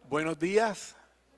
Buenos días.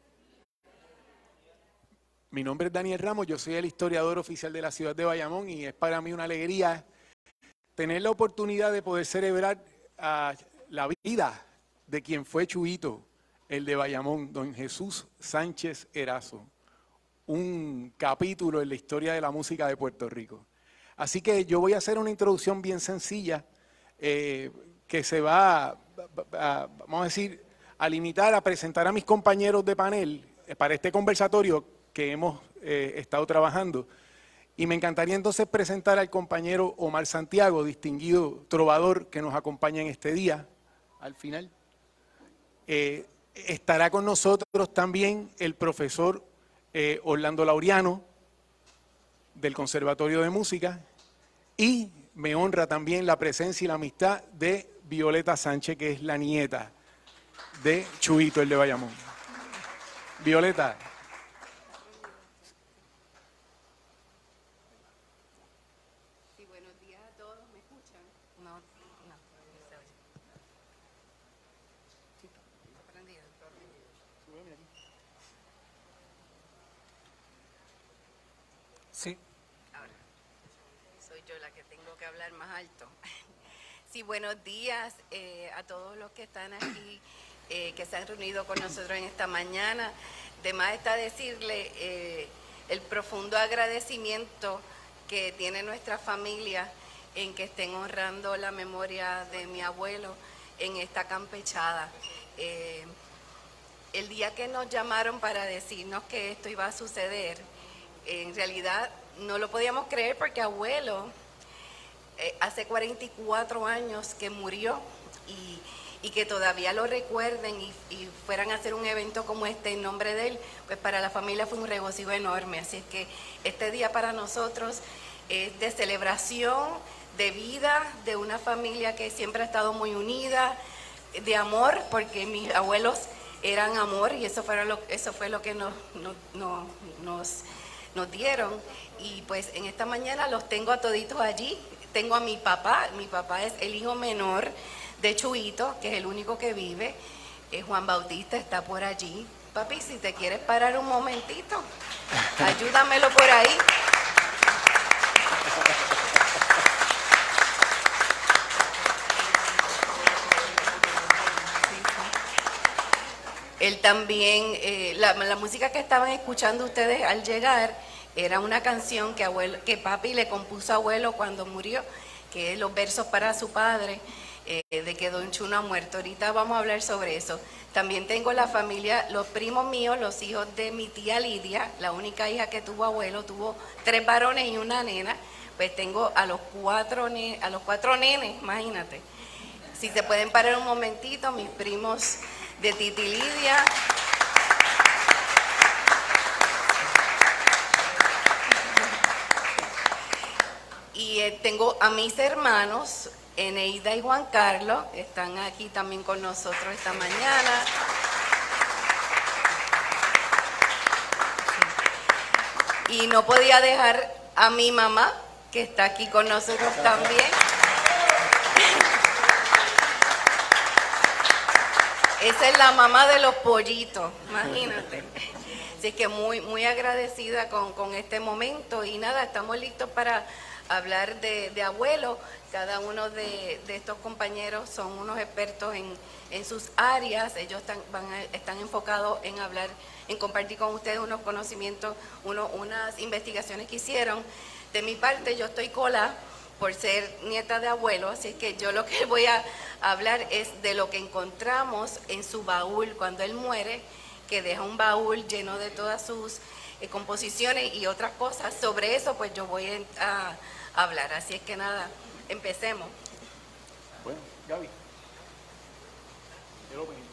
Mi nombre es Daniel Ramos, yo soy el historiador oficial de la ciudad de Bayamón y es para mí una alegría tener la oportunidad de poder celebrar la vida de quien fue Chuito, el de Bayamón, don Jesús Sánchez Erazo, un capítulo en la historia de la música de Puerto Rico. Así que yo voy a hacer una introducción bien sencilla que se va, vamos a decir, a limitar a presentar a mis compañeros de panel para este conversatorio que hemos estado trabajando. Y me encantaría entonces presentar al compañero Omar Santiago, distinguido trovador que nos acompaña en este día, al final. Estará con nosotros también el profesor Orlando Laureano, del Conservatorio de Música, y me honra también la presencia y la amistad de Violeta Sánchez, que es la nieta de Chuito, el de Bayamón. Violeta. Sí, buenos días a todos. ¿Me escuchan? No. Sí, está prendido. Sí. Ahora, soy yo la que tengo que hablar más alto. Sí, buenos días a todos los que están aquí, que se han reunido con nosotros en esta mañana. De más está decirle el profundo agradecimiento que tiene nuestra familia en que estén honrando la memoria de mi abuelo en esta campechada. El día que nos llamaron para decirnos que esto iba a suceder, en realidad no lo podíamos creer porque abuelo hace 44 años que murió y que todavía lo recuerden y fueran a hacer un evento como este en nombre de él, pues para la familia fue un regocijo enorme. Así es que este día para nosotros es de celebración, de vida, de una familia que siempre ha estado muy unida, de amor, porque mis abuelos eran amor y eso fue lo que nos dieron. Y pues en esta mañana los tengo a toditos allí. Tengo a mi papá es el hijo menor de Chuito, que es el único que vive. Juan Bautista está por allí. Papi, si te quieres parar un momentito, ayúdamelo por ahí. Él también, la música que estaban escuchando ustedes al llegar era una canción que papi le compuso a abuelo cuando murió, que es los versos para su padre, de que Don Chuno ha muerto. Ahorita vamos a hablar sobre eso. También tengo la familia, los primos míos, los hijos de mi tía Lidia, la única hija que tuvo abuelo, tuvo 3 varones y una nena. Pues tengo a los cuatro nenes, imagínate. Si se pueden parar un momentito, mis primos de Titi Lidia. Y tengo a mis hermanos, Eneida y Juan Carlos, están aquí también con nosotros esta mañana. Y no podía dejar a mi mamá, que está aquí con nosotros también. Esa es la mamá de los pollitos, imagínate. Así que muy agradecida con este momento. Y nada, estamos listos para hablar de abuelo. Cada uno de estos compañeros son unos expertos en sus áreas. Ellos están enfocados en hablar, en compartir con ustedes unos conocimientos, unas investigaciones que hicieron. De mi parte, yo estoy cola por ser nieta de abuelo, así que yo lo que voy a hablar es de lo que encontramos en su baúl cuando él muere, que deja un baúl lleno de todas sus composiciones y otras cosas. Sobre eso pues yo voy a hablar, así es que nada, empecemos. Bueno, Gaby. El opening.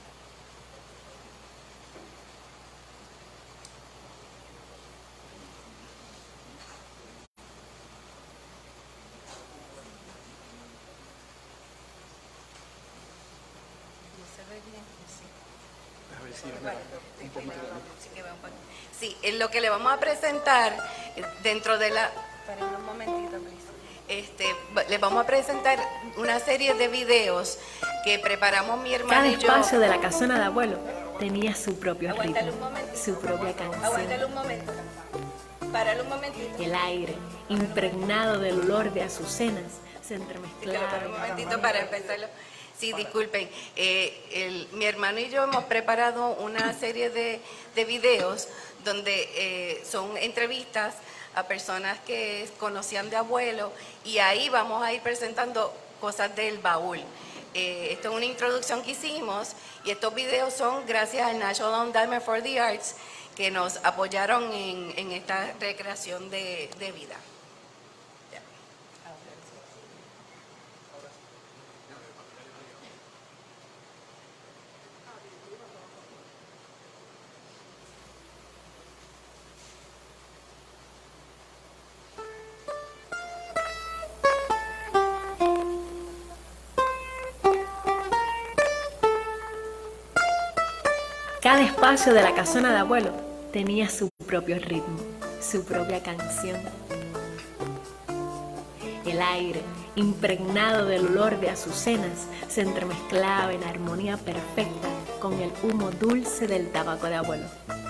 Sí, en lo que le vamos a presentar dentro de la... Esperen un momentito, please. Les vamos a presentar una serie de videos que preparamos mi hermana y yo. Cada espacio de la casona de abuelo tenía su propio Aguántale ritmo, un momentito. su propia canción. Aguántale un momento. Párale un momentito. El aire, impregnado del olor de azucenas, se entremezclaba. Para un momentito para empezarlo. Sí, disculpen. Mi hermano y yo hemos preparado una serie de videos donde son entrevistas a personas que conocían de abuelo, y ahí vamos a ir presentando cosas del baúl. Esto es una introducción que hicimos, y estos videos son gracias al National Endowment for the Arts, que nos apoyaron en esta recreación de vida. Cada espacio de la casona de abuelo tenía su propio ritmo, su propia canción. El aire, impregnado del olor de azucenas, se entremezclaba en armonía perfecta con el humo dulce del tabaco de abuelo.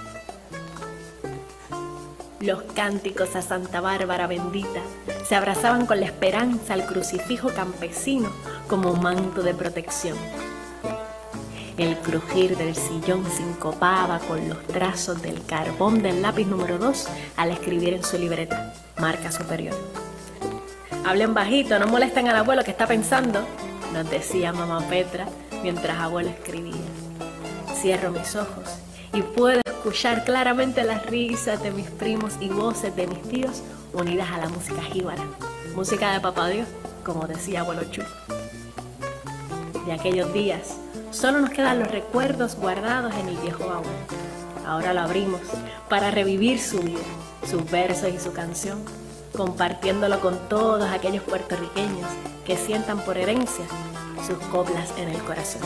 Los cánticos a Santa Bárbara bendita se abrazaban con la esperanza al crucifijo campesino como manto de protección. El crujir del sillón sincopaba con los trazos del carbón del lápiz número 2 al escribir en su libreta, marca superior. Hablen bajito, no molesten al abuelo que está pensando, nos decía mamá Petra mientras abuelo escribía. Cierro mis ojos y puedo escuchar claramente las risas de mis primos y voces de mis tíos unidas a la música jíbara, música de Papá Dios, como decía abuelo Chu. De aquellos días, solo nos quedan los recuerdos guardados en el viejo baúl. Ahora lo abrimos para revivir su vida, sus versos y su canción, compartiéndolo con todos aquellos puertorriqueños que sientan por herencia sus coplas en el corazón.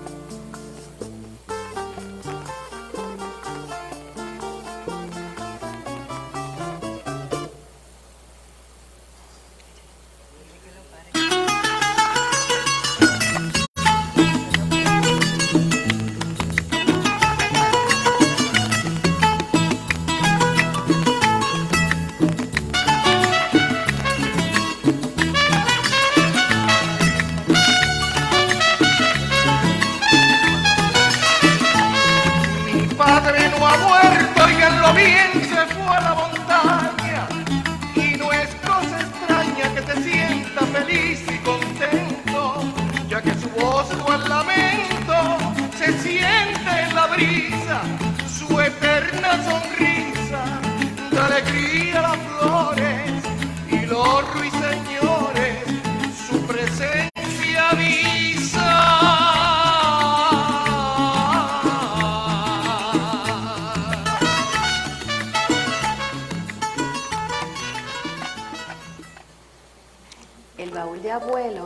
El baúl de abuelo.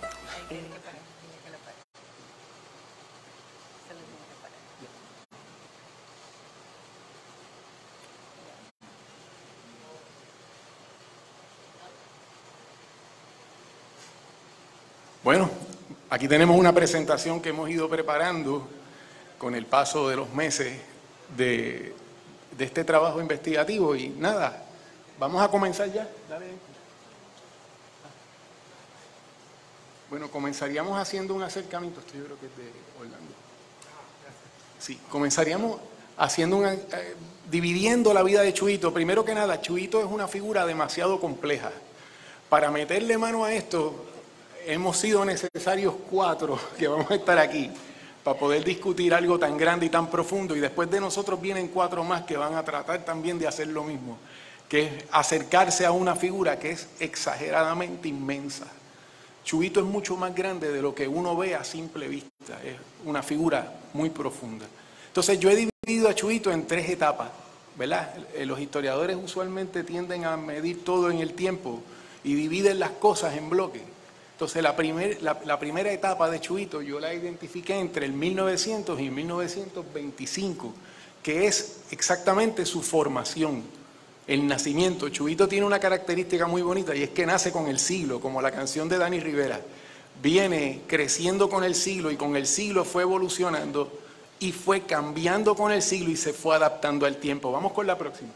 Bueno, aquí tenemos una presentación que hemos ido preparando con el paso de los meses de este trabajo investigativo, y nada, vamos a comenzar ya. Dale. Bueno, comenzaríamos haciendo un acercamiento, esto yo creo que es de Orlando. Sí, comenzaríamos haciendo dividiendo la vida de Chuito. Primero que nada, Chuito es una figura demasiado compleja. Para meterle mano a esto, hemos sido necesarios 4 que vamos a estar aquí para poder discutir algo tan grande y tan profundo, y después de nosotros vienen 4 más que van a tratar también de hacer lo mismo, que es acercarse a una figura que es exageradamente inmensa. Chuito es mucho más grande de lo que uno ve a simple vista, es una figura muy profunda. Entonces yo he dividido a Chuito en 3 etapas, ¿verdad? Los historiadores usualmente tienden a medir todo en el tiempo y dividen las cosas en bloques. Entonces la primera etapa de Chuito yo la identifiqué entre el 1900 y 1925, que es exactamente su formación, el nacimiento. Chuito tiene una característica muy bonita, y es que nace con el siglo, como la canción de Dani Rivera. Viene creciendo con el siglo, y con el siglo fue evolucionando y fue cambiando con el siglo y se fue adaptando al tiempo. Vamos con la próxima.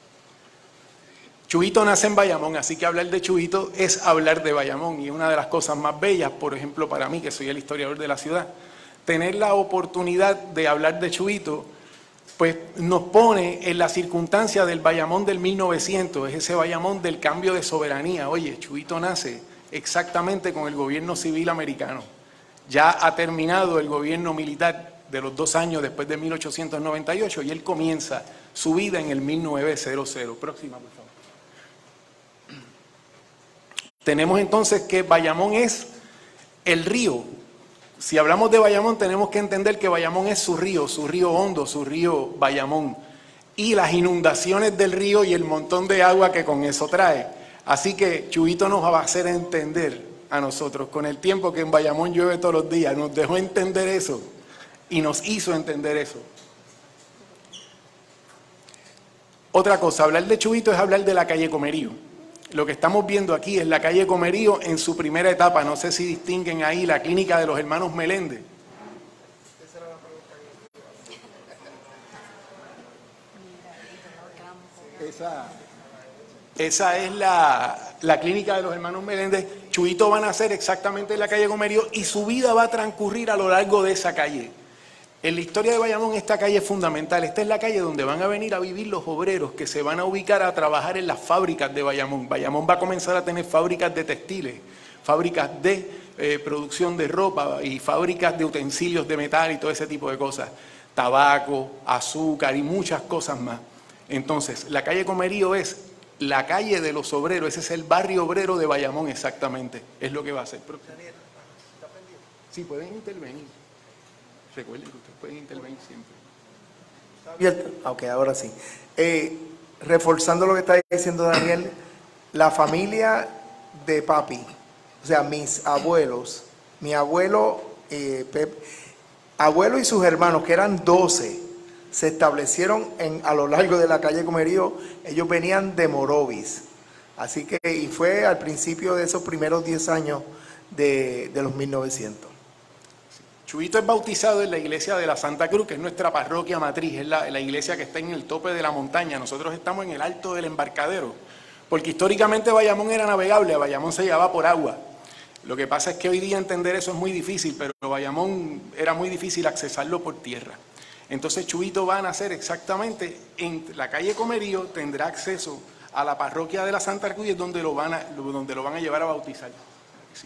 Chuito nace en Bayamón, así que hablar de Chuito es hablar de Bayamón, y una de las cosas más bellas, por ejemplo, para mí, que soy el historiador de la ciudad, tener la oportunidad de hablar de Chuito, pues nos pone en la circunstancia del Bayamón del 1900, es ese Bayamón del cambio de soberanía. Oye, Chuito nace exactamente con el gobierno civil americano. Ya ha terminado el gobierno militar de los 2 años después de 1898 y él comienza su vida en el 1900. Próxima, por favor. Tenemos entonces que Bayamón es el río. Si hablamos de Bayamón, tenemos que entender que Bayamón es su río Hondo, su río Bayamón, y las inundaciones del río y el montón de agua que con eso trae. Así que Chuito nos va a hacer entender a nosotros, con el tiempo que en Bayamón llueve todos los días, nos dejó entender eso y nos hizo entender eso. Otra cosa, hablar de Chuito es hablar de la calle Comerío. Lo que estamos viendo aquí es la calle Comerío en su primera etapa. No sé si distinguen ahí la clínica de los hermanos Meléndez. Esa es la clínica de los hermanos Meléndez. Chuito va a nacer exactamente en la calle Comerío y su vida va a transcurrir a lo largo de esa calle. En la historia de Bayamón esta calle es fundamental. Esta es la calle donde van a venir a vivir los obreros que se van a ubicar a trabajar en las fábricas de Bayamón. Bayamón va a comenzar a tener fábricas de textiles, fábricas de producción de ropa y fábricas de utensilios de metal y todo ese tipo de cosas. Tabaco, azúcar y muchas cosas más. Entonces, la calle Comerío es la calle de los obreros. Ese es el barrio obrero de Bayamón exactamente. Es lo que va a ser. Sí, pueden intervenir. Recuerden que ustedes pueden intervenir siempre. ¿Está abierto? Ok, ahora sí. Reforzando lo que está diciendo Daniel, la familia de papi, o sea, mis abuelos, mi abuelo, abuelo y sus hermanos, que eran 12, se establecieron a lo largo de la calle Comerío. Ellos venían de Morovis. Así que, y fue al principio de esos primeros 10 años de los 1900. Chuito es bautizado en la iglesia de la Santa Cruz, que es nuestra parroquia matriz, es la iglesia que está en el tope de la montaña. Nosotros estamos en el alto del embarcadero, porque históricamente Bayamón era navegable, Bayamón se llevaba por agua. Lo que pasa es que hoy día entender eso es muy difícil, pero Bayamón era muy difícil accesarlo por tierra. Entonces Chuito va a nacer exactamente en la calle Comerío, tendrá acceso a la parroquia de la Santa Cruz y es donde lo van a llevar a bautizar. Sí.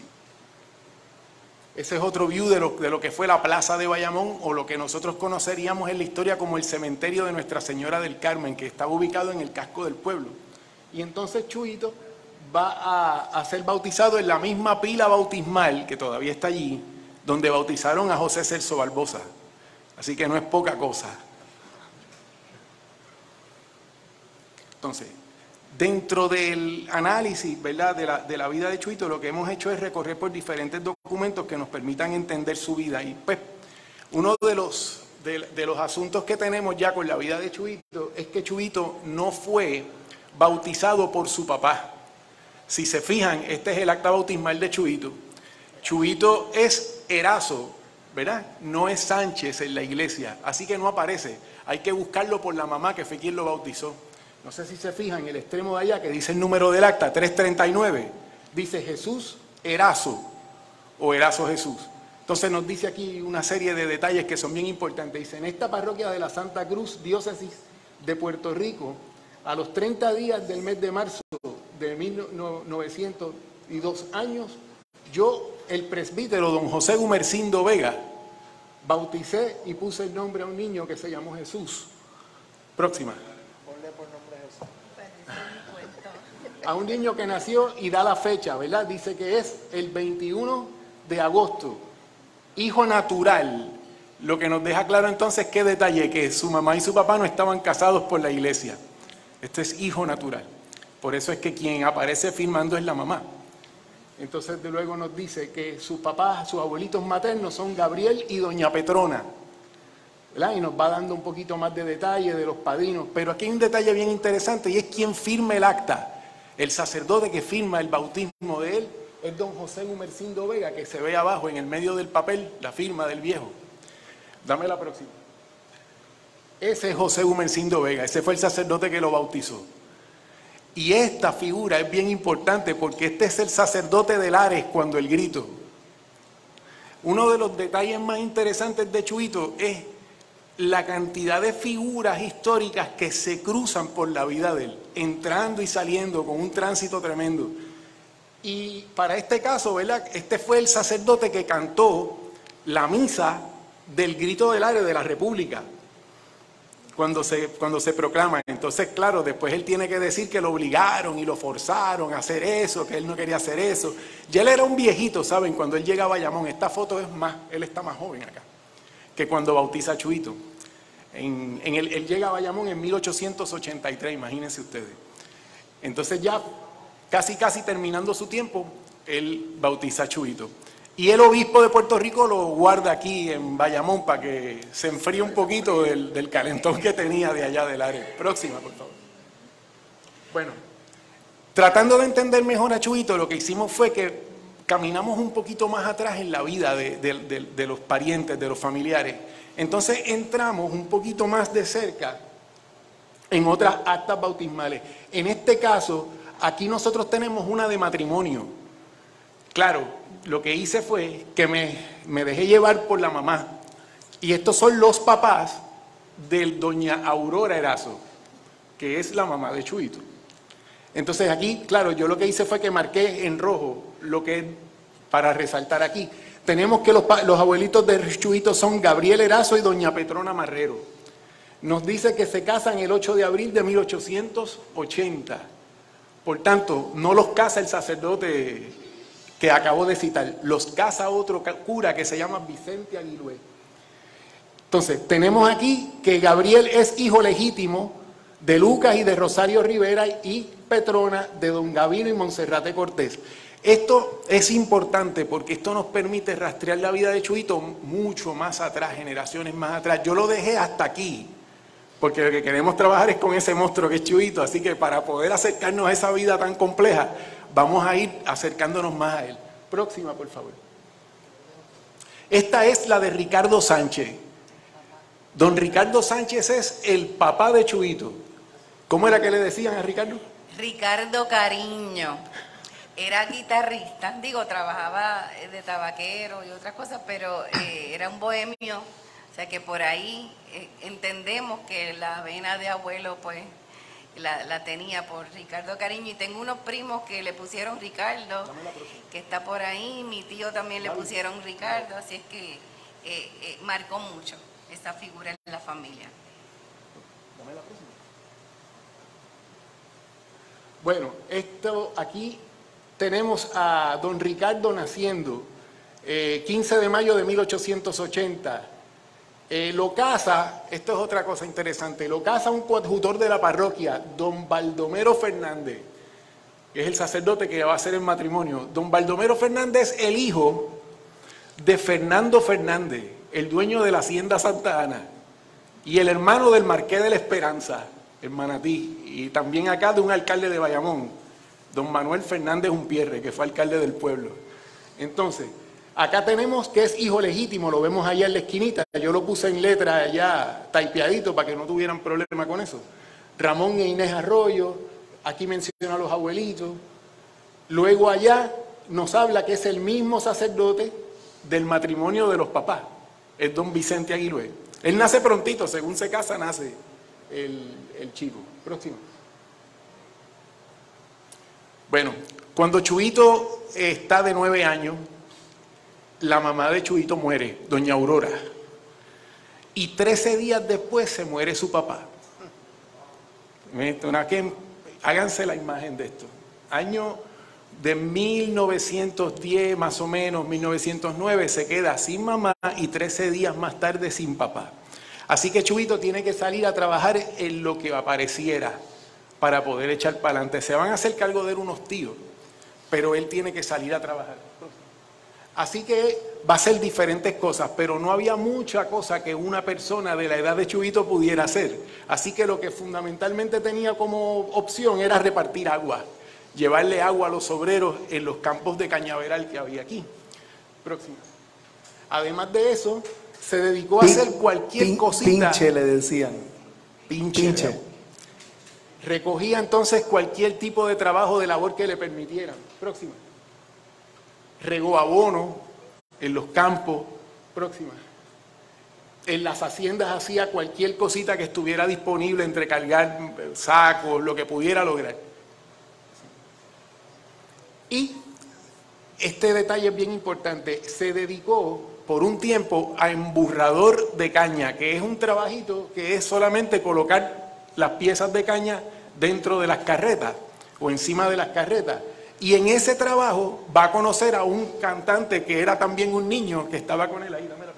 Ese es otro view de lo que fue la plaza de Bayamón, o lo que nosotros conoceríamos en la historia como el cementerio de Nuestra Señora del Carmen, que estaba ubicado en el casco del pueblo. Y entonces Chuito va a ser bautizado en la misma pila bautismal, que todavía está allí, donde bautizaron a José Celso Barbosa. Así que no es poca cosa. Entonces, dentro del análisis, ¿verdad?, de la vida de Chuito, lo que hemos hecho es recorrer por diferentes documentos que nos permitan entender su vida. Y pues, uno de los asuntos que tenemos ya con la vida de Chuito es que Chuito no fue bautizado por su papá. Si se fijan, este es el acta bautismal de Chuito. Chuito es Erazo, ¿verdad? No es Sánchez en la iglesia, así que no aparece. Hay que buscarlo por la mamá, que fue quien lo bautizó. No sé si se fijan en el extremo de allá, que dice el número del acta, 339. Dice Jesús Erazo, o Erazo Jesús. Entonces nos dice aquí una serie de detalles que son bien importantes. Dice, en esta parroquia de la Santa Cruz, diócesis de Puerto Rico, a los 30 días del mes de marzo de 1902 años, yo, el presbítero don José Gumercindo Vega, bauticé y puse el nombre a un niño que se llamó Jesús. Próxima. A un niño que nació y da la fecha, ¿verdad? Dice que es el 21 de agosto. Hijo natural. Lo que nos deja claro entonces, ¿qué detalle? Que su mamá y su papá no estaban casados por la iglesia. Este es hijo natural. Por eso es que quien aparece firmando es la mamá. Entonces de luego nos dice que sus papás, sus abuelitos maternos son Gabriel y doña Petrona, ¿verdad? Y nos va dando un poquito más de detalle de los padrinos. Pero aquí hay un detalle bien interesante y es quién firma el acta. El sacerdote que firma el bautismo de él es don José Gumercindo Vega, que se ve abajo en el medio del papel, la firma del viejo. Dame la próxima. Ese es José Humercindo Vega, ese fue el sacerdote que lo bautizó. Y esta figura es bien importante porque este es el sacerdote de Lares cuando el grito. Uno de los detalles más interesantes de Chuito es la cantidad de figuras históricas que se cruzan por la vida de él, entrando y saliendo con un tránsito tremendo. Y para este caso, ¿verdad? Este fue el sacerdote que cantó la misa del grito del Lares de la República, cuando se proclama. Entonces, claro, después él tiene que decir que lo obligaron y lo forzaron a hacer eso, que él no quería hacer eso. Ya él era un viejito, ¿saben? Cuando él llega a Bayamón, esta foto es más, él está más joven acá, que cuando bautiza a Chuito. Él llega a Bayamón en 1883, imagínense ustedes. Entonces ya casi terminando su tiempo, él bautiza a Chuito. Y el obispo de Puerto Rico lo guarda aquí en Bayamón para que se enfríe un poquito del calentón que tenía de allá del área. Próxima, por favor. Bueno, tratando de entender mejor a Chuito, lo que hicimos fue que caminamos un poquito más atrás en la vida de los parientes, de los familiares. Entonces entramos un poquito más de cerca en otras actas bautismales. En este caso, aquí nosotros tenemos una de matrimonio. Claro, lo que hice fue que me dejé llevar por la mamá. Y estos son los papás de doña Aurora Erazo, que es la mamá de Chuito. Entonces aquí, claro, yo lo que hice fue que marqué en rojo lo que es para resaltar aquí. Tenemos que los abuelitos de Chuito son Gabriel Erazo y doña Petrona Marrero. Nos dice que se casan el 8 de abril de 1880. Por tanto, no los casa el sacerdote que acabo de citar, los casa otro cura que se llama Vicente Aguilue. Entonces, tenemos aquí que Gabriel es hijo legítimo de Lucas y de Rosario Rivera y Petrona de don Gavino y Monserrate Cortés. Esto es importante porque esto nos permite rastrear la vida de Chuito mucho más atrás, generaciones más atrás. Yo lo dejé hasta aquí, porque lo que queremos trabajar es con ese monstruo que es Chuito, así que para poder acercarnos a esa vida tan compleja, vamos a ir acercándonos más a él. Próxima, por favor. Esta es la de Ricardo Sánchez. Don Ricardo Sánchez es el papá de Chuito. ¿Cómo era que le decían a Ricardo? Ricardo Cariño. Era guitarrista, trabajaba de tabaquero y otras cosas, pero era un bohemio. O sea que por ahí entendemos que la vena de abuelo, pues, la tenía por Ricardo Cariño. Y tengo unos primos que le pusieron Ricardo, que está por ahí. Mi tío también le pusieron Ricardo, así es que marcó mucho esa figura en la familia. Bueno, esto aquí tenemos a don Ricardo naciendo 15 de mayo de 1880. Lo casa, esto es otra cosa interesante, lo casa un coadjutor de la parroquia, don Baldomero Fernández, que es el sacerdote que va a hacer el matrimonio. Don Baldomero Fernández, el hijo de Fernando Fernández, el dueño de la hacienda Santa Ana, y el hermano del Marqués de la Esperanza, en Manatí, y también acá de un alcalde de Bayamón, don Manuel Fernández Umpierre, que fue alcalde del pueblo. Entonces, acá tenemos que es hijo legítimo, lo vemos allá en la esquinita, yo lo puse en letra allá taipeadito para que no tuvieran problema con eso. Ramón e Inés Arroyo, aquí menciona a los abuelitos. Luego allá nos habla que es el mismo sacerdote del matrimonio de los papás, es don Vicente Aguilue. Él nace prontito, según se casa nace el chico. Próximo. Bueno, cuando Chuito está de 9 años, la mamá de Chuito muere, doña Aurora. Y 13 días después se muere su papá. Háganse la imagen de esto. Año de 1910, más o menos, 1909, se queda sin mamá y 13 días más tarde sin papá. Así que Chuito tiene que salir a trabajar en lo que apareciera para poder echar para adelante. Se van a hacer cargo de él unos tíos, pero él tiene que salir a trabajar. Así que va a hacer diferentes cosas, pero no había mucha cosa que una persona de la edad de Chuito pudiera hacer. Así que lo que fundamentalmente tenía como opción era repartir agua, llevarle agua a los obreros en los campos de cañaveral que había aquí. Próximo. Además de eso, se dedicó a hacer cualquier cosita. Pinche le decían. Pinche. Recogía entonces cualquier tipo de trabajo, de labor que le permitieran. Próxima. Regó abono en los campos. Próxima. En las haciendas hacía cualquier cosita que estuviera disponible, entre cargar sacos, lo que pudiera lograr. Y este detalle es bien importante, se dedicó por un tiempo a emburrador de caña, que es un trabajito que es solamente colocar las piezas de caña dentro de las carretas o encima de las carretas. Y en ese trabajo va a conocer a un cantante que era también un niño que estaba con él ahí. Dame la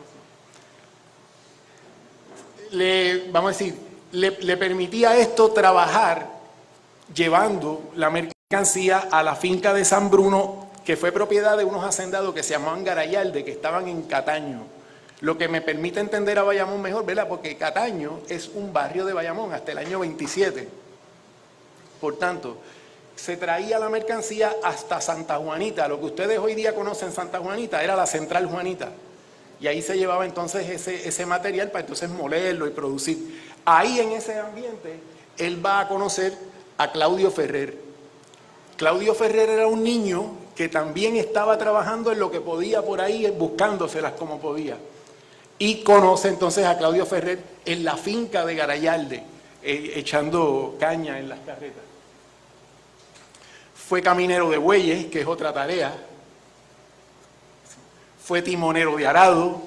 próxima. Vamos a decir, le permitía esto trabajar llevando la mercancía a la finca de San Bruno, que fue propiedad de unos hacendados que se llamaban Garayalde, que estaban en Cataño. Lo que me permite entender a Bayamón mejor, ¿verdad? Porque Cataño es un barrio de Bayamón hasta el año 27. Por tanto, se traía la mercancía hasta Santa Juanita. Lo que ustedes hoy día conocen Santa Juanita era la Central Juanita. Y ahí se llevaba entonces ese material para entonces molerlo y producir. Ahí en ese ambiente, él va a conocer a Claudio Ferrer. Claudio Ferrer era un niño que también estaba trabajando en lo que podía por ahí, buscándoselas como podía. Y conoce entonces a Claudio Ferrer en la finca de Garayalde, echando caña en las carretas. Fue caminero de bueyes, que es otra tarea. Fue timonero de arado.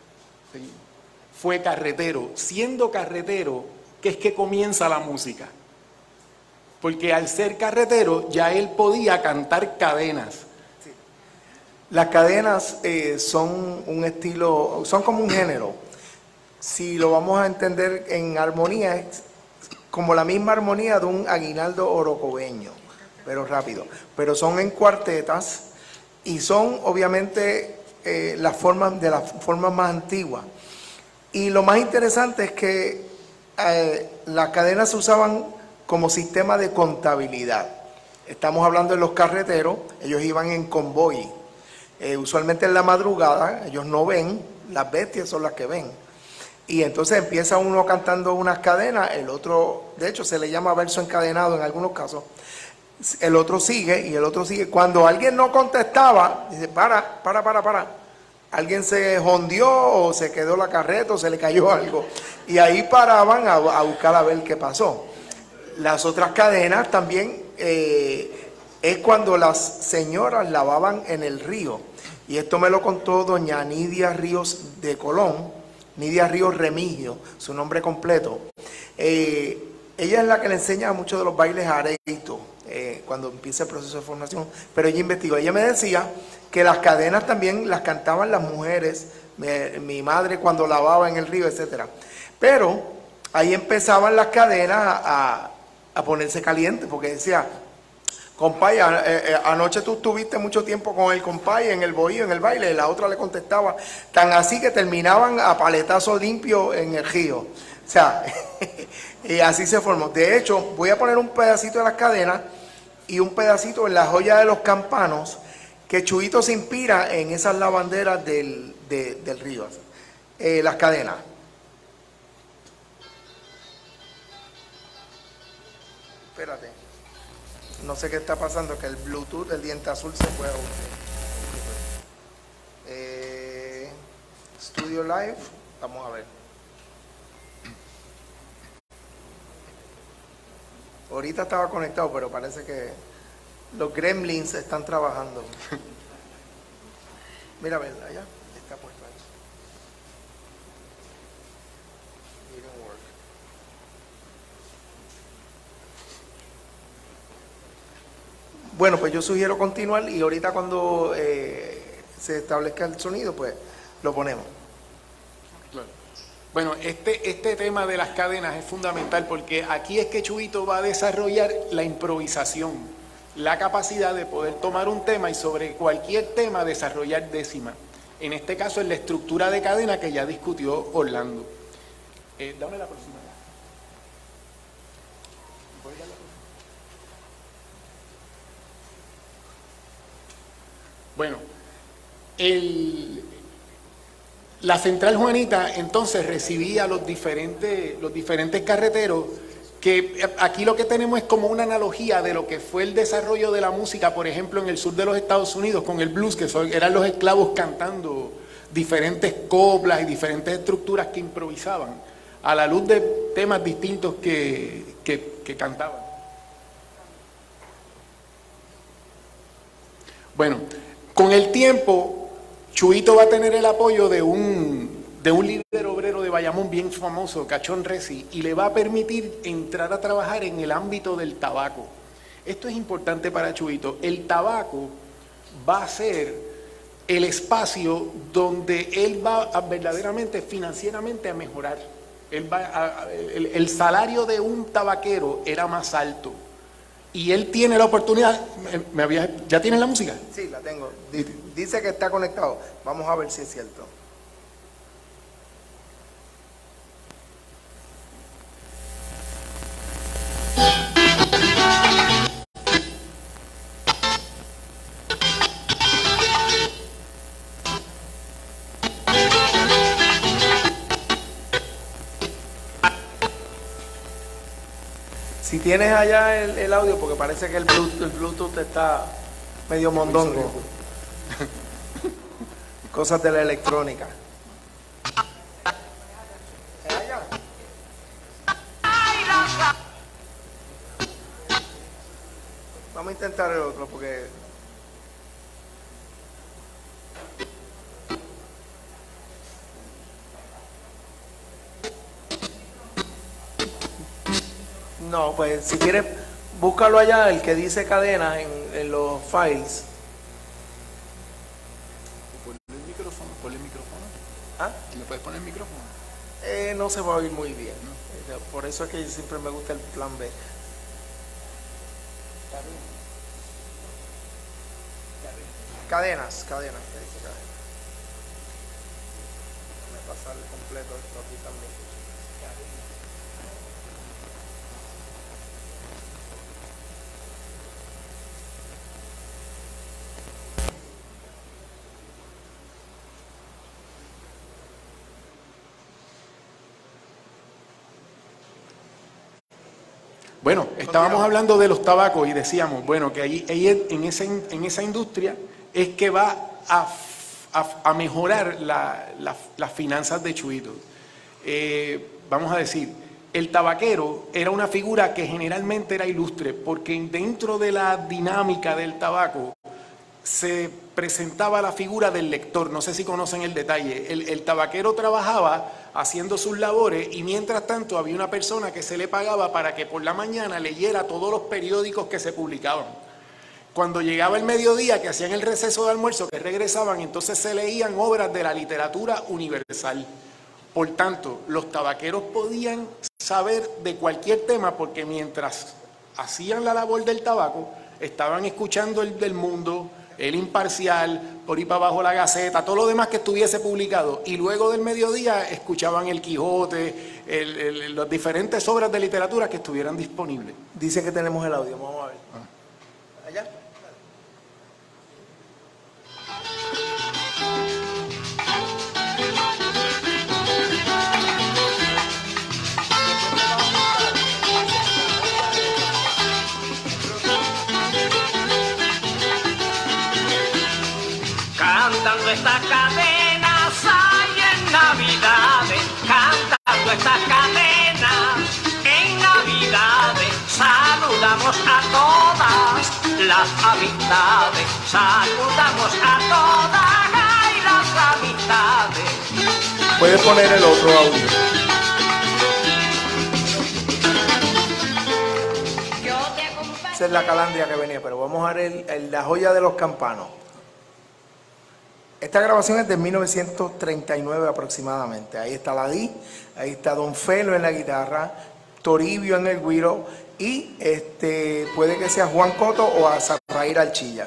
Fue carretero. Siendo carretero, que es que comienza la música. Porque al ser carretero ya él podía cantar cadenas. Sí. Las cadenas son un estilo, son como un género. Si lo vamos a entender en armonía, es como la misma armonía de un aguinaldo orocobeño, pero rápido. Pero son en cuartetas y son obviamente las formas más antiguas. Y lo más interesante es que las cadenas se usaban como sistema de contabilidad. Estamos hablando de los carreteros, ellos iban en convoy. Usualmente en la madrugada, ellos no ven, las bestias son las que ven. Y entonces empieza uno cantando unas cadenas, el otro, de hecho se le llama verso encadenado en algunos casos, el otro sigue y el otro sigue. Cuando alguien no contestaba, dice, para. Alguien se jondió o se quedó la carreta o se le cayó algo. Y ahí paraban a buscar a ver qué pasó. Las otras cadenas también es cuando las señoras lavaban en el río. Y esto me lo contó doña Nidia Ríos de Colón, Nidia Ríos Remigio, su nombre completo. Ella es la que le enseña muchos de los bailes areitos cuando empieza el proceso de formación. Pero ella investigó, ella me decía que las cadenas también las cantaban las mujeres, mi madre cuando lavaba en el río, etcétera. Pero ahí empezaban las cadenas a ponerse calientes, porque decía, compay, anoche tú estuviste mucho tiempo con el compay en el bohío, en el baile, y la otra le contestaba, tan así que terminaban a paletazo limpio en el río. O sea, y así se formó. De hecho, voy a poner un pedacito de las cadenas y un pedacito en la joya de los campanos, que Chuyito se inspira en esas lavanderas del río. Las cadenas. Espérate. No sé qué está pasando, que el Bluetooth, el diente azul se fue a Studio Live. Vamos a ver. Ahorita estaba conectado, pero parece que los gremlins están trabajando. Mira, ven, allá está puesto ahí. Didn't work. Bueno, pues yo sugiero continuar y ahorita cuando se establezca el sonido, pues lo ponemos. Claro. Bueno, este tema de las cadenas es fundamental porque aquí es que Chuyito va a desarrollar la improvisación, la capacidad de poder tomar un tema y sobre cualquier tema desarrollar décima. En este caso es la estructura de cadena que ya discutió Orlando. Dame la próxima. ¿Puedes dar la próxima? Bueno, La Central Juanita entonces recibía los diferentes carreteros, que aquí lo que tenemos es como una analogía de lo que fue el desarrollo de la música, por ejemplo, en el sur de los Estados Unidos con el blues, que eran los esclavos cantando diferentes coplas y diferentes estructuras que improvisaban a la luz de temas distintos que cantaban. Bueno, con el tiempo, Chuito va a tener el apoyo de un líder obrero de Bayamón bien famoso, Cachón Resi, y le va a permitir entrar a trabajar en el ámbito del tabaco. Esto es importante para Chuito. El tabaco va a ser el espacio donde él va a verdaderamente financieramente a mejorar. El salario de un tabaquero era más alto. Y él tiene la oportunidad. ¿Ya tienes la música? Sí, la tengo. Dice que está conectado. Vamos a ver si es cierto. Si tienes allá el audio, porque parece que el Bluetooth está medio mondongo. Cosas de la electrónica. ¿Es allá? Vamos a intentar el otro porque... No, pues si quieres, búscalo allá, el que dice cadena en los files. Ponle el micrófono. ¿Ah? ¿Le puedes poner el micrófono? No se va a oír muy bien. Por eso es que siempre me gusta el plan B. Cadenas. Déjame pasar completo esto aquí también. Bueno, estábamos hablando de los tabacos y decíamos, bueno, que ahí en esa industria es que va a mejorar las finanzas de Chuito. Vamos a decir, el tabaquero era una figura que generalmente era ilustre, porque dentro de la dinámica del tabaco se presentaba la figura del lector. No sé si conocen el detalle. El tabaquero trabajaba haciendo sus labores y mientras tanto había una persona que se le pagaba para que por la mañana leyera todos los periódicos que se publicaban. Cuando llegaba el mediodía, que hacían el receso de almuerzo, que regresaban, entonces se leían obras de la literatura universal. Por tanto, los tabaqueros podían saber de cualquier tema porque mientras hacían la labor del tabaco, estaban escuchando el del Mundo, el Imparcial, por ahí para abajo la Gaceta, todo lo demás que estuviese publicado. Y luego del mediodía escuchaban el Quijote, las diferentes obras de literatura que estuvieran disponibles. Dice que tenemos el audio, vamos a ver. ¿Allá? Cantando estas cadenas hay en Navidades, cantando estas cadenas en Navidades, saludamos a todas las amistades, saludamos a todas las amistades. Puedes poner el otro audio. Esa es la calandria que venía, pero vamos a ver la joya de los campanos. Esta grabación es de 1939 aproximadamente. Ahí está la Di, ahí está Don Felo en la guitarra, Toribio en el güiro y puede que sea Juan Coto o Azarraír Archilla.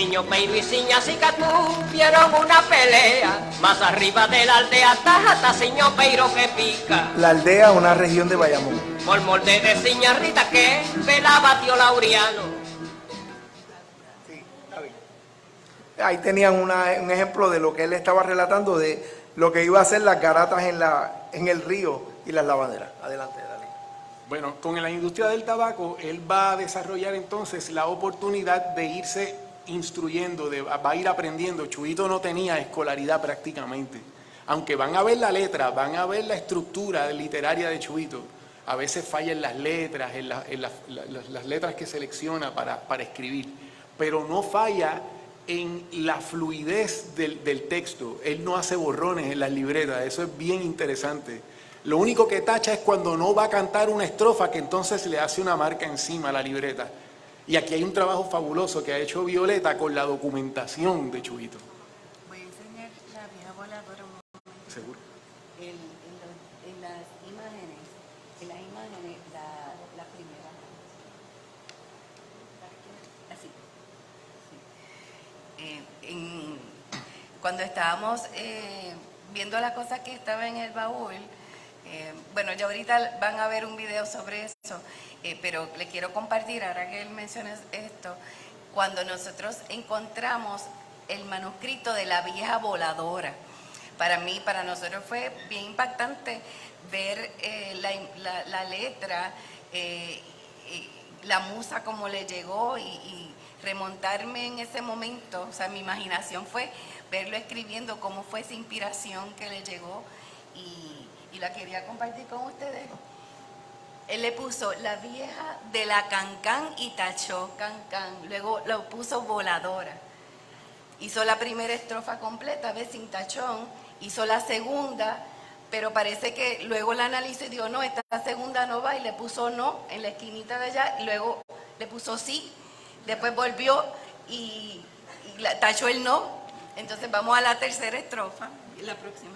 Siño Peiro y Siña Cicatú tuvieron una pelea. Más arriba de la aldea está Siño Peiro que pica. La aldea, una región de Bayamón. Por molde de Siña Rita que se la batió Laureano. Ahí tenían un ejemplo de lo que él estaba relatando, de lo que iba a ser las garatas en el río y las lavaderas. Adelante, dale. Bueno, con la industria del tabaco, él va a desarrollar entonces la oportunidad de irse instruyendo, va a ir aprendiendo. Chuyito no tenía escolaridad prácticamente. Aunque van a ver la letra, van a ver la estructura literaria de Chuyito, a veces fallan las letras, en las letras que selecciona para escribir, pero no falla en la fluidez del texto. Él no hace borrones en las libretas, eso es bien interesante. Lo único que tacha es cuando no va a cantar una estrofa, que entonces le hace una marca encima a la libreta. Y aquí hay un trabajo fabuloso que ha hecho Violeta con la documentación de Chuyito. Voy a enseñar la vieja voladora un momento. Seguro. En las imágenes, la primera. Así. Cuando estábamos viendo la cosa que estaba en el baúl, bueno, ya ahorita van a ver un video sobre eso, pero le quiero compartir, ahora que él menciona esto, cuando nosotros encontramos el manuscrito de la vieja voladora. Para nosotros fue bien impactante ver la letra, la musa como le llegó y remontarme en ese momento. O sea, mi imaginación fue verlo escribiendo, cómo fue esa inspiración que le llegó y la quería compartir con ustedes. Él le puso la vieja de la cancán y tachó cancán, luego lo puso voladora. Hizo la primera estrofa completa, ¿ves? Sin tachón, hizo la segunda, pero parece que luego la analizó y dijo, no, esta segunda no va, y le puso no en la esquinita de allá, y luego le puso sí, después volvió y tachó el no. Entonces vamos a la tercera estrofa, y la próxima.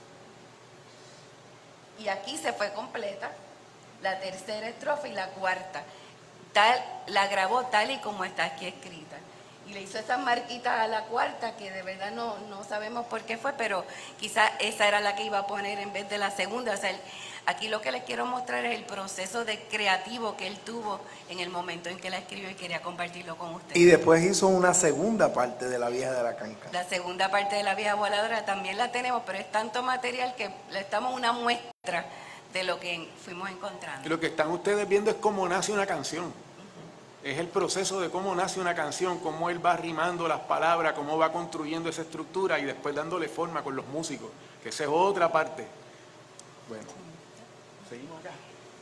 Y aquí se fue completa, la tercera estrofa y la cuarta. La grabó tal y como está aquí escrita. Y le hizo esas marquitas a la cuarta, que de verdad no sabemos por qué fue, pero quizás esa era la que iba a poner en vez de la segunda. O sea, aquí lo que les quiero mostrar es el proceso de creativo que él tuvo en el momento en que la escribió y quería compartirlo con ustedes. Y después hizo una segunda parte de la vieja de la canca. La segunda parte de la vieja voladora también la tenemos, pero es tanto material que le estamos una muestra de lo que fuimos encontrando. Lo que están ustedes viendo es cómo nace una canción. Es el proceso de cómo nace una canción, cómo él va rimando las palabras, cómo va construyendo esa estructura y después dándole forma con los músicos, que esa es otra parte. Bueno, seguimos acá.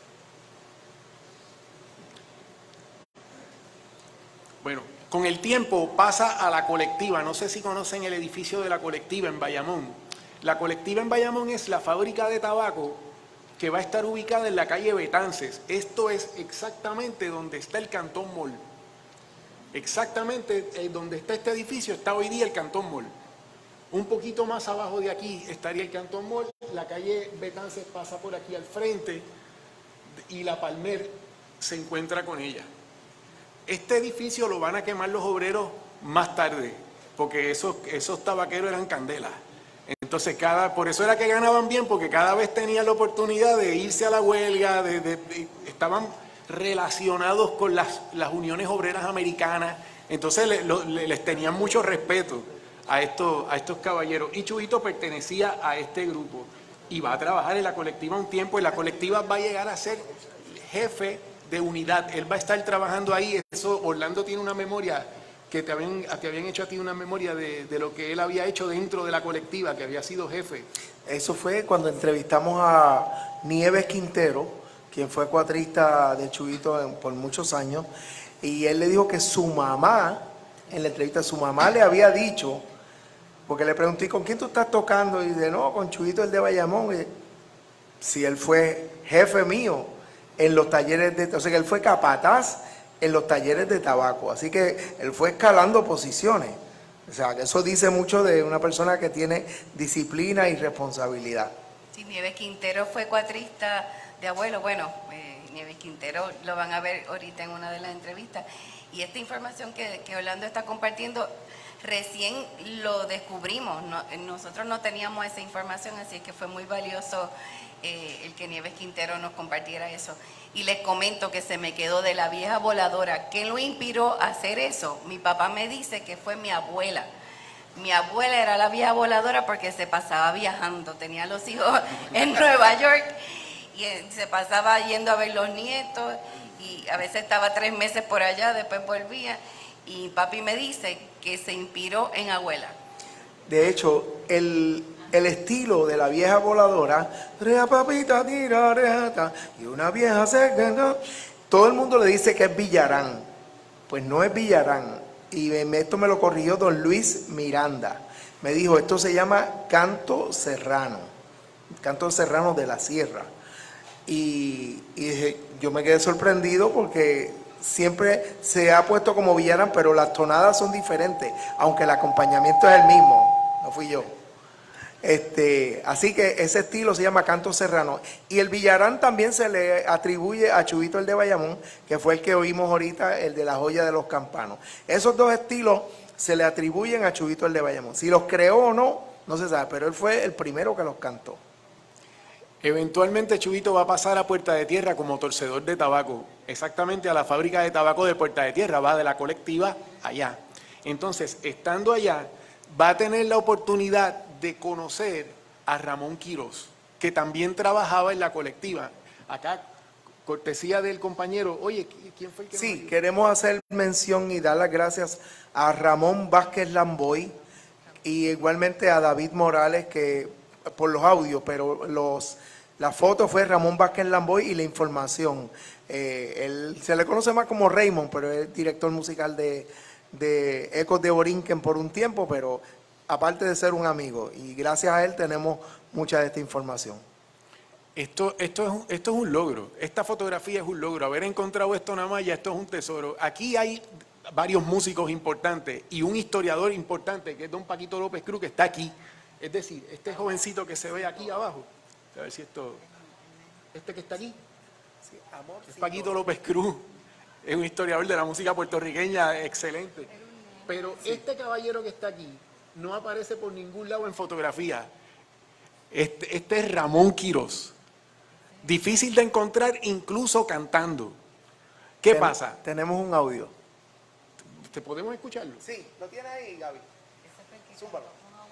Bueno, con el tiempo pasa a la colectiva. No sé si conocen el edificio de la colectiva en Bayamón. La colectiva en Bayamón es la fábrica de tabaco que va a estar ubicada en la calle Betances. Esto es exactamente donde está el Cantón Mall. Exactamente donde está este edificio está hoy día el Cantón Mall. Un poquito más abajo de aquí estaría el Cantón Mall. La calle Betances pasa por aquí al frente y la Palmer se encuentra con ella. Este edificio lo van a quemar los obreros más tarde, porque esos tabaqueros eran candelas. Entonces, por eso era que ganaban bien, porque cada vez tenían la oportunidad de irse a la huelga, estaban relacionados con las uniones obreras americanas, entonces les tenían mucho respeto a estos caballeros. Y Chuyito pertenecía a este grupo y va a trabajar en la colectiva un tiempo, y la colectiva va a llegar a ser jefe de unidad. Él va a estar trabajando ahí. Eso, Orlando tiene una memoria que te habían hecho a ti una memoria de lo que él había hecho dentro de la colectiva, que había sido jefe. Eso fue cuando entrevistamos a Nieves Quintero, quien fue cuatrista de Chuyito por muchos años, y él le dijo que su mamá, en la entrevista, su mamá le había dicho, porque le pregunté, ¿con quién tú estás tocando? Y dice, no, con Chuyito el de Bayamón. Y, si él fue jefe mío en los talleres o sea que él fue capataz en los talleres de tabaco, así que él fue escalando posiciones. O sea, que eso dice mucho de una persona que tiene disciplina y responsabilidad. Sí, Nieves Quintero fue cuatrista de abuelo. Bueno, Nieves Quintero lo van a ver ahorita en una de las entrevistas. Y esta información que Orlando está compartiendo, recién lo descubrimos. Nosotros no teníamos esa información, así que fue muy valioso el que Nieves Quintero nos compartiera eso. Y les comento que se me quedó de la vieja voladora. ¿Qué lo inspiró a hacer eso? Mi papá me dice que fue mi abuela. Mi abuela era la vieja voladora porque se pasaba viajando. Tenía los hijos en Nueva York y se pasaba yendo a ver los nietos. Y a veces estaba 3 meses por allá, después volvía. Y papi me dice que se inspiró en abuela. De hecho, el estilo de la vieja voladora, rea papita, tira, reata, y una vieja seca, todo el mundo le dice que es Villarán. Pues no es Villarán. Y esto me lo corrigió don Luis Miranda. Me dijo, esto se llama canto serrano de la sierra. Y yo me quedé sorprendido porque siempre se ha puesto como Villarán, pero las tonadas son diferentes, aunque el acompañamiento es el mismo, no fui yo. Así que ese estilo se llama canto serrano. Y el Villarán también se le atribuye a Chubito el de Bayamón, que fue el que oímos ahorita, el de la joya de los campanos. Esos dos estilos se le atribuyen a Chubito el de Bayamón. Si los creó o no, no se sabe, pero él fue el primero que los cantó. Eventualmente Chubito va a pasar a Puerta de Tierra como torcedor de tabaco, exactamente a la fábrica de tabaco de Puerta de Tierra, va de la colectiva allá. Entonces, estando allá, va a tener la oportunidad de conocer a Ramón Quirós, que también trabajaba en la colectiva. Acá, cortesía del compañero, oye, ¿quién fue el que Sí, queremos hacer mención y dar las gracias a Ramón Vázquez Lamboy y igualmente a David Morales, que por los audios, pero la foto fue Ramón Vázquez Lamboy y la información. Él se le conoce más como Raymond, pero es director musical de Ecos de Borinquen por un tiempo, pero aparte de ser un amigo, y gracias a él tenemos mucha de esta información. Esto es un logro, esta fotografía es un logro, haber encontrado esto nada más, ya esto es un tesoro. Aquí hay varios músicos importantes y un historiador importante, que es don Paquito López Cruz, que está aquí. Es decir, este jovencito que se ve aquí abajo, a ver si esto, este que está aquí, Sí, amor, es Paquito López Cruz, es un historiador de la música puertorriqueña excelente. Pero este caballero que está aquí no aparece por ningún lado en fotografía. Este es Ramón Quirós. Difícil de encontrar incluso cantando. ¿Qué pasa? Tenemos un audio. ¿Te podemos escucharlo? Sí, ¿lo tienes ahí, Gaby? Súbalo.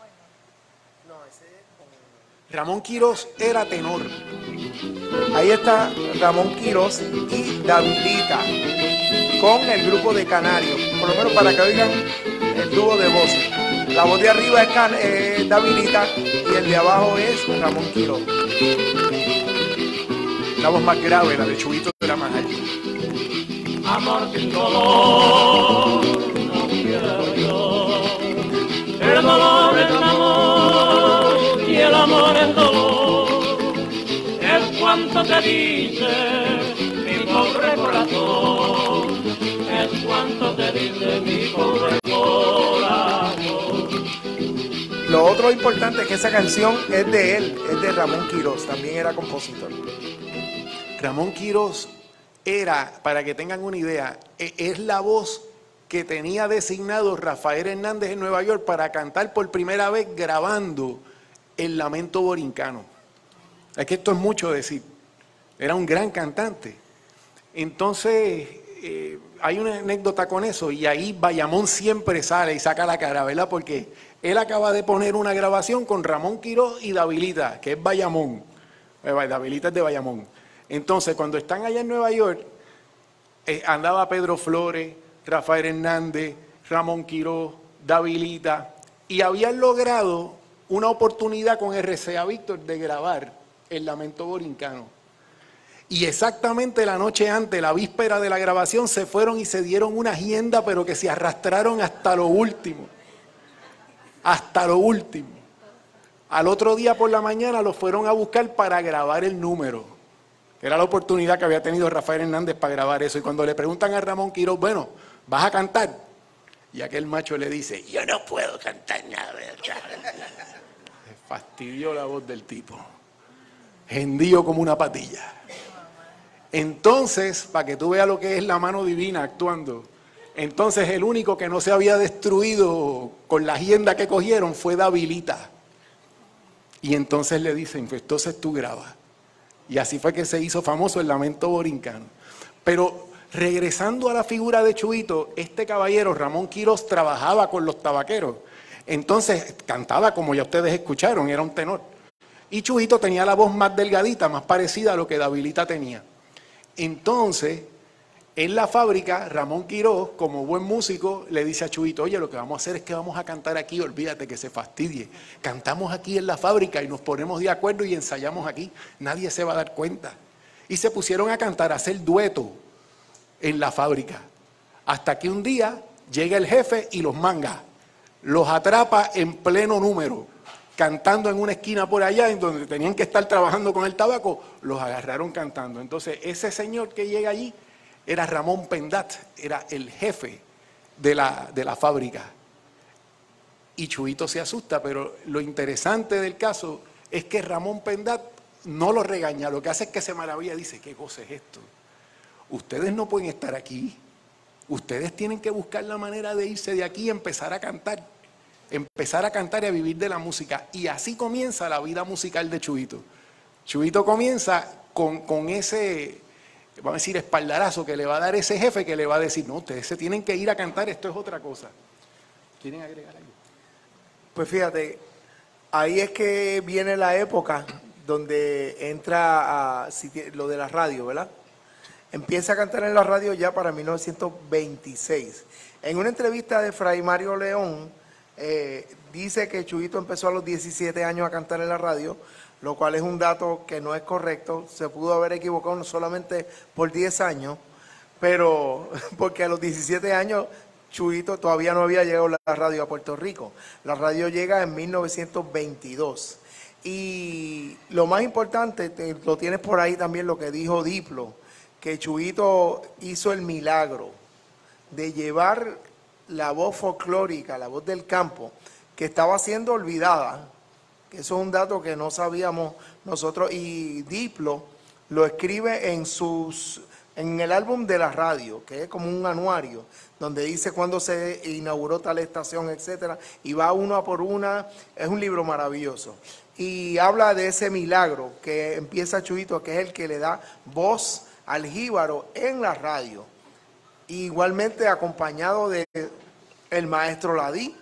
No, ese es Ramón Quirós era tenor. Ahí está Ramón Quirós y Davidita con el grupo de Canarios, por lo menos para que oigan el dúo de voces. La voz de arriba es Davidita y el de abajo es Ramón Quirós. La voz más grave, la de Chubito, era más alta. Amor sin dolor, no quiero yo. El dolor es amor y el amor es dolor. Es cuanto te dice mi pobre corazón. Es cuanto te dice mi pobre corazón. Lo otro importante es que esa canción es de él, es de Ramón Quirós, también era compositor. Ramón Quirós era, para que tengan una idea, es la voz que tenía designado Rafael Hernández en Nueva York para cantar por primera vez grabando El Lamento Borincano. Es que esto es mucho decir. Era un gran cantante. Entonces, hay una anécdota con eso y ahí Bayamón siempre sale y saca la cara, ¿verdad? Porque él acaba de poner una grabación con Ramón Quirós y Davilita, que es Bayamón. Davilita es de Bayamón. Entonces, cuando están allá en Nueva York, andaba Pedro Flores, Rafael Hernández, Ramón Quirós, Davilita, y habían logrado una oportunidad con RCA Víctor de grabar El Lamento Borincano. Y exactamente la noche antes, la víspera de la grabación, se fueron y se dieron una agienda, pero que se arrastraron hasta lo último. Hasta lo último. Al otro día por la mañana los fueron a buscar para grabar el número. Era la oportunidad que había tenido Rafael Hernández para grabar eso. Y cuando le preguntan a Ramón Quirós, bueno, ¿vas a cantar? Y aquel macho le dice, yo no puedo cantar nada. Se fastidió la voz del tipo. Gendío como una patilla. Entonces, para que tú veas lo que es la mano divina actuando, Entonces el único que no se había destruido con la agenda que cogieron fue Davilita. Y entonces le dicen, pues entonces tú grabas. Y así fue que se hizo famoso el Lamento Borincano. Pero regresando a la figura de Chuito, este caballero, Ramón Quirós, trabajaba con los tabaqueros. Entonces cantaba como ya ustedes escucharon, era un tenor. Y Chuito tenía la voz más delgadita, más parecida a lo que Davilita tenía. Entonces, en la fábrica, Ramón Quirós, como buen músico, le dice a Chuito, oye, lo que vamos a hacer es que vamos a cantar aquí, olvídate que se fastidie. Cantamos aquí en la fábrica y nos ponemos de acuerdo y ensayamos aquí. Nadie se va a dar cuenta. Y se pusieron a cantar, a hacer dueto en la fábrica. Hasta que un día llega el jefe y los manga. Los atrapa en pleno número, cantando en una esquina por allá, en donde tenían que estar trabajando con el tabaco, los agarraron cantando. Entonces, ese señor que llega allí era Ramón Pendat, era el jefe de la fábrica. Y Chuito se asusta, pero lo interesante del caso es que Ramón Pendat no lo regaña, lo que hace es que se maravilla, dice, ¿qué cosa es esto? Ustedes no pueden estar aquí, ustedes tienen que buscar la manera de irse de aquí y empezar a cantar y a vivir de la música. Y así comienza la vida musical de Chuito. Chuito comienza con ese, vamos a decir, espaldarazo que le va a dar ese jefe, que le va a decir, no, ustedes se tienen que ir a cantar, esto es otra cosa. ¿Quieren agregar algo? Pues fíjate, ahí es que viene la época donde entra lo de la radio, ¿verdad? Empieza a cantar en la radio ya para 1926. En una entrevista de Fray Mario León, dice que Chuito empezó a los 17 años a cantar en la radio, lo cual es un dato que no es correcto. Se pudo haber equivocado no solamente por 10 años, pero porque a los 17 años Chuito todavía no había llegado la radio a Puerto Rico. La radio llega en 1922. Y lo más importante, lo tienes por ahí también lo que dijo Diplo, que Chuito hizo el milagro de llevar la voz folclórica, la voz del campo, que estaba siendo olvidada, que eso es un dato que no sabíamos nosotros, y Diplo lo escribe en el álbum de la radio, que es como un anuario, donde dice cuándo se inauguró tal estación, etcétera, y va una por una. Es un libro maravilloso. Y habla de ese milagro que empieza Chuito, que es el que le da voz al jíbaro en la radio. Igualmente acompañado de el maestro Ladí,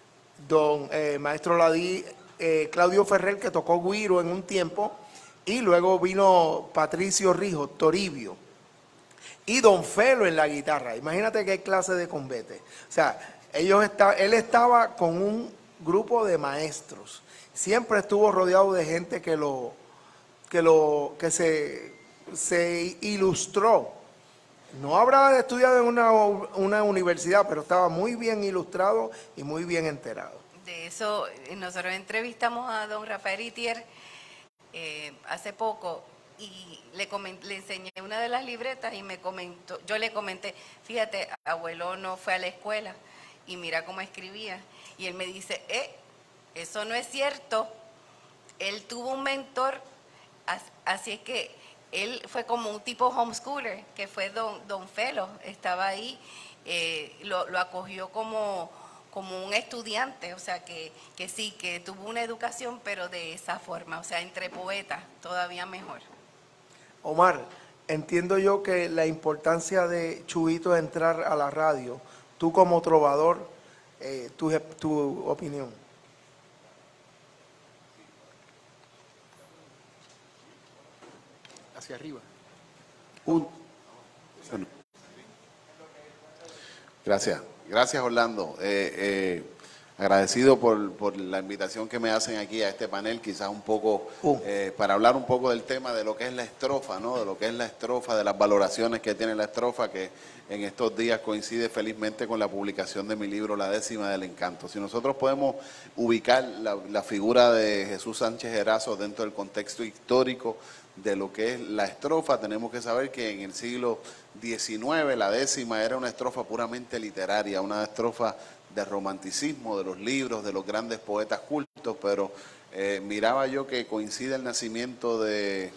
maestro Ladí, Claudio Ferrer, que tocó güiro en un tiempo, y luego vino Patricio Rijo, Toribio, y Don Felo en la guitarra. Imagínate qué clase de combate. O sea, él estaba con un grupo de maestros. Siempre estuvo rodeado de gente que se ilustró. No habrá estudiado en una universidad, pero estaba muy bien ilustrado y muy bien enterado. De eso, nosotros entrevistamos a don Rafael Itier hace poco y le enseñé una de las libretas y yo le comenté, fíjate, abuelo no fue a la escuela y mira cómo escribía. Y él me dice, eso no es cierto, él tuvo un mentor, así es que él fue como un tipo homeschooler, que fue don Felo, estaba ahí, lo acogió como un estudiante, o sea que sí, que tuvo una educación, pero de esa forma, o sea, entre poetas, todavía mejor. Omar, entiendo yo que la importancia de Chuito entrar a la radio, tú como trovador, tu opinión. Hacia arriba. Gracias Orlando. Agradecido por la invitación que me hacen aquí a este panel, quizás un poco para hablar un poco del tema de lo que es la estrofa, ¿no? De lo que es la estrofa, de las valoraciones que tiene la estrofa, que en estos días coincide felizmente con la publicación de mi libro La Décima del Encanto. Si nosotros podemos ubicar la figura de Jesús Sánchez Erazo dentro del contexto histórico de lo que es la estrofa, tenemos que saber que en el siglo XIX la décima era una estrofa puramente literaria, una estrofa de romanticismo, de los libros, de los grandes poetas cultos, pero miraba yo que coincide el nacimiento de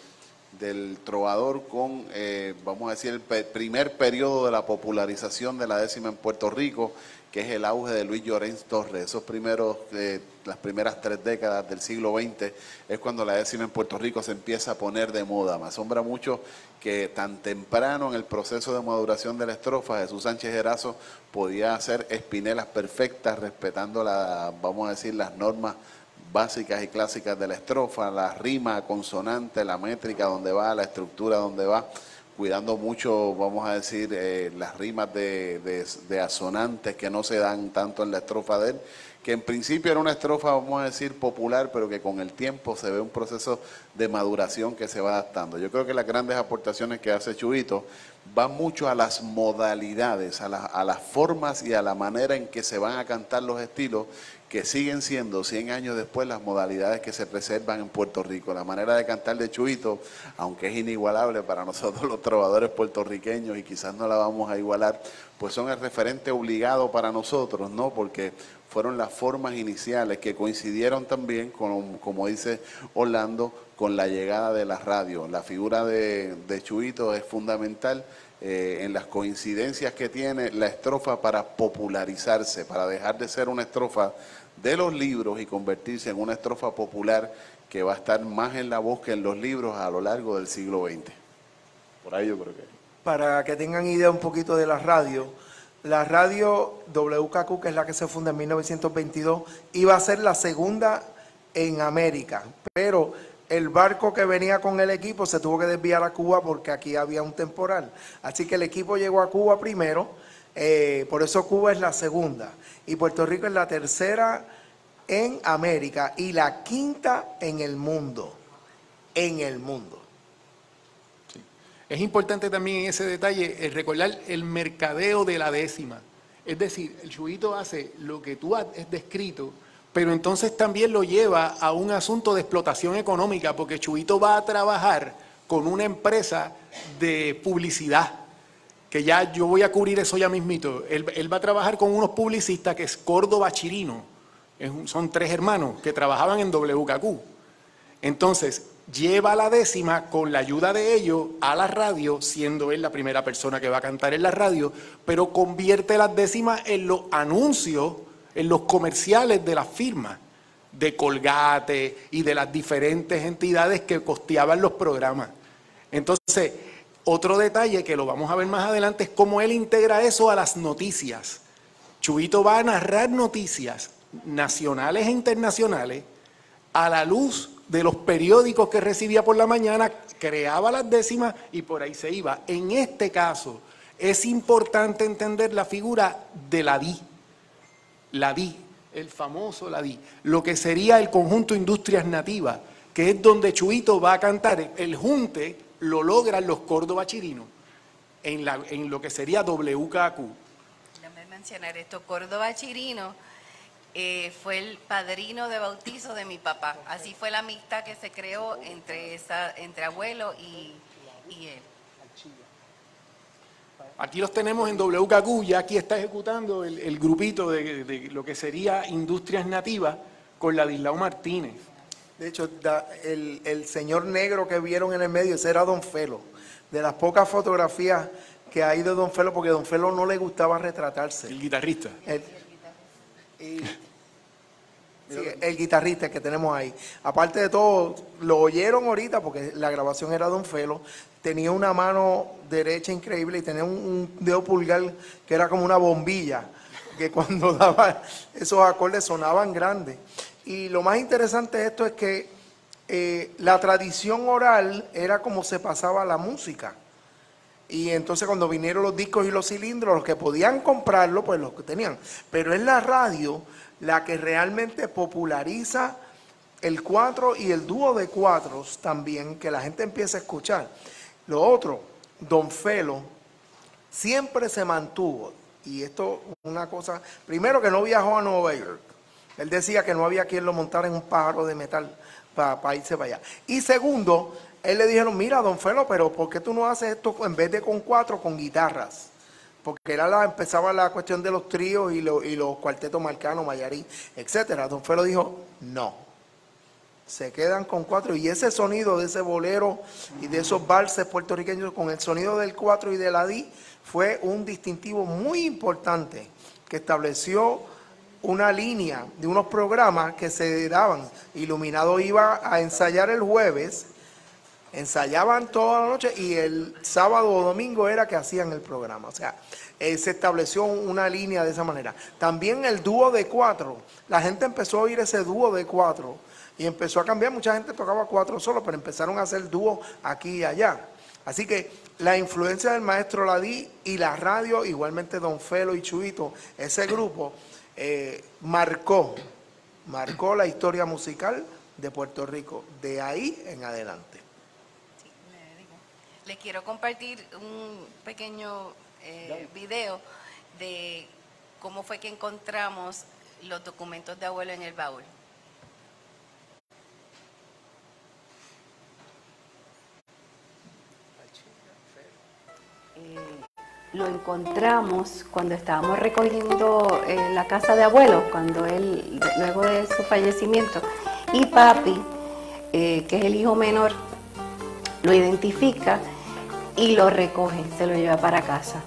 del trovador con, vamos a decir, el primer periodo de la popularización de la décima en Puerto Rico, que es el auge de Luis Llorens Torres. Esos primeros, las primeras 3 décadas del siglo XX es cuando la décima en Puerto Rico se empieza a poner de moda. Me asombra mucho que tan temprano en el proceso de maduración de la estrofa, Jesús Sánchez Erazo podía hacer espinelas perfectas, respetando vamos a decir, las normas básicas y clásicas de la estrofa, la rima consonante, la métrica donde va, la estructura donde va, cuidando mucho, vamos a decir, las rimas de asonantes que no se dan tanto en la estrofa de él, que en principio era una estrofa, vamos a decir, popular, pero que con el tiempo se ve un proceso de maduración que se va adaptando. Yo creo que las grandes aportaciones que hace Chuito van mucho a las modalidades, a las formas y a la manera en que se van a cantar los estilos, que siguen siendo 100 años después las modalidades que se preservan en Puerto Rico. La manera de cantar de Chuito, aunque es inigualable para nosotros los trovadores puertorriqueños y quizás no la vamos a igualar, pues son el referente obligado para nosotros, ¿no? Porque fueron las formas iniciales que coincidieron también con, como dice Orlando, con la llegada de la radio. La figura de Chuito es fundamental en las coincidencias que tiene la estrofa para popularizarse, para dejar de ser una estrofa de los libros y convertirse en una estrofa popular que va a estar más en la voz que en los libros a lo largo del siglo XX. Por ahí yo creo que... Para que tengan idea un poquito de la radio WKQ, que es la que se funda en 1922, iba a ser la segunda en América, pero el barco que venía con el equipo se tuvo que desviar a Cuba porque aquí había un temporal. Así que el equipo llegó a Cuba primero, por eso Cuba es la segunda. Y Puerto Rico es la tercera en América y la quinta en el mundo. En el mundo. Sí. Es importante también en ese detalle recordar el mercadeo de la décima. Es decir, el Chuito hace lo que tú has descrito, pero entonces también lo lleva a un asunto de explotación económica, porque Chuito va a trabajar con una empresa de publicidad, que ya yo voy a cubrir eso ya mismito. Él va a trabajar con unos publicistas que es Córdoba Chirino, son 3 hermanos que trabajaban en WKQ. Entonces, lleva la décima con la ayuda de ellos a la radio, siendo él la primera persona que va a cantar en la radio, pero convierte las décimas en los anuncios, en los comerciales de las firmas, de Colgate y de las diferentes entidades que costeaban los programas. Entonces, otro detalle que lo vamos a ver más adelante es cómo él integra eso a las noticias. Chuito va a narrar noticias nacionales e internacionales a la luz de los periódicos que recibía por la mañana, creaba las décimas y por ahí se iba. En este caso, es importante entender la figura de la DI. La DI, el famoso la DI, lo que sería el conjunto Industrias Nativas, que es donde Chuito va a cantar. El junte lo logran los Córdoba Chirinos en lo que sería WKQ. Déjame mencionar esto, Córdoba Chirino fue el padrino de bautizo de mi papá. Así fue la amistad que se creó entre abuelo y él. Aquí los tenemos en WKQ, ya aquí está ejecutando el grupito de lo que sería Industrias Nativas con Ladislao Martínez. De hecho, el señor negro que vieron en el medio, ese era Don Felo. De las pocas fotografías que hay de Don Felo, porque a Don Felo no le gustaba retratarse. El guitarrista. El guitarrista que tenemos ahí. Aparte de todo, lo oyeron ahorita porque la grabación era Don Felo. Tenía una mano derecha increíble y tenía un dedo pulgar que era como una bombilla, que cuando daba esos acordes sonaban grandes. Y lo más interesante de esto es que la tradición oral era como se pasaba la música. Y entonces cuando vinieron los discos y los cilindros, los que podían comprarlo, pues los que tenían. Pero es la radio la que realmente populariza el 4 y el dúo de cuatros también, que la gente empieza a escuchar. Lo otro, Don Felo siempre se mantuvo, y esto es una cosa, primero que no viajó a Nueva York. Él decía que no había quien lo montara en un pájaro de metal para irse para allá. Y segundo, él le dijeron, mira, Don Felo, pero ¿por qué tú no haces esto en vez de con 4, con guitarras? Porque empezaba la cuestión de los tríos y los cuartetos marcanos, Mayarí, etcétera. Don Felo dijo, no. se quedan con 4, y ese sonido de ese bolero y de esos valses puertorriqueños con el sonido del 4 y de la di fue un distintivo muy importante que estableció una línea de unos programas que se daban. Iluminado iba a ensayar el jueves, ensayaban toda la noche y el sábado o domingo era que hacían el programa. O sea, se estableció una línea de esa manera. También el dúo de 4, la gente empezó a oír ese dúo de 4 y empezó a cambiar. Mucha gente tocaba 4 solo, pero empezaron a hacer dúo aquí y allá. Así que la influencia del maestro Ladí y la radio, igualmente Don Felo y Chuito, ese grupo marcó la historia musical de Puerto Rico de ahí en adelante. Sí, les quiero compartir un pequeño video de cómo fue que encontramos los documentos de abuelo en el baúl. Lo encontramos cuando estábamos recogiendo la casa de abuelo, cuando él, luego de su fallecimiento, y papi, que es el hijo menor, lo identifica y lo recoge, se lo lleva para casa.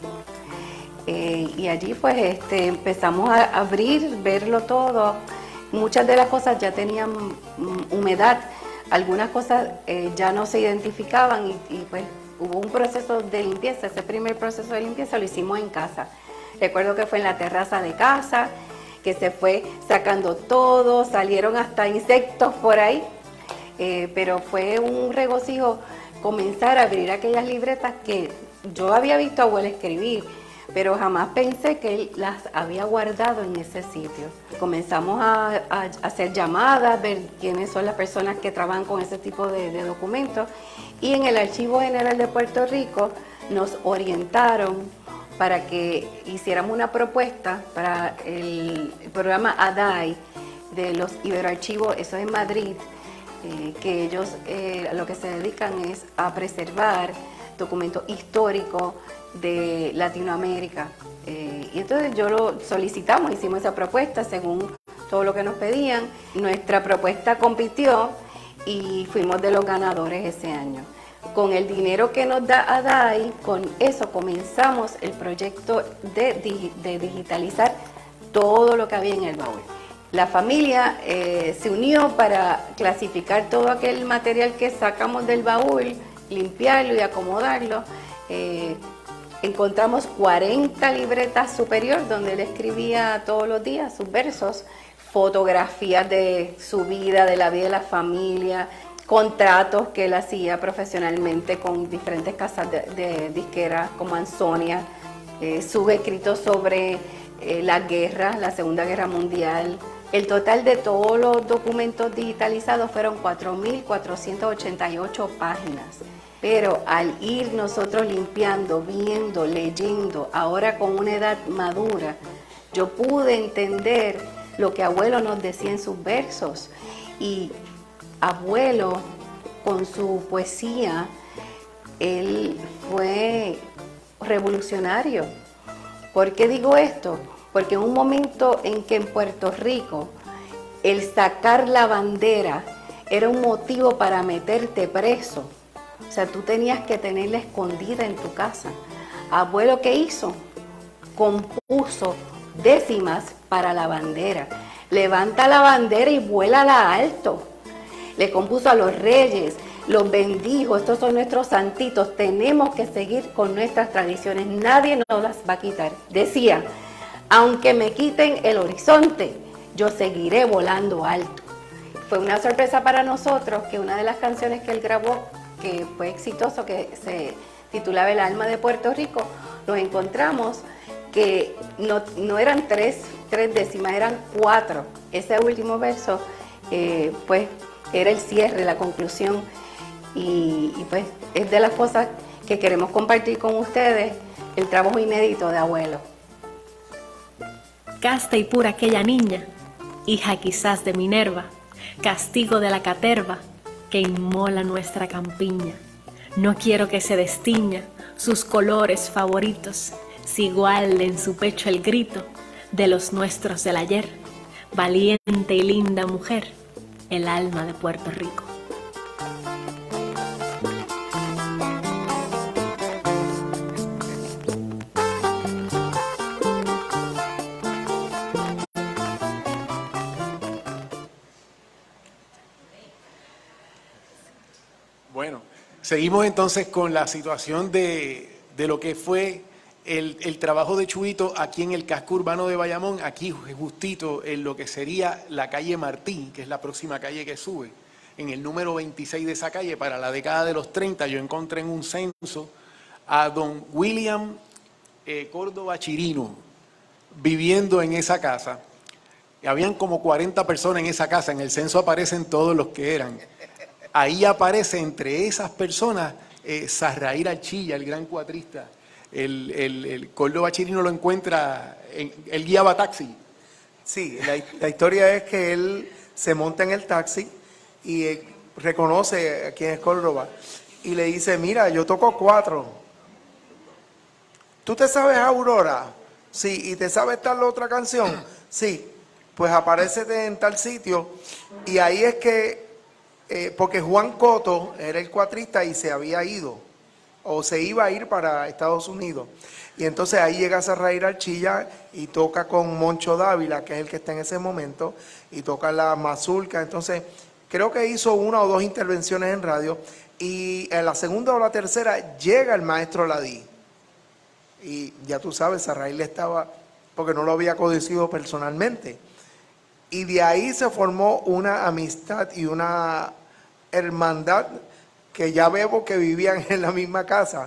Y allí pues empezamos a abrir, verlo todo. Muchas de las cosas ya tenían humedad, algunas cosas ya no se identificaban y pues hubo un proceso de limpieza. Ese primer proceso de limpieza lo hicimos en casa. Recuerdo que fue en la terraza de casa, que se fue sacando todo, salieron hasta insectos por ahí, pero fue un regocijo comenzar a abrir aquellas libretas que yo había visto a abuelo escribir, pero jamás pensé que él las había guardado en ese sitio. Comenzamos a hacer llamadas, ver quiénes son las personas que trabajan con ese tipo de documentos, y en el Archivo General de Puerto Rico nos orientaron para que hiciéramos una propuesta para el programa ADAI de los Iberoarchivos, eso es en Madrid, que ellos a lo que se dedican es a preservar documentos históricos de Latinoamérica. Y entonces yo lo solicitamos, hicimos esa propuesta según todo lo que nos pedían. Nuestra propuesta compitió y fuimos de los ganadores ese año. Con el dinero que nos da ADAI, con eso comenzamos el proyecto de digitalizar todo lo que había en el baúl. La familia se unió para clasificar todo aquel material que sacamos del baúl, limpiarlo y acomodarlo. Encontramos 40 libretas superior donde él escribía todos los días sus versos, fotografías de su vida, de la vida de la familia, contratos que él hacía profesionalmente con diferentes casas de disqueras como Ansonia, sus escritos sobre la guerra, la Segunda Guerra Mundial. El total de todos los documentos digitalizados fueron 4.488 páginas. Pero al ir nosotros limpiando, viendo, leyendo, ahora con una edad madura, yo pude entender lo que abuelo nos decía en sus versos. Y abuelo, con su poesía, él fue revolucionario. ¿Por qué digo esto? Porque en un momento en que en Puerto Rico el sacar la bandera era un motivo para meterte preso, o sea, tú tenías que tenerla escondida en tu casa. Abuelo, ¿qué hizo? Compuso décimas para la bandera. Levanta la bandera y vuélala alto. Le compuso a los reyes, los bendijo, estos son nuestros santitos, tenemos que seguir con nuestras tradiciones, nadie nos las va a quitar. Decía, aunque me quiten el horizonte, yo seguiré volando alto. Fue una sorpresa para nosotros que una de las canciones que él grabó, que fue exitoso, que se titulaba El alma de Puerto Rico, nos encontramos que no eran tres décimas, eran 4. Ese último verso, pues, era el cierre, la conclusión, y pues es de las cosas que queremos compartir con ustedes, el trabajo inédito de abuelo. Casta y pura aquella niña, hija quizás de Minerva, castigo de la caterva, que inmola nuestra campiña. No quiero que se destiña sus colores favoritos, si igual en su pecho el grito de los nuestros del ayer. Valiente y linda mujer, el alma de Puerto Rico. Bueno, seguimos entonces con la situación de lo que fue el trabajo de Chuito aquí en el casco urbano de Bayamón, aquí justito en lo que sería la calle Martín, que es la próxima calle que sube. En el número 26 de esa calle, para la década de los 30, yo encontré en un censo a don William Córdoba Chirino viviendo en esa casa. Habían como 40 personas en esa casa, en el censo aparecen todos los que eran. Ahí aparece entre esas personas Sarraíl Archilla, el gran cuatrista. El Córdoba Chirino lo encuentra, él guiaba taxi. Sí, la historia es que él se monta en el taxi y reconoce a quién es Córdoba y le dice, mira, yo toco 4. ¿Tú te sabes Aurora? Sí. ¿Y te sabes tal otra canción? Sí. Pues aparécete en tal sitio. Y ahí es que, porque Juan Coto era el cuatrista y se había ido, o se iba a ir para Estados Unidos. Y entonces ahí llega Sarraíl Archilla y toca con Moncho Dávila, que es el que está en ese momento, y toca la mazurca. Entonces, creo que hizo 1 o 2 intervenciones en radio, y en la segunda o la tercera llega el maestro Ladí. Y ya tú sabes, Sarraíl estaba, porque no lo había conocido personalmente. Y de ahí se formó una amistad y una hermandad que ya vemos que vivían en la misma casa.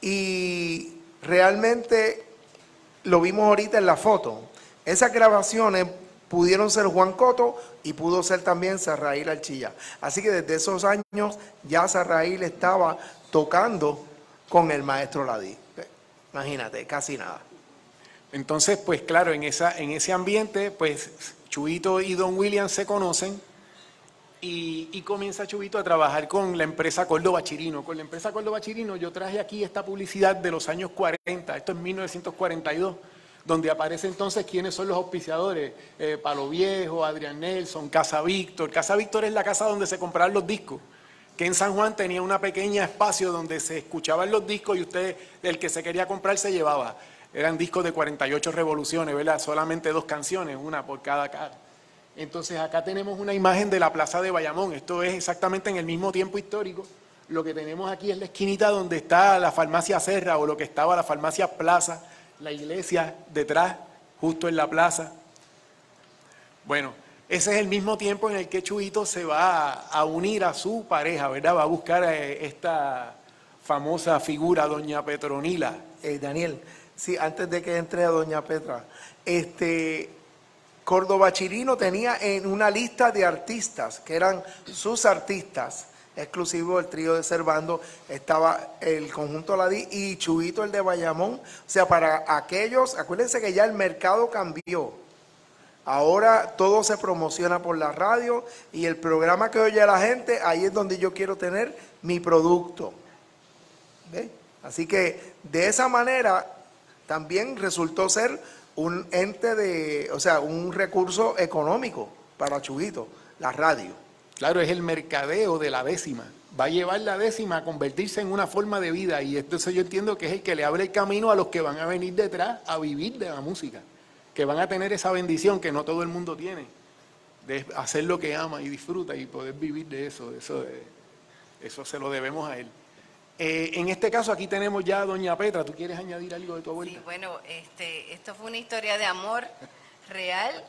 Y realmente lo vimos ahorita en la foto. Esas grabaciones pudieron ser Juan Coto y pudo ser también Sarraíl Archilla. Así que desde esos años ya Sarraíl estaba tocando con el maestro Ladí. Imagínate, casi nada. Entonces, pues claro, en ese ambiente, pues Chuito y don William se conocen y comienza Chuito a trabajar con la empresa Córdoba Chirino. Con la empresa Córdoba Chirino yo traje aquí esta publicidad de los años 40, esto es 1942, donde aparece entonces quiénes son los auspiciadores, Palo Viejo, Adrián Nelson, Casa Víctor. Casa Víctor es la casa donde se compraban los discos, que en San Juan tenía una pequeña espacio donde se escuchaban los discos y usted, el que se quería comprar, se llevaba. Eran discos de 48 revoluciones, ¿verdad? Solamente 2 canciones, una por cada cara. Entonces acá tenemos una imagen de la plaza de Bayamón. Esto es exactamente en el mismo tiempo histórico. Lo que tenemos aquí es la esquinita donde está la farmacia Serra, o lo que estaba la farmacia Plaza, la iglesia detrás, justo en la plaza. Bueno, ese es el mismo tiempo en el que Chuito se va a unir a su pareja, ¿verdad? Va a buscar a esta famosa figura, doña Petronila. Daniel, sí, antes de que entre a doña Petra, Córdoba Chirino tenía en una lista de artistas, que eran sus artistas, exclusivo del trío de Servando, estaba el conjunto Ladí y Chuito, el de Bayamón. O sea, para aquellos, acuérdense que ya el mercado cambió. Ahora todo se promociona por la radio y el programa que oye la gente, ahí es donde yo quiero tener mi producto. ¿Ve? Así que de esa manera también resultó ser un ente un recurso económico para Chuito, la radio. Claro, es el mercadeo de la décima. Va a llevar la décima a convertirse en una forma de vida, y entonces yo entiendo que es el que le abre el camino a los que van a venir detrás a vivir de la música, que van a tener esa bendición que no todo el mundo tiene, de hacer lo que ama y disfruta y poder vivir de eso. Eso se lo debemos a él. En este caso aquí tenemos ya a doña Petra. ¿Tú quieres añadir algo de tu abuela? Sí, bueno, esto fue una historia de amor real.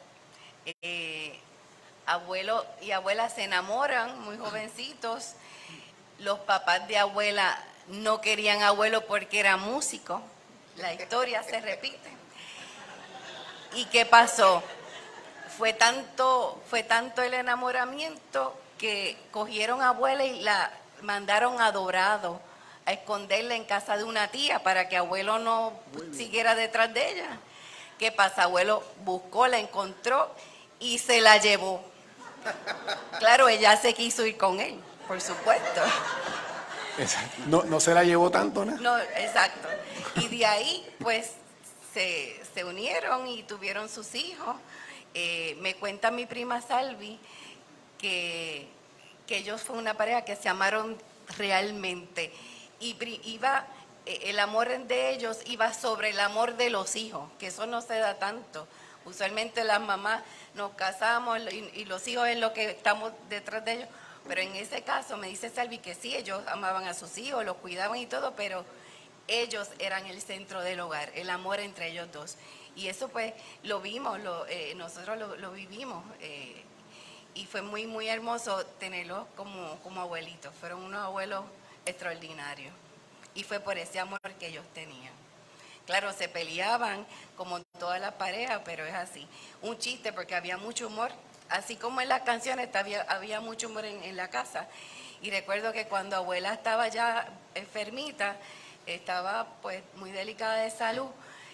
Abuelo y abuela se enamoran muy jovencitos. Los papás de abuela no querían abuelo porque era músico. La historia se repite. ¿Y qué pasó? Fue tanto el enamoramiento que cogieron a abuela y la mandaron a Dorado a esconderla en casa de una tía para que abuelo no siguiera detrás de ella. ¿Qué pasa? Abuelo buscó, la encontró y se la llevó. Claro, ella se quiso ir con él, por supuesto. Exacto. No se la llevó tanto, ¿no? No, exacto. Y de ahí, pues, se unieron y tuvieron sus hijos. Me cuenta mi prima Salvi que ellos fue una pareja que se amaron realmente. Y el amor de ellos iba sobre el amor de los hijos, que eso no se da tanto. Usualmente las mamás nos casamos y los hijos es lo que estamos detrás de ellos. Pero en ese caso me dice Salvi que sí, ellos amaban a sus hijos, los cuidaban y todo, pero ellos eran el centro del hogar, el amor entre ellos dos. Y eso pues lo vimos, nosotros lo vivimos. Y fue muy, muy hermoso tenerlos como abuelitos. Fueron unos abuelos extraordinarios. Y fue por ese amor que ellos tenían. Claro, se peleaban como todas las parejas, pero es así. Un chiste porque había mucho humor. Así como en las canciones había mucho humor en la casa. Y recuerdo que cuando abuela estaba ya enfermita, estaba pues muy delicada de salud,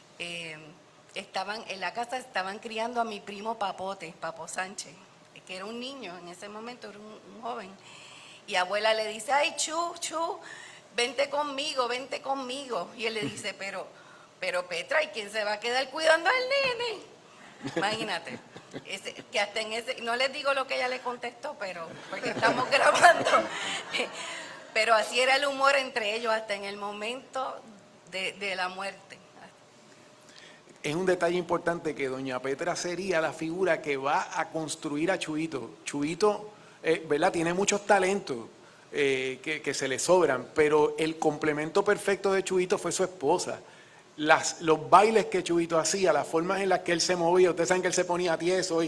en la casa estaban criando a mi primo Papote, Papo Sánchez, que era un niño en ese momento, era un joven. Y abuela le dice, ay, Chu, vente conmigo. Y él le dice, pero Petra, ¿y quién se va a quedar cuidando al nene? Imagínate, que hasta no les digo lo que ella le contestó, porque estamos grabando, pero así era el humor entre ellos hasta en el momento de la muerte. Es un detalle importante que doña Petra sería la figura que va a construir a Chuito. Chuito, ¿verdad? Tiene muchos talentos que se le sobran, pero el complemento perfecto de Chuito fue su esposa. Los bailes que Chuito hacía, las formas en las que él se movía, ustedes saben que él se ponía tieso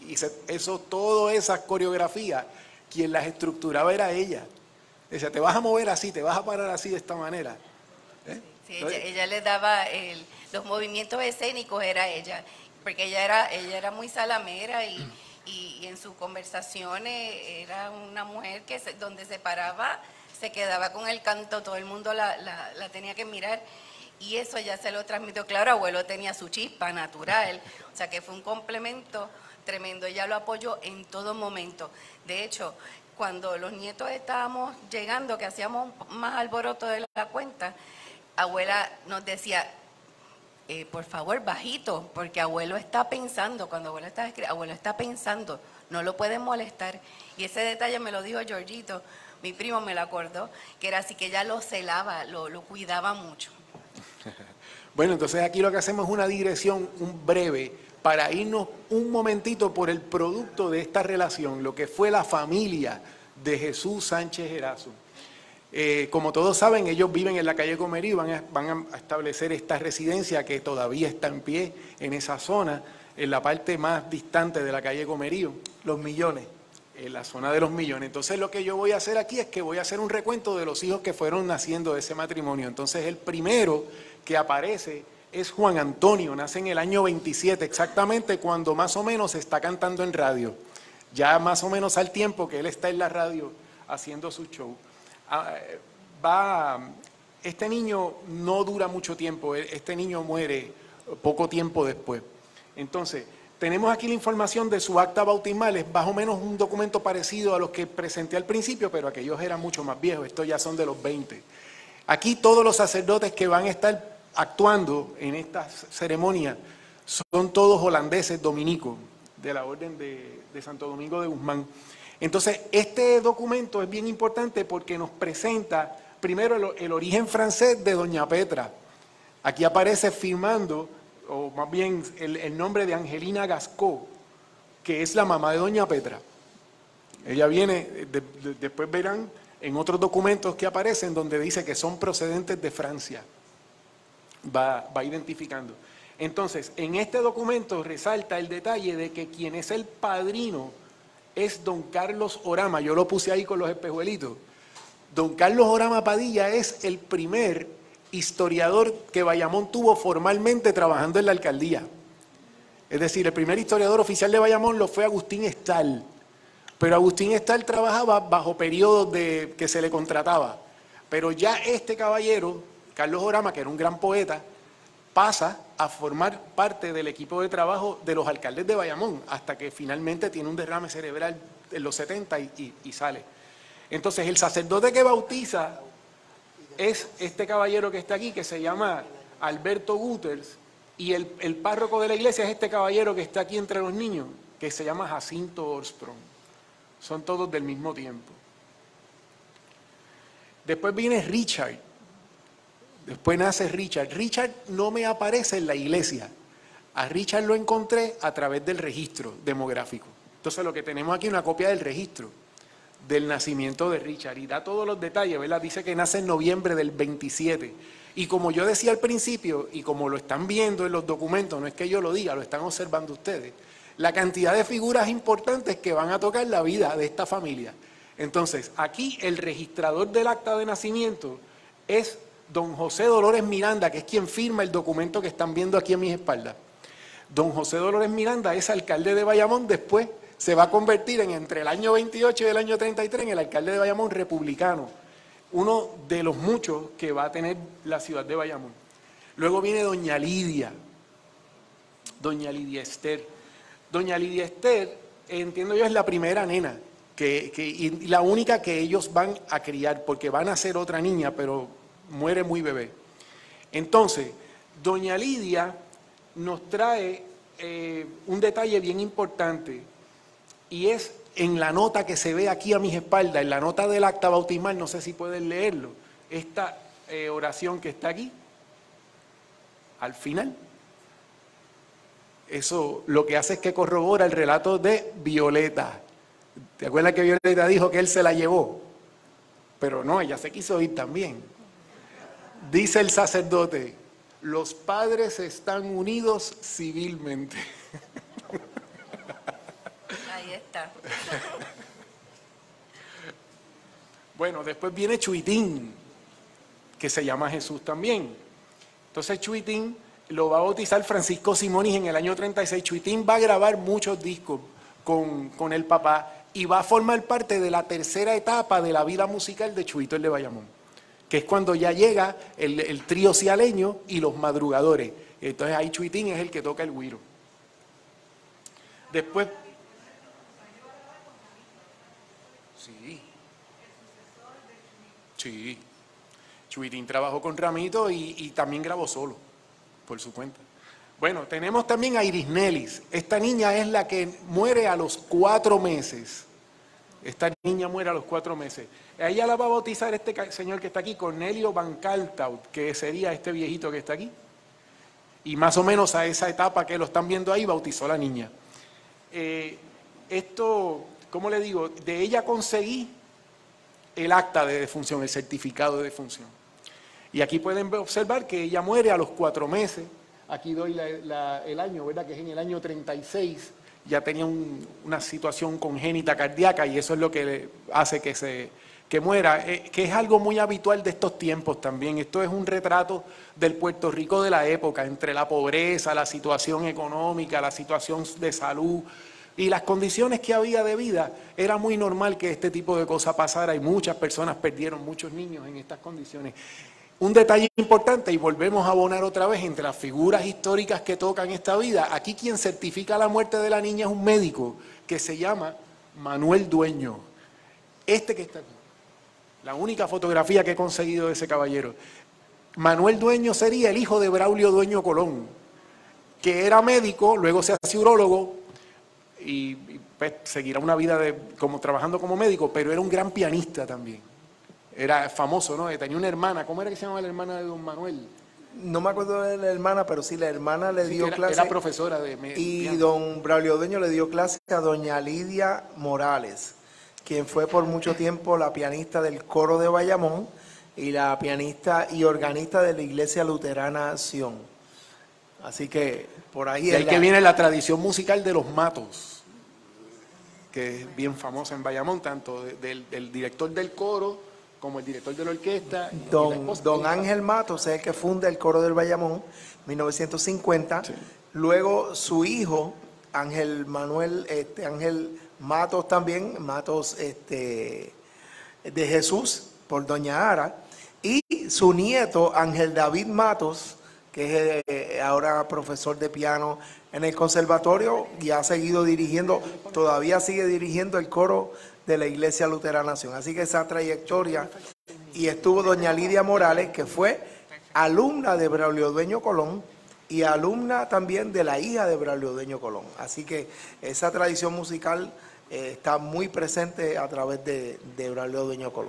todas esas coreografías, quien las estructuraba era ella. Decía, te vas a mover así, te vas a parar así de esta manera. Sí, ella le daba los movimientos escénicos, era ella, porque ella era muy salamera y en sus conversaciones era una mujer que donde se paraba, se quedaba con el canto, todo el mundo la tenía que mirar. Y eso ya se lo transmitió, claro, abuelo tenía su chispa natural, o sea que fue un complemento tremendo, ella lo apoyó en todo momento. De hecho, cuando los nietos estábamos llegando, que hacíamos más alboroto de la cuenta, abuela nos decía, por favor, bajito, porque abuelo está pensando, cuando abuelo estaba escribiendo, abuelo está pensando, no lo pueden molestar. Y ese detalle me lo dijo Georgito, mi primo me lo acordó, que era así que ella lo celaba, lo cuidaba mucho. Bueno, entonces aquí lo que hacemos es una digresión, un breve, para irnos un momentito por el producto de esta relación, lo que fue la familia de Jesús Sánchez Erazo. Como todos saben, ellos viven en la calle Comerío, van a establecer esta residencia que todavía está en pie en esa zona, en la parte más distante de la calle Comerío. Los Millones. En la zona de Los Millones. Entonces lo que yo voy a hacer aquí es que voy a hacer un recuento de los hijos que fueron naciendo de ese matrimonio. Entonces el primero que aparece es Juan Antonio, nace en el año 27, exactamente cuando más o menos se está cantando en radio. Ya más o menos al tiempo que él está en la radio haciendo su show. Este niño no dura mucho tiempo, este niño muere poco tiempo después. Entonces, tenemos aquí la información de su acta bautismal, es más o menos un documento parecido a los que presenté al principio, pero aquellos eran mucho más viejos, estos ya son de los 20. Aquí todos los sacerdotes que van a estar actuando en esta ceremonia son todos holandeses dominicos, de la Orden de Santo Domingo de Guzmán. Entonces, este documento es bien importante porque nos presenta primero el origen francés de doña Petra. Aquí aparece firmando, o más bien el nombre de Angelina Gascó, que es la mamá de doña Petra. Ella viene, después verán en otros documentos que aparecen donde dice que son procedentes de Francia. Va identificando. Entonces, en este documento resalta el detalle de que quien es el padrino es don Carlos Orama. Yo lo puse ahí con los espejuelitos. Don Carlos Orama Padilla es el primer historiador que Bayamón tuvo formalmente trabajando en la alcaldía. Es decir, el primer historiador oficial de Bayamón lo fue Agustín Estal. Pero Agustín Estal trabajaba bajo periodos que se le contrataba. Pero ya este caballero, Carlos Orama, que era un gran poeta, pasa a formar parte del equipo de trabajo de los alcaldes de Bayamón, hasta que finalmente tiene un derrame cerebral en los 70 y sale. Entonces, el sacerdote que bautiza es este caballero que está aquí, que se llama Alberto Guters, y el párroco de la iglesia es este caballero que está aquí entre los niños, que se llama Jacinto Orström. son todos del mismo tiempo. Después viene Richard. Después nace Richard. Richard no me aparece en la iglesia. A Richard lo encontré a través del registro demográfico. Entonces lo que tenemos aquí es una copia del registro del nacimiento de Richard. Y da todos los detalles, ¿verdad? Dice que nace en noviembre del 27. Y como yo decía al principio, y como lo están viendo en los documentos, no es que yo lo diga, lo están observando ustedes, la cantidad de figuras importantes que van a tocar la vida de esta familia. Entonces, aquí el registrador del acta de nacimiento es don José Dolores Miranda, que es quien firma el documento que están viendo aquí a mis espaldas. Don José Dolores Miranda es alcalde de Bayamón, después se va a convertir entre el año 28 y el año 33 en el alcalde de Bayamón republicano, uno de los muchos que va a tener la ciudad de Bayamón. Luego viene doña Lidia Esther. Doña Lidia Esther, entiendo yo, es la primera nena, y la única que ellos van a criar, porque van a ser otra niña, pero muere muy bebé. Entonces, doña Lidia nos trae un detalle bien importante, y es en la nota que se ve aquí a mis espaldas, en la nota del acta bautismal, no sé si pueden leerlo, esta oración que está aquí, al final. Eso lo que hace es que corrobora el relato de Violeta. ¿Te acuerdas que Violeta dijo que él se la llevó? Pero no, ella se quiso ir también. Dice el sacerdote, los padres están unidos civilmente. Ahí está. Bueno, después viene Chuitín, que se llama Jesús también. Entonces Chuitín lo va a bautizar Francisco Simonis en el año 36. Chuitín va a grabar muchos discos con el papá y va a formar parte de la tercera etapa de la vida musical de Chuito el de Bayamón, que es cuando ya llega el trío cialeño y los madrugadores. Entonces ahí Chuitín es el que toca el güiro. Después... Sí. Chuitín trabajó con Ramito y también grabó solo, por su cuenta. Bueno, tenemos también a Iris Nelis. Esta niña es la que muere a los 4 meses. Esta niña muere a los 4 meses. A ella la va a bautizar este señor que está aquí, Cornelio Van Kalthout, que sería este viejito que está aquí. Y más o menos a esa etapa que lo están viendo ahí, bautizó a la niña. Esto, ¿cómo le digo? De ella conseguí el acta de defunción, el certificado de defunción. Y aquí pueden observar que ella muere a los 4 meses. Aquí doy el año, ¿verdad? Que es en el año 36. Ya tenía una situación congénita cardíaca y eso es lo que le hace que muera, que es algo muy habitual de estos tiempos también. Esto es un retrato del Puerto Rico de la época, entre la pobreza, la situación económica, la situación de salud y las condiciones que había de vida. Era muy normal que este tipo de cosas pasara y muchas personas perdieron muchos niños en estas condiciones. Un detalle importante, y volvemos a abonar otra vez entre las figuras históricas que tocan esta vida, aquí quien certifica la muerte de la niña es un médico que se llama Manuel Dueño. Este que está aquí, la única fotografía que he conseguido de ese caballero. Manuel Dueño sería el hijo de Braulio Dueño Colón, que era médico, luego se hace urólogo y pues, seguirá una vida como trabajando como médico, pero era un gran pianista también. Era famoso, ¿no? Tenía una hermana. ¿Cómo era que se llamaba la hermana de don Manuel? No me acuerdo de la hermana, pero sí, la hermana le dio clase. Era profesora de y piano. Don Braulio Dueño le dio clase a doña Lidia Morales, quien fue por mucho tiempo la pianista del coro de Bayamón y la pianista y organista de la Iglesia Luterana Sion. Así que por ahí... De ahí que viene la tradición musical de los Matos, que es bien famosa en Bayamón, tanto del director del coro como el director de la orquesta. Don Ángel Matos es el que funda el coro del Bayamón, 1950. Sí. Luego su hijo, Ángel Manuel, Ángel Matos también, Matos de Jesús, por doña Ara. Y su nieto, Ángel David Matos, que es ahora profesor de piano en el conservatorio y ha seguido dirigiendo, todavía sigue dirigiendo el coro de la Iglesia Luterana Sion. Así que esa trayectoria, y estuvo doña Lidia Morales, que fue alumna de Braulio Dueño Colón y alumna también de la hija de Braulio Dueño Colón. Así que esa tradición musical está muy presente a través de Braulio Dueño Colón.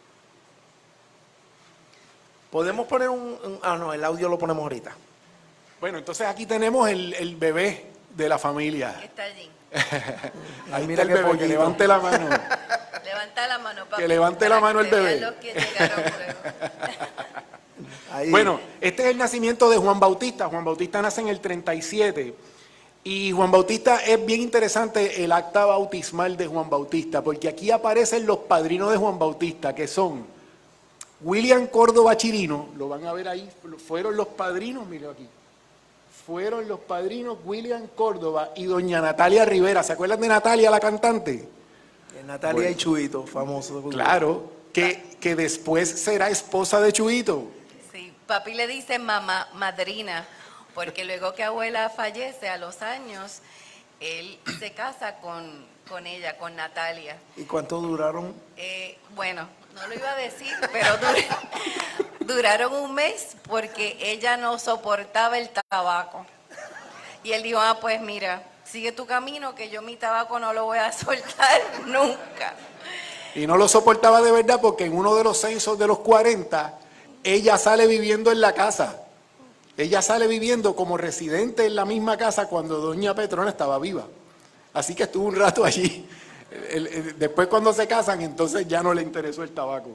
¿Podemos poner no, el audio lo ponemos ahorita? Bueno, entonces aquí tenemos el bebé de la familia. Está allí. Ahí Mira está el qué bebé, que pollito. levante la mano. Levanta la mano, papi. Que levante la mano el para que bebé. vean los que llegaron luego. Ahí. Bueno, este es el nacimiento de Juan Bautista. Juan Bautista nace en el 37. Y Juan Bautista, es bien interesante el acta bautismal de Juan Bautista, porque aquí aparecen los padrinos de Juan Bautista, que son William Córdoba Chirino, lo van a ver ahí, fueron los padrinos, mire aquí, fueron los padrinos William Córdoba y doña Natalia Rivera. ¿Se acuerdan de Natalia, la cantante? Natalia Bueno. y Chuito, famoso. Claro, que después será esposa de Chuito. Sí, papi le dice mamá, madrina, porque luego que abuela fallece a los años, él se casa con ella, con Natalia. ¿Y cuánto duraron? Bueno, no lo iba a decir, pero duraron un mes porque ella no soportaba el tabaco. Y él dijo, pues mira, sigue tu camino, que yo mi tabaco no lo voy a soltar nunca. Y no lo soportaba de verdad porque en uno de los censos de los 40, ella sale viviendo en la casa. Ella sale viviendo como residente en la misma casa cuando doña Petrona estaba viva. Así que estuvo un rato allí. Después cuando se casan, entonces ya no le interesó el tabaco.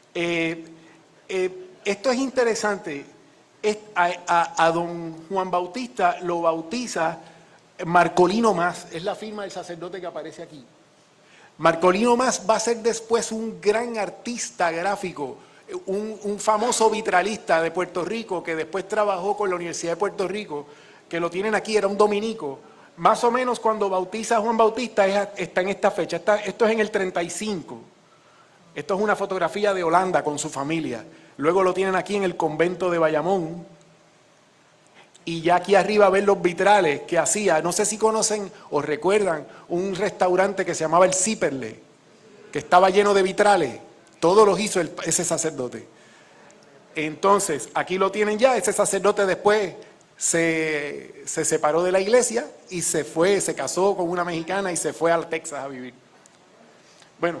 Esto es interesante. A don Juan Bautista lo bautiza Marcolino Mas, es la firma del sacerdote que aparece aquí. Marcolino Mas va a ser después un gran artista gráfico, un famoso vitralista de Puerto Rico que después trabajó con la Universidad de Puerto Rico, que lo tienen aquí, era un dominico. Más o menos cuando bautiza a Juan Bautista está en esta fecha, esto es en el 35. Esto es una fotografía de Holanda con su familia. Luego lo tienen aquí en el convento de Bayamón. Y ya aquí arriba ven los vitrales que hacía. No sé si conocen o recuerdan un restaurante que se llamaba El Zipperle, que estaba lleno de vitrales. Todos los hizo ese sacerdote. Entonces, aquí lo tienen ya. Ese sacerdote después se separó de la iglesia y se fue, se casó con una mexicana y se fue a Texas a vivir. Bueno.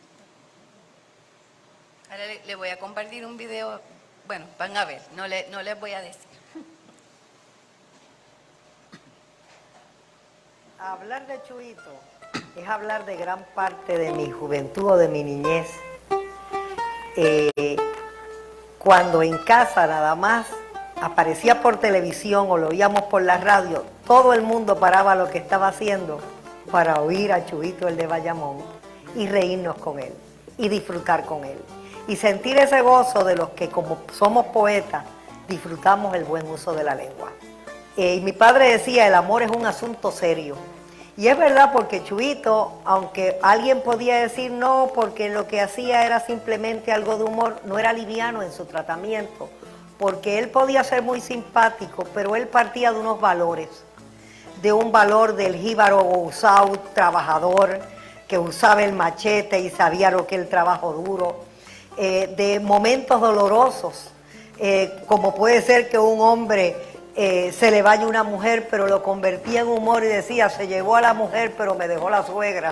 Ahora le voy a compartir un video. Bueno, van a ver, no les voy a decir. Hablar de Chuito es hablar de gran parte de mi juventud o de mi niñez. Cuando en casa nada más aparecía por televisión o lo oíamos por la radio, todo el mundo paraba lo que estaba haciendo para oír a Chuito, el de Bayamón, y reírnos con él, y disfrutar con él, y sentir ese gozo de los que como somos poetas, disfrutamos el buen uso de la lengua. Y mi padre decía, el amor es un asunto serio. Y es verdad, porque Chuito, aunque alguien podía decir no, porque lo que hacía era simplemente algo de humor, no era liviano en su tratamiento, porque él podía ser muy simpático, pero él partía de unos valores, de un valor del jíbaro usado, trabajador, que usaba el machete y sabía lo que es el trabajo duro, de momentos dolorosos, como puede ser que un hombre se le vaya una mujer, pero lo convertía en humor y decía, se llevó a la mujer, pero me dejó la suegra.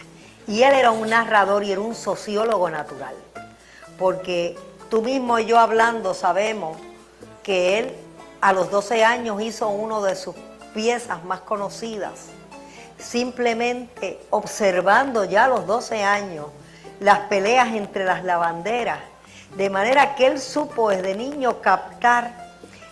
Y él era un narrador y era un sociólogo natural, porque tú mismo y yo hablando sabemos que él a los 12 años hizo una de sus piezas más conocidas, simplemente observando ya a los 12 años las peleas entre las lavanderas, de manera que él supo desde niño captar,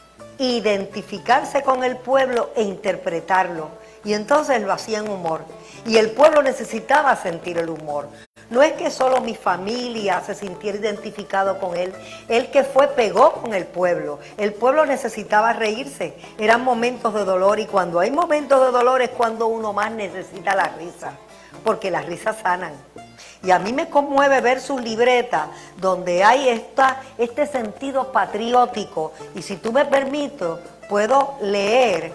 identificarse con el pueblo e interpretarlo. Y entonces lo hacía en humor. Y el pueblo necesitaba sentir el humor. No es que solo mi familia se sintiera identificado con él. Él que fue pegó con el pueblo. El pueblo necesitaba reírse. Eran momentos de dolor y cuando hay momentos de dolor es cuando uno más necesita la risa. Porque las risas sanan. Y a mí me conmueve ver sus libretas donde hay este sentido patriótico. Y si tú me permites, puedo leer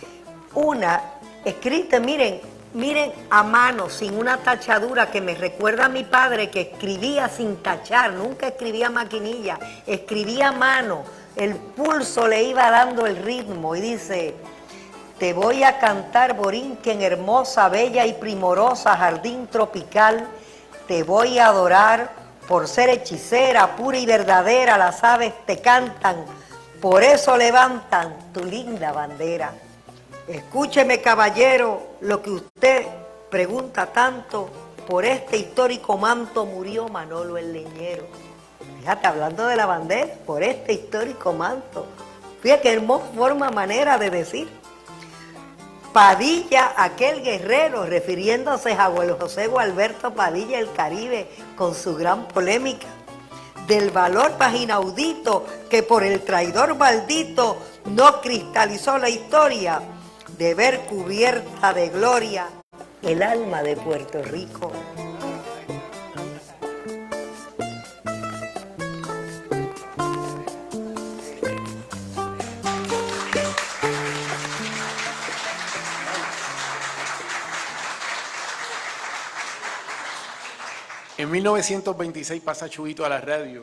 una escrita, miren a mano, sin una tachadura, que me recuerda a mi padre que escribía sin tachar, nunca escribía a maquinilla, escribía a mano. El pulso le iba dando el ritmo y dice, te voy a cantar Borinquen, hermosa, bella y primorosa, jardín tropical. Te voy a adorar por ser hechicera, pura y verdadera. Las aves te cantan, por eso levantan tu linda bandera. Escúcheme, caballero, lo que usted pregunta tanto. Por este histórico manto murió Manolo el leñero. Fíjate, hablando de la bandera, por este histórico manto. Fíjate qué hermosa forma, manera de decir. Padilla, aquel guerrero, refiriéndose a José Gualberto Padilla, el Caribe, con su gran polémica, del valor más inaudito que por el traidor maldito no cristalizó la historia de ver cubierta de gloria el alma de Puerto Rico. En 1926 pasa Chuyito a la radio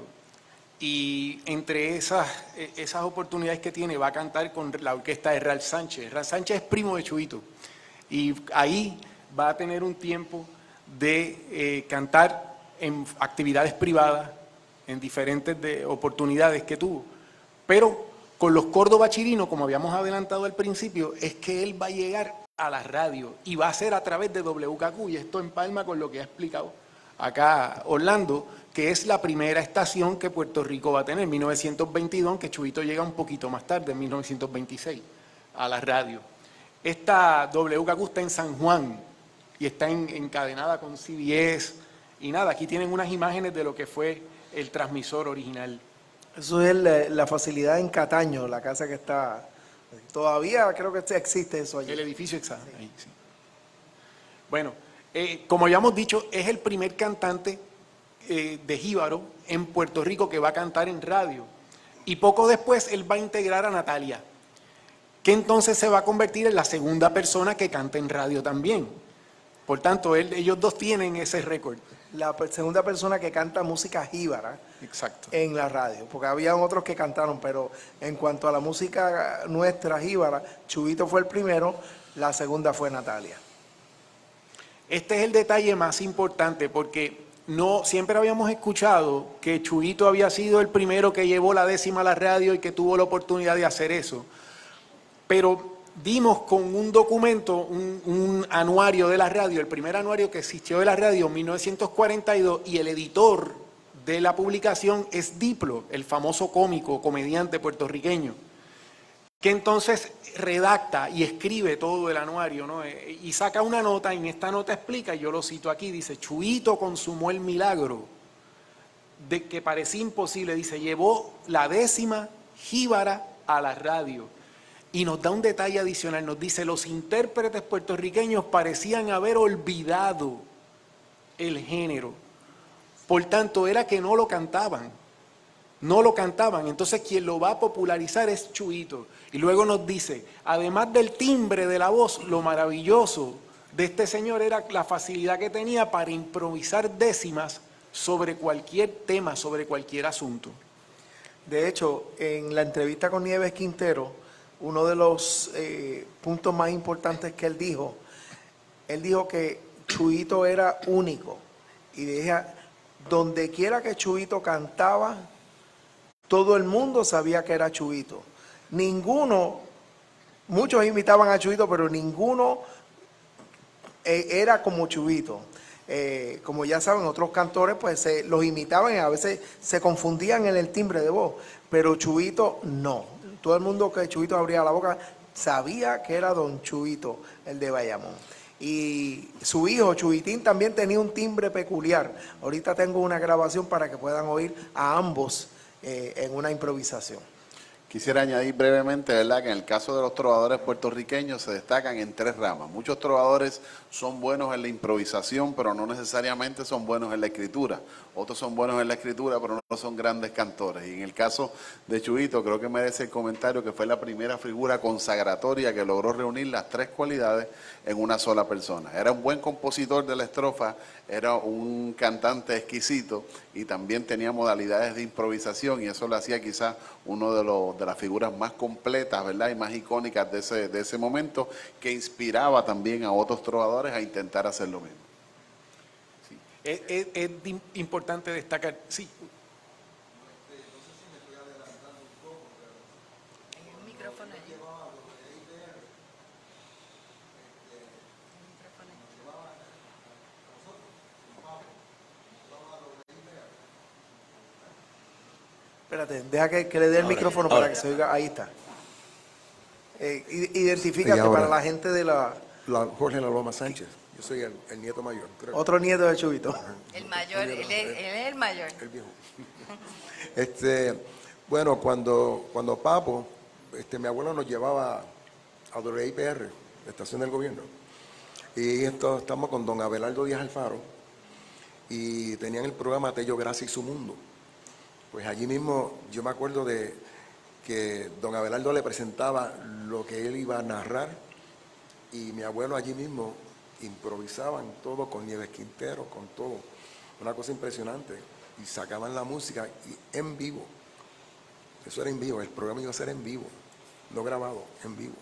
y entre esas oportunidades que tiene va a cantar con la orquesta de Real Sánchez. Real Sánchez es primo de Chuyito y ahí va a tener un tiempo de cantar en actividades privadas, en diferentes oportunidades que tuvo. Pero con los Córdoba Chirinos, como habíamos adelantado al principio, es que él va a llegar a la radio y va a ser a través de WKQ, y esto empalma con lo que ha explicado acá Orlando, que es la primera estación que Puerto Rico va a tener, 1922, que Chuyito llega un poquito más tarde, en 1926, a la radio. Esta WKQ está en San Juan y está encadenada con CBS, y nada, aquí tienen unas imágenes de lo que fue el transmisor original. Eso es la facilidad en Cataño, la casa que está, todavía creo que existe eso allí. El edificio exacto, sí. Ahí, sí. Bueno, como ya hemos dicho, es el primer cantante de jíbaro en Puerto Rico que va a cantar en radio. Y poco después él va a integrar a Natalia, que entonces se va a convertir en la segunda persona que canta en radio también. Por tanto, ellos dos tienen ese récord. La segunda persona que canta música jíbara. Exacto. En la radio, porque había otros que cantaron, pero en cuanto a la música nuestra jíbara, Chuyito fue el primero, la segunda fue Natalia. Este es el detalle más importante, porque no siempre habíamos escuchado que Chuyito había sido el primero que llevó la décima a la radio y que tuvo la oportunidad de hacer eso. Pero dimos con un documento, un anuario de la radio, el primer anuario que existió de la radio en 1942, y el editor de la publicación es Diplo, el famoso comediante puertorriqueño, que entonces redacta y escribe todo el anuario, ¿no? Y saca una nota, y en esta nota explica, yo lo cito aquí, dice: Chuyito consumó el milagro de que parecía imposible, dice, llevó la décima jíbara a la radio. Y nos da un detalle adicional, nos dice: los intérpretes puertorriqueños parecían haber olvidado el género, por tanto era que no lo cantaban, entonces quien lo va a popularizar es Chuyito. Y luego nos dice, además del timbre de la voz, lo maravilloso de este señor era la facilidad que tenía para improvisar décimas sobre cualquier tema, sobre cualquier asunto. De hecho, en la entrevista con Nieves Quintero, uno de los puntos más importantes que él dijo que Chuyito era único. Y decía, donde quiera que Chuyito cantaba, todo el mundo sabía que era Chuyito. Muchos imitaban a Chuyito, pero ninguno era como Chuyito. Como ya saben, otros cantores pues los imitaban y a veces se confundían en el timbre de voz, pero Chuyito no. Todo el mundo que Chuyito abría la boca sabía que era don Chuyito, el de Bayamón. Y su hijo, Chuyitín, también tenía un timbre peculiar. Ahorita tengo una grabación para que puedan oír a ambos en una improvisación. Quisiera añadir brevemente, ¿verdad?, que en el caso de los trovadores puertorriqueños se destacan en tres ramas. Muchos trovadores son buenos en la improvisación, pero no necesariamente son buenos en la escritura. Otros son buenos en la escritura, pero no son grandes cantores. Y en el caso de Chuyito, creo que merece el comentario que fue la primera figura consagratoria que logró reunir las tres cualidades en una sola persona. Era un buen compositor de la estrofa, era un cantante exquisito y también tenía modalidades de improvisación, y eso le hacía quizás uno de de las figuras más completas, ¿verdad? Y más icónicas de ese momento, que inspiraba también a otros trovadores a intentar hacer lo mismo. Sí. Es importante destacar, sí. Espérate, deja que le dé el micrófono para que se oiga. Ahí está. Identifícate para la gente de Jorge La Loma Sánchez. Yo soy el nieto mayor. Creo. Otro nieto de Chubito. El mayor, él es el mayor. El viejo. Bueno, cuando Papo, mi abuelo nos llevaba a WIPR, la estación del gobierno, y estamos con don Abelardo Díaz Alfaro, y tenían el programa Tello Gracia y su mundo. Pues allí mismo yo me acuerdo de que don Abelardo le presentaba lo que él iba a narrar, y mi abuelo allí mismo improvisaban todo con Nieves Quintero, con todo, una cosa impresionante, y sacaban la música y en vivo. Eso era en vivo, el programa iba a ser en vivo, no grabado, en vivo.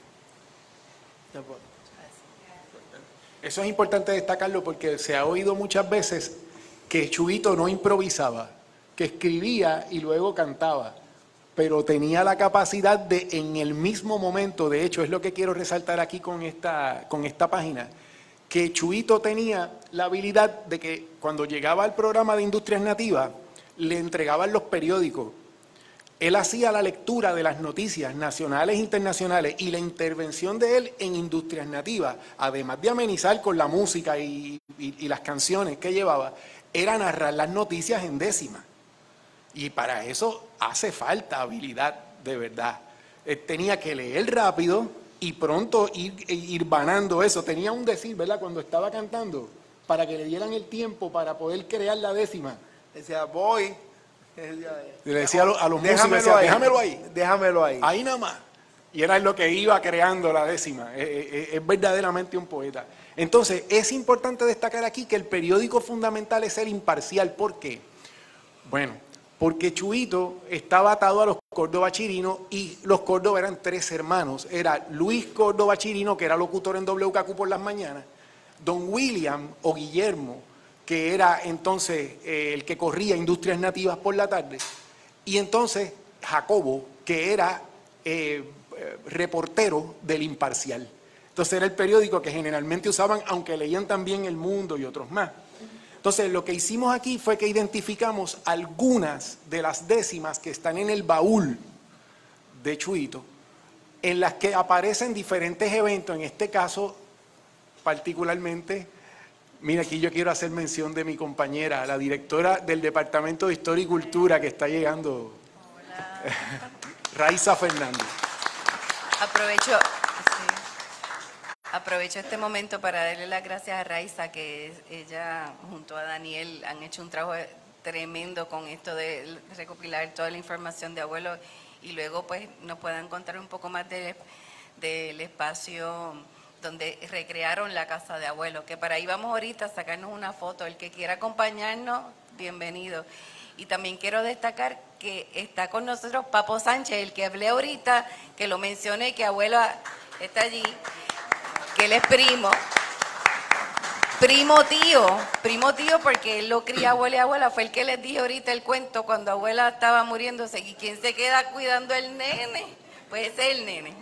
Eso es importante destacarlo porque se ha oído muchas veces que Chubito no improvisaba, que escribía y luego cantaba, pero tenía la capacidad de en el mismo momento, de hecho es lo que quiero resaltar aquí con esta página, que Chubito tenía la habilidad de que cuando llegaba al programa de Industrias Nativas, le entregaban los periódicos. Él hacía la lectura de las noticias nacionales e internacionales y la intervención de él en Industrias Nativas, además de amenizar con la música y las canciones que llevaba, era narrar las noticias en décima. Y para eso hace falta habilidad de verdad. Tenía que leer rápido y pronto ir vanando eso. Tenía un decir, ¿verdad? Cuando estaba cantando, para que le dieran el tiempo para poder crear la décima. Decía, voy. Y le decía a los músicos, déjamelo ahí. Déjamelo ahí. Ahí nada más. Y era lo que iba creando la décima. Es verdaderamente un poeta. Entonces, es importante destacar aquí que el periódico fundamental es el imparcial. ¿Por qué? Bueno, porque Chubito estaba atado a los Córdoba Chirino y los Córdoba eran tres hermanos. Era Luis Córdoba Chirino, que era locutor en WKQ por las mañanas, don William o Guillermo, que era entonces el que corría Industrias Nativas por la tarde, y entonces Jacobo, que era reportero del Imparcial. Entonces era el periódico que generalmente usaban, aunque leían también El Mundo y otros más. Entonces lo que hicimos aquí fue que identificamos algunas de las décimas que están en el baúl de Chuito, en las que aparecen diferentes eventos, en este caso particularmente. Mira, aquí yo quiero hacer mención de mi compañera, la directora del Departamento de Historia y Cultura que está llegando. Hola. Raiza Fernández. Aprovecho este momento para darle las gracias a Raiza, que ella junto a Daniel han hecho un trabajo tremendo con esto de recopilar toda la información de abuelo y luego pues nos puedan contar un poco más del espacio donde recrearon la casa de abuelo, que para ahí vamos ahorita a sacarnos una foto. El que quiera acompañarnos, bienvenido. Y también quiero destacar que está con nosotros Papo Sánchez, el que hablé ahorita, que lo mencioné, que abuelo está allí, que él es primo tío, porque él lo cría abuela y abuela. Fue el que les dije ahorita el cuento cuando abuela estaba muriéndose. ¿Y quién se queda cuidando el nene? Pues ese es el nene.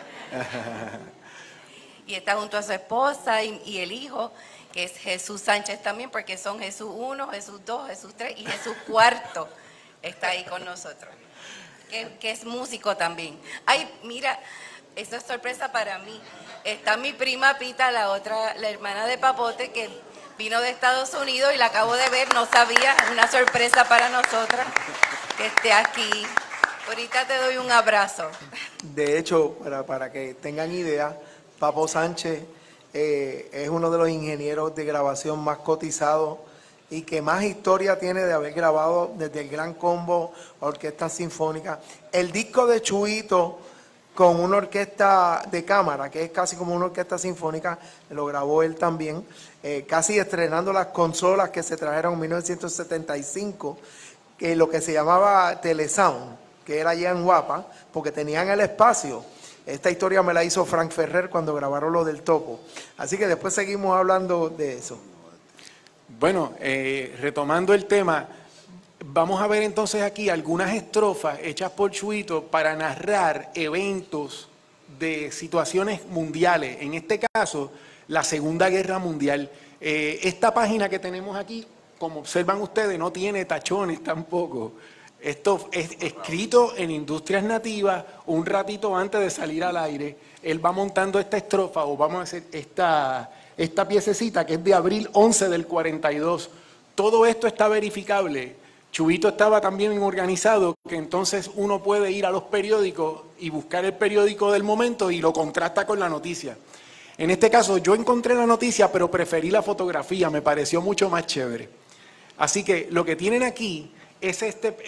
Y está junto a su esposa y el hijo, que es Jesús Sánchez también, porque son Jesús 1, Jesús 2, Jesús 3 y Jesús 4 está ahí con nosotros, que es músico también. Ay, mira, eso es sorpresa para mí. Está mi prima Pita, la hermana de Papote, que vino de Estados Unidos y la acabo de ver, no sabía, es una sorpresa para nosotras que esté aquí. Ahorita te doy un abrazo. De hecho, para que tengan idea, Papo Sánchez es uno de los ingenieros de grabación más cotizados y que más historia tiene de haber grabado desde el Gran Combo, Orquesta Sinfónica. El disco de Chuito con una orquesta de cámara, que es casi como una orquesta sinfónica, lo grabó él también, casi estrenando las consolas que se trajeron en 1975, que lo que se llamaba Telesound, que era allá en Guapa, porque tenían el espacio. Esta historia me la hizo Frank Ferrer cuando grabaron lo del topo. Así que después seguimos hablando de eso. Bueno, retomando el tema, vamos a ver entonces aquí algunas estrofas hechas por Chuito para narrar eventos de situaciones mundiales. En este caso, la Segunda Guerra Mundial. Esta página que tenemos aquí, como observan ustedes, no tiene tachones tampoco. Esto es escrito en Industrias Nativas un ratito antes de salir al aire. Él va montando esta estrofa, o vamos a hacer esta piececita que es de abril 11 del 42. Todo esto está verificable. Chubito estaba tan bien organizado que entonces uno puede ir a los periódicos y buscar el periódico del momento y lo contrasta con la noticia. En este caso yo encontré la noticia, pero preferí la fotografía, me pareció mucho más chévere. Así que lo que tienen aquí es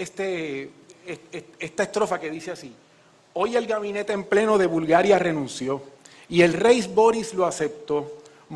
esta estrofa que dice así: hoy el gabinete en pleno de Bulgaria renunció y el rey Boris lo aceptó.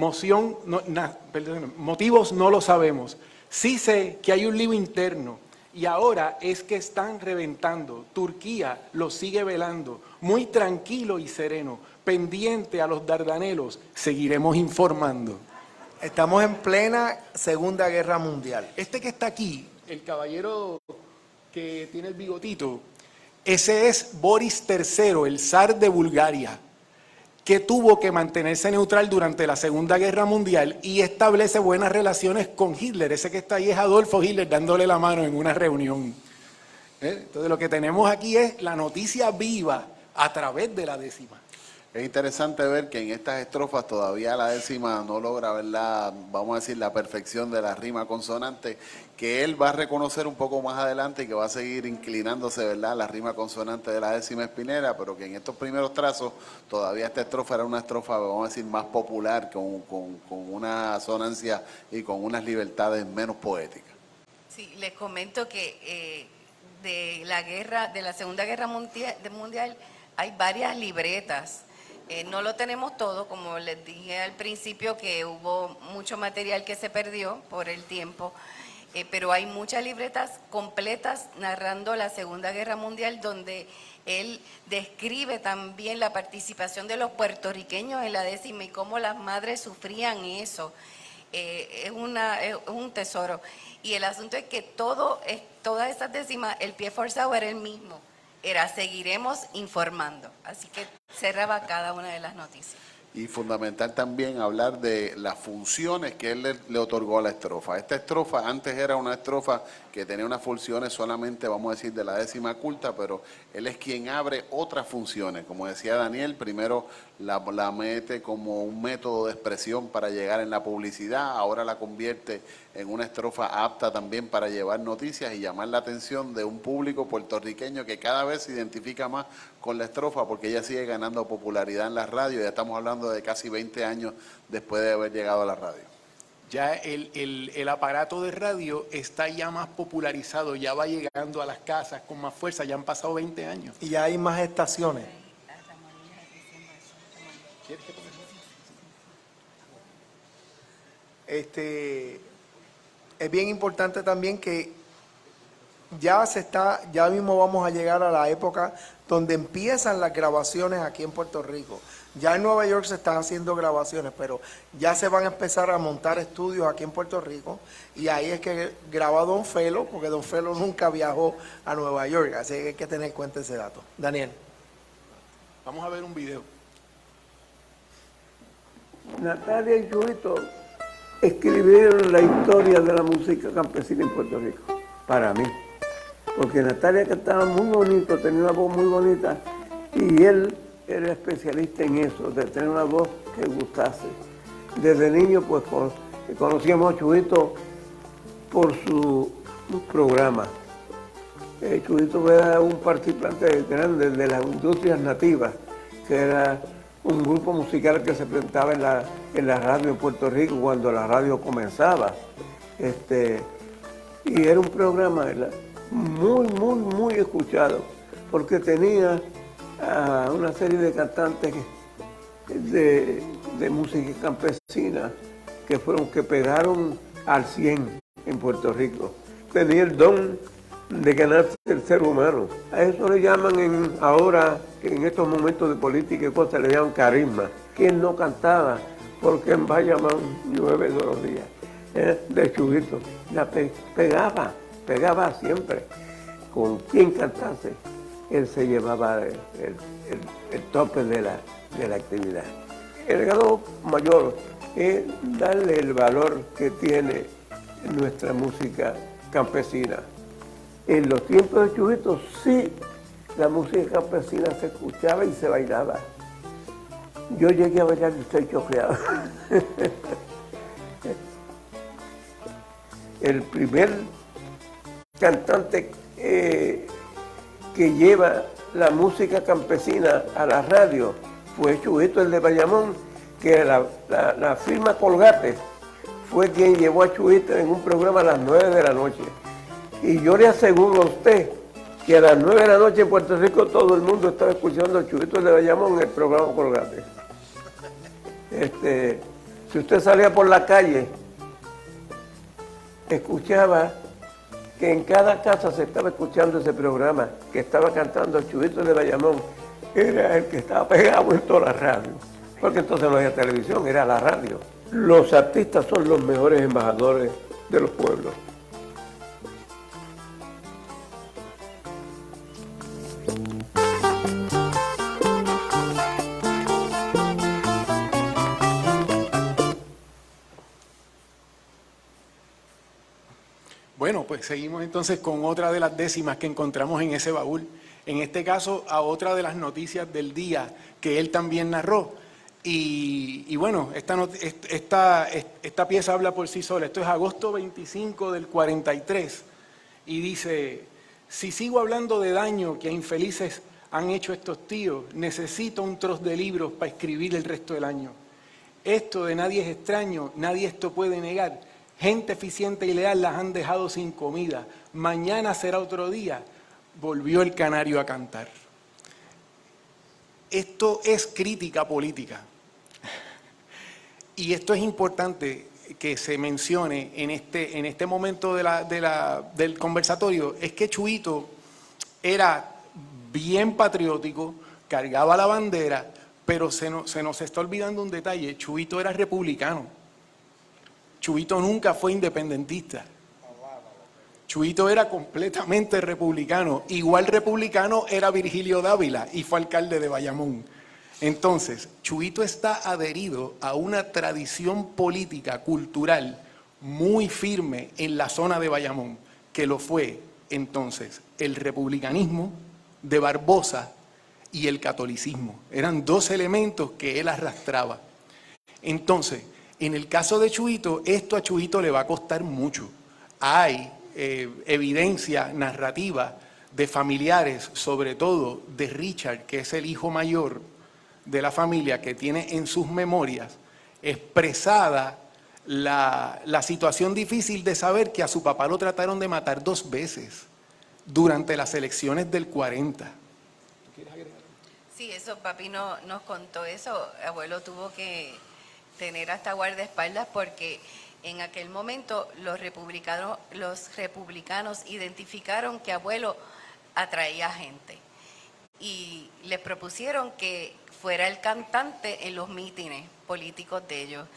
Motivos no lo sabemos. Sí sé que hay un lío interno y ahora es que están reventando. Turquía lo sigue velando, muy tranquilo y sereno, pendiente a los Dardanelos, seguiremos informando. Estamos en plena Segunda Guerra Mundial. Este que está aquí, el caballero que tiene el bigotito, ese es Boris III, el zar de Bulgaria, que tuvo que mantenerse neutral durante la Segunda Guerra Mundial y establece buenas relaciones con Hitler. Ese que está ahí es Adolfo Hitler dándole la mano en una reunión. Entonces lo que tenemos aquí es la noticia viva a través de la décima. Es interesante ver que en estas estrofas todavía la décima no logra ver vamos a decir, la perfección de la rima consonante, que él va a reconocer un poco más adelante y que va a seguir inclinándose, ¿verdad?, la rima consonante de la décima espinera, pero que en estos primeros trazos todavía esta estrofa era una estrofa, vamos a decir, más popular, con una sonancia y con unas libertades menos poéticas. Sí, les comento que de la Segunda Guerra Mundial hay varias libretas. No lo tenemos todo, como les dije al principio, que hubo mucho material que se perdió por el tiempo, pero hay muchas libretas completas narrando la Segunda Guerra Mundial, donde él describe también la participación de los puertorriqueños en la décima y cómo las madres sufrían eso. Es un tesoro. Y el asunto es que todas esas décimas, el pie forzado era el mismo. Era seguiremos informando. Así que cerraba cada una de las noticias. Y fundamental también hablar de las funciones que él le otorgó a la estrofa. Esta estrofa antes era una estrofa que tenía unas funciones solamente, vamos a decir, de la décima culta, pero él es quien abre otras funciones. Como decía Daniel, primero la mete como un método de expresión para llegar en la publicidad, ahora la convierte en una estrofa apta también para llevar noticias y llamar la atención de un público puertorriqueño que cada vez se identifica más con la estrofa porque ella sigue ganando popularidad en la radio. Ya estamos hablando de casi 20 años después de haber llegado a la radio. Ya el aparato de radio está ya más popularizado, ya va llegando a las casas con más fuerza, ya han pasado 20 años. Y ya hay más estaciones. Es bien importante también que ya mismo vamos a llegar a la época donde empiezan las grabaciones aquí en Puerto Rico. Ya en Nueva York se están haciendo grabaciones, pero ya se van a empezar a montar estudios aquí en Puerto Rico y ahí es que graba Don Felo, porque Don Felo nunca viajó a Nueva York, así que hay que tener en cuenta ese dato. Daniel. Vamos a ver un video. Natalia y Chuito escribieron la historia de la música campesina en Puerto Rico, para mí. Porque Natalia cantaba muy bonito, tenía una voz muy bonita, y él era especialista en eso, de tener una voz que gustase. Desde niño, pues, conocíamos a Chuito por su programa. Chuito era un participante grande de las Industrias Nativas, que era un grupo musical que se presentaba en la radio en Puerto Rico cuando la radio comenzaba. Y era un programa muy escuchado, porque tenía una serie de cantantes de música campesina que pegaron al 100 en Puerto Rico. Tenía el don de ganarse el ser humano. A eso le llaman ahora, en estos momentos de política y cosas, le llaman carisma. ¿Quién no cantaba? Porque en Bayamón llueve todos los días. De Chuyito, la pegaba siempre. Con quien cantase, él se llevaba el tope de la actividad. El legado mayor es darle el valor que tiene nuestra música campesina. En los tiempos de Chuyito, sí, la música campesina se escuchaba y se bailaba. Yo llegué a bailar y estoy choqueado. El primer cantante que lleva la música campesina a la radio fue Chuyito, el de Bayamón, que la firma Colgate fue quien llevó a Chuyito en un programa a las 9 de la noche. Y yo le aseguro a usted que a las 9 de la noche en Puerto Rico todo el mundo estaba escuchando a Chuyito, el de Bayamón en el programa Colgate. Si usted salía por la calle, escuchaba que en cada casa se estaba escuchando ese programa, que estaba cantando Chuyito de Bayamón, era el que estaba pegado en toda la radio, porque entonces no había televisión, era la radio. Los artistas son los mejores embajadores de los pueblos. Bueno, pues seguimos entonces con otra de las décimas que encontramos en ese baúl. En este caso, a otra de las noticias del día que él también narró. Y bueno, esta pieza habla por sí sola. Esto es agosto 25 del 43. Y dice, si sigo hablando de daño que a infelices han hecho estos tíos, necesito un trozo de libros para escribir el resto del año. Esto de nadie es extraño, nadie esto puede negar. Gente eficiente y leal las han dejado sin comida. Mañana será otro día. Volvió el canario a cantar. Esto es crítica política. Y esto es importante que se mencione en este momento del conversatorio. Es que Chuyito era bien patriótico, cargaba la bandera, pero se nos está olvidando un detalle. Chuyito era republicano. Chuyito nunca fue independentista. Chuyito era completamente republicano. Igual republicano era Virgilio Dávila y fue alcalde de Bayamón. Entonces, Chuyito está adherido a una tradición política, cultural, muy firme en la zona de Bayamón, que lo fue entonces el republicanismo de Barbosa y el catolicismo. Eran dos elementos que él arrastraba. Entonces, en el caso de Chuyito, esto a Chuyito le va a costar mucho. Hay evidencia narrativa de familiares, sobre todo de Richard, que es el hijo mayor de la familia, que tiene en sus memorias expresada la situación difícil de saber que a su papá lo trataron de matar 2 veces durante las elecciones del 40. Sí, eso papi nos contó eso. Abuelo tuvo que tener hasta guardaespaldas porque en aquel momento los republicanos identificaron que abuelo atraía gente y les propusieron que fuera el cantante en los mítines políticos de ellos.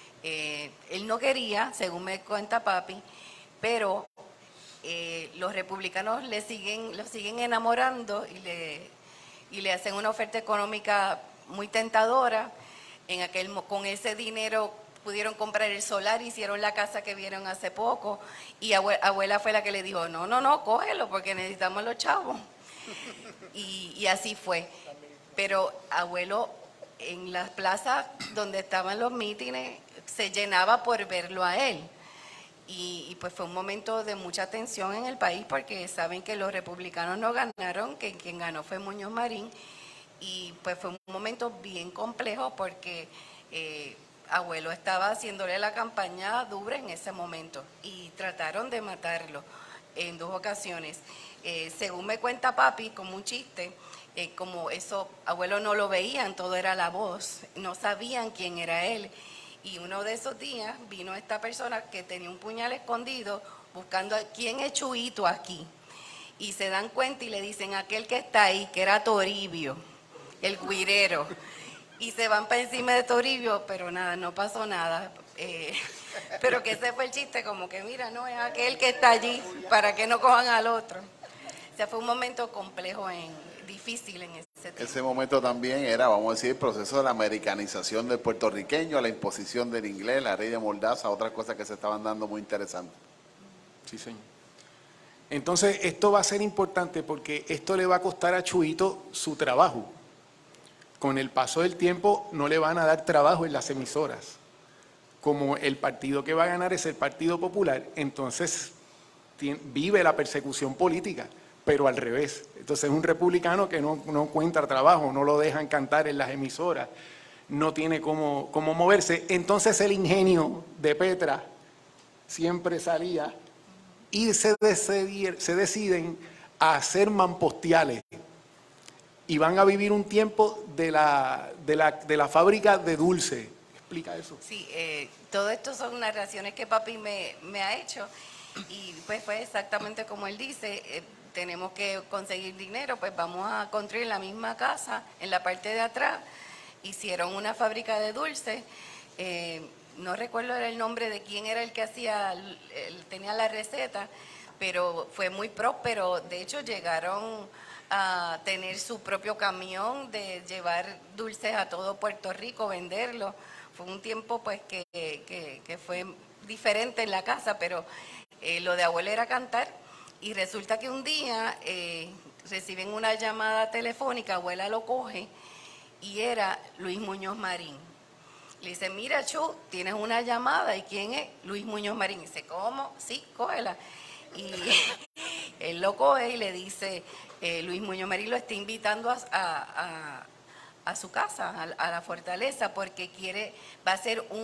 Él no quería, según me cuenta papi, pero los republicanos lo siguen enamorando y le hacen una oferta económica muy tentadora. Con ese dinero pudieron comprar el solar, hicieron la casa que vieron hace poco y abuela fue la que le dijo, no, cógelo porque necesitamos los chavos. Y así fue. Pero abuelo, en las plazas donde estaban los mítines, se llenaba por verlo a él. Y pues fue un momento de mucha tensión en el país porque saben que los republicanos no ganaron, que quien ganó fue Muñoz Marín. Y pues fue un momento bien complejo porque abuelo estaba haciéndole la campaña dura en ese momento y trataron de matarlo en 2 ocasiones. Según me cuenta papi, como un chiste, como eso, abuelo no lo veían, todo era la voz, no sabían quién era él. Y uno de esos días vino esta persona que tenía un puñal escondido buscando a quién es Chuyito aquí. y se dan cuenta y le dicen, aquel que está ahí, que era Toribio, el guirero, y se van para encima de Toribio, pero nada, no pasó nada. Pero que ese fue el chiste, como que mira, no es aquel que está allí, para que no cojan al otro. O sea, fue un momento complejo, difícil en ese tiempo. Ese momento también era, vamos a decir, el proceso de la americanización del puertorriqueño, la imposición del inglés, la ley de Mordaza, otras cosas que se estaban dando muy interesantes. Sí, señor. Entonces, esto va a ser importante porque esto le va a costar a Chuito su trabajo. Con el paso del tiempo no le van a dar trabajo en las emisoras. Como el partido que va a ganar es el Partido Popular, entonces vive la persecución política, pero al revés. Entonces es un republicano que no encuentra trabajo, no lo dejan cantar en las emisoras, no tiene cómo moverse. Entonces el ingenio de Petra siempre salía y se deciden a hacer mampostiales y van a vivir un tiempo de la fábrica de dulce. ¿Explica eso? Sí, todo esto son narraciones que papi me ha hecho y pues fue exactamente como él dice, tenemos que conseguir dinero, pues vamos a construir la misma casa en la parte de atrás. Hicieron una fábrica de dulces, no recuerdo el nombre de quién era el que tenía la receta, pero fue muy próspero. De hecho, llegaron a tener su propio camión de llevar dulces a todo Puerto Rico, venderlos. Fue un tiempo pues que fue diferente en la casa, pero lo de abuelo era cantar. Y resulta que un día reciben una llamada telefónica, abuela lo coge, y era Luis Muñoz Marín. Le dice, mira, Chu, tienes una llamada, ¿y quién es? Luis Muñoz Marín. Y dice, ¿cómo? Sí, cógela. Y él lo coge y le dice, Luis Muñoz Marín lo está invitando a su casa, a la fortaleza, porque va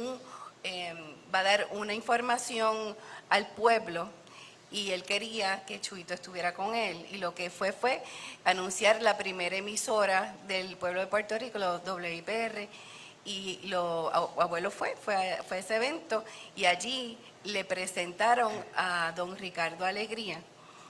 a dar una información al pueblo y él quería que Chuito estuviera con él. Y lo que fue anunciar la primera emisora del pueblo de Puerto Rico, los WIPR, y abuelo fue a ese evento y allí le presentaron a don Ricardo Alegría,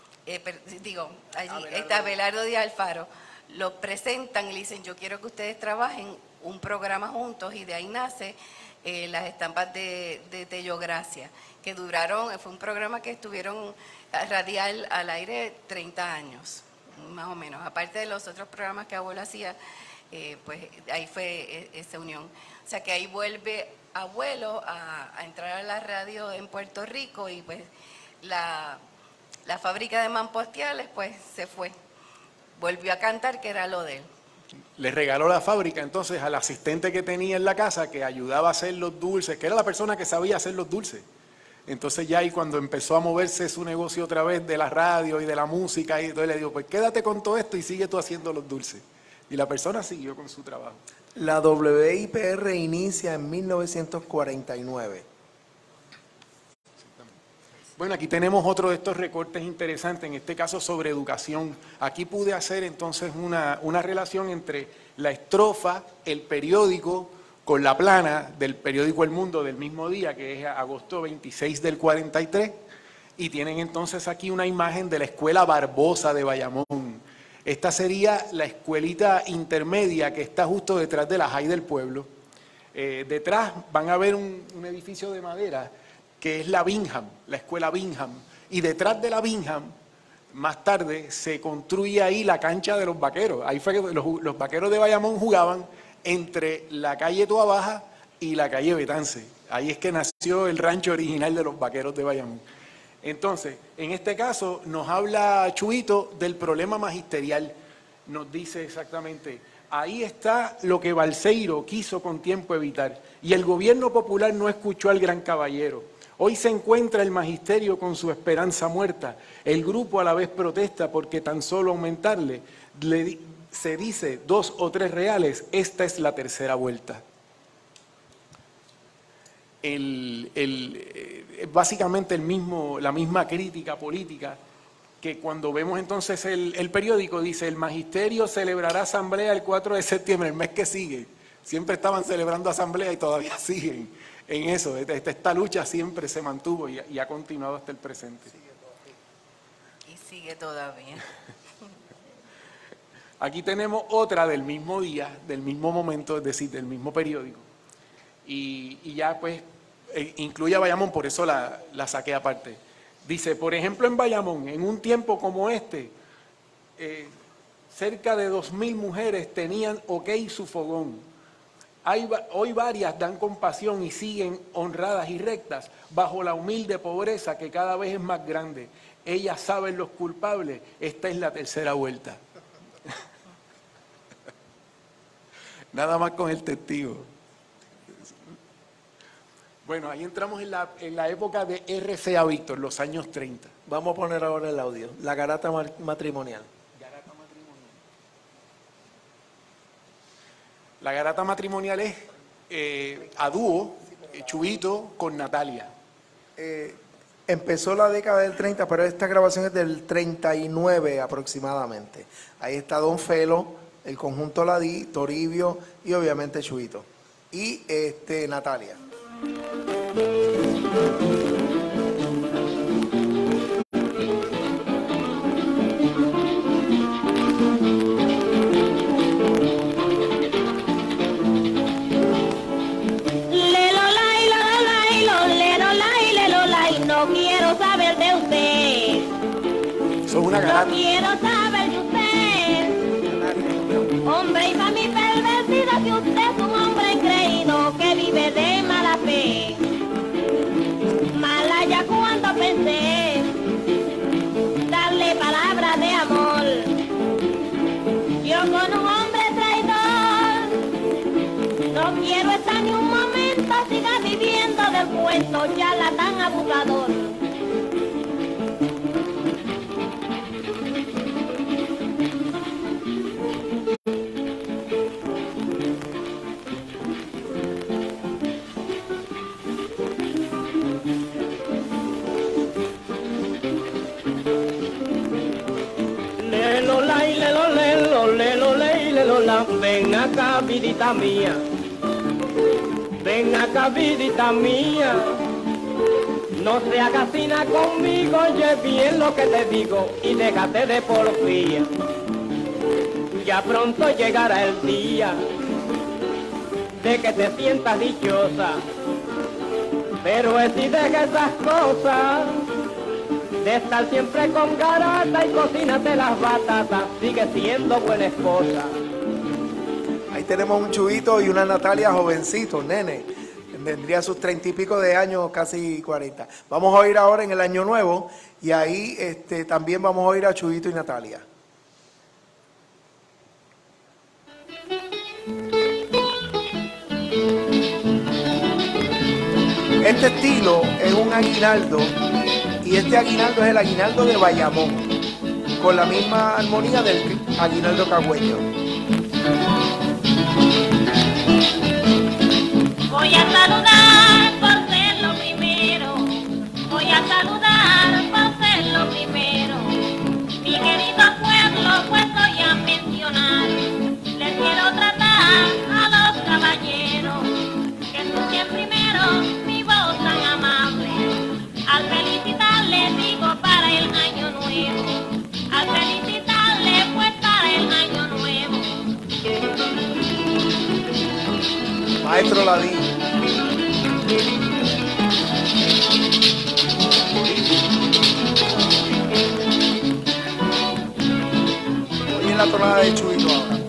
allí está Abelardo Díaz Alfaro. Lo presentan y le dicen, yo quiero que ustedes trabajen un programa juntos, y de ahí nace las estampas de Tello Gracia, que fue un programa que estuvieron radial al aire 30 años, más o menos. Aparte de los otros programas que abuelo hacía, pues ahí fue esa unión. O sea que ahí vuelve abuelo a entrar a la radio en Puerto Rico y pues la fábrica de mampostiales pues se fue. Volvió a cantar, que era lo de él. Le regaló la fábrica entonces al asistente que tenía en la casa, que ayudaba a hacer los dulces, que era la persona que sabía hacer los dulces. Entonces ya ahí cuando empezó a moverse su negocio otra vez de la radio y de la música, y entonces le digo, pues quédate con todo esto y sigue tú haciendo los dulces. Y la persona siguió con su trabajo. La WIPR inicia en 1949. Bueno, aquí tenemos otro de estos recortes interesantes, en este caso sobre educación. Aquí pude hacer entonces una relación entre la estrofa, el periódico, con la plana del periódico El Mundo del mismo día, que es agosto 26 del 43, y tienen entonces aquí una imagen de la Escuela Barbosa de Bayamón. Esta sería la escuelita intermedia que está justo detrás de la High del pueblo. Detrás van a ver un edificio de madera, que es la Bingham, la escuela Bingham, y detrás de la Bingham, más tarde, se construye ahí la cancha de los vaqueros. Ahí fue que los vaqueros de Bayamón jugaban entre la calle Toa Baja y la calle Betance. Ahí es que nació el rancho original de los vaqueros de Bayamón. Entonces, en este caso, nos habla Chuito del problema magisterial. Nos dice exactamente, ahí está lo que Balseiro quiso con tiempo evitar, y el gobierno popular no escuchó al gran caballero. Hoy se encuentra el magisterio con su esperanza muerta. El grupo a la vez protesta porque tan solo aumentarle, se dice 2 o 3 reales, esta es la tercera vuelta. Básicamente la misma crítica política, que cuando vemos entonces el periódico dice, el magisterio celebrará asamblea el 4 de septiembre, el mes que sigue. Siempre estaban celebrando asamblea y todavía siguen en eso. Esta lucha siempre se mantuvo y ha continuado hasta el presente. Y sigue todavía. Aquí tenemos otra del mismo día, del mismo momento, es decir, del mismo periódico. Y ya pues incluye a Bayamón, por eso la saqué aparte. Dice, por ejemplo, en Bayamón, en un tiempo como este, cerca de 2.000 mujeres tenían ok su fogón. Hoy varias dan compasión y siguen honradas y rectas bajo la humilde pobreza que cada vez es más grande. Ellas saben los culpables, esta es la tercera vuelta. Nada más con el testigo. Bueno, ahí entramos en la época de RCA Víctor, los años 30. Vamos a poner ahora el audio, la garata matrimonial. La garata matrimonial es a dúo, Chuyito con Natalia. Empezó la década del 30, pero esta grabación es del 39 aproximadamente. Ahí está Don Felo, el conjunto Ladí, Toribio y obviamente Chuyito. Y Natalia. No quiero saber de usted. Son una garata. No quiero saber de usted. Hombre, y para mi pervertida que usted es un hombre creído que vive de mala fe. Mala ya cuando pensé darle palabras de amor. Yo con un hombre traidor no quiero estar ni un momento, siga viviendo del cuento charlatán abusador. Ven acá, vidita mía, ven acá, vidita mía, no se agacina conmigo, oye bien lo que te digo y déjate de porfía. Ya pronto llegará el día de que te sientas dichosa, pero es si deja esas cosas de estar siempre con garata y cocínate las batatas, sigue siendo buena esposa. Ahí tenemos un Chuyito y una Natalia jovencito, nene. Tendría sus 30 y pico de años, casi 40. Vamos a oír ahora en el Año Nuevo y ahí también vamos a oír a Chuyito y Natalia. Este estilo es un aguinaldo y este aguinaldo es el aguinaldo de Bayamón, con la misma armonía del aguinaldo cagüeño. Voy a saludar por ser lo primero, voy a saludar por ser lo primero. Mi querido pueblo, pues voy a mencionar, les quiero tratar a los caballeros, que escuchen primero mi voz tan amable. Al felicitarles digo para el año nuevo, al felicitarles pues para el año nuevo. Maestro Ladí. Oye la tonada de Chuyito ahora.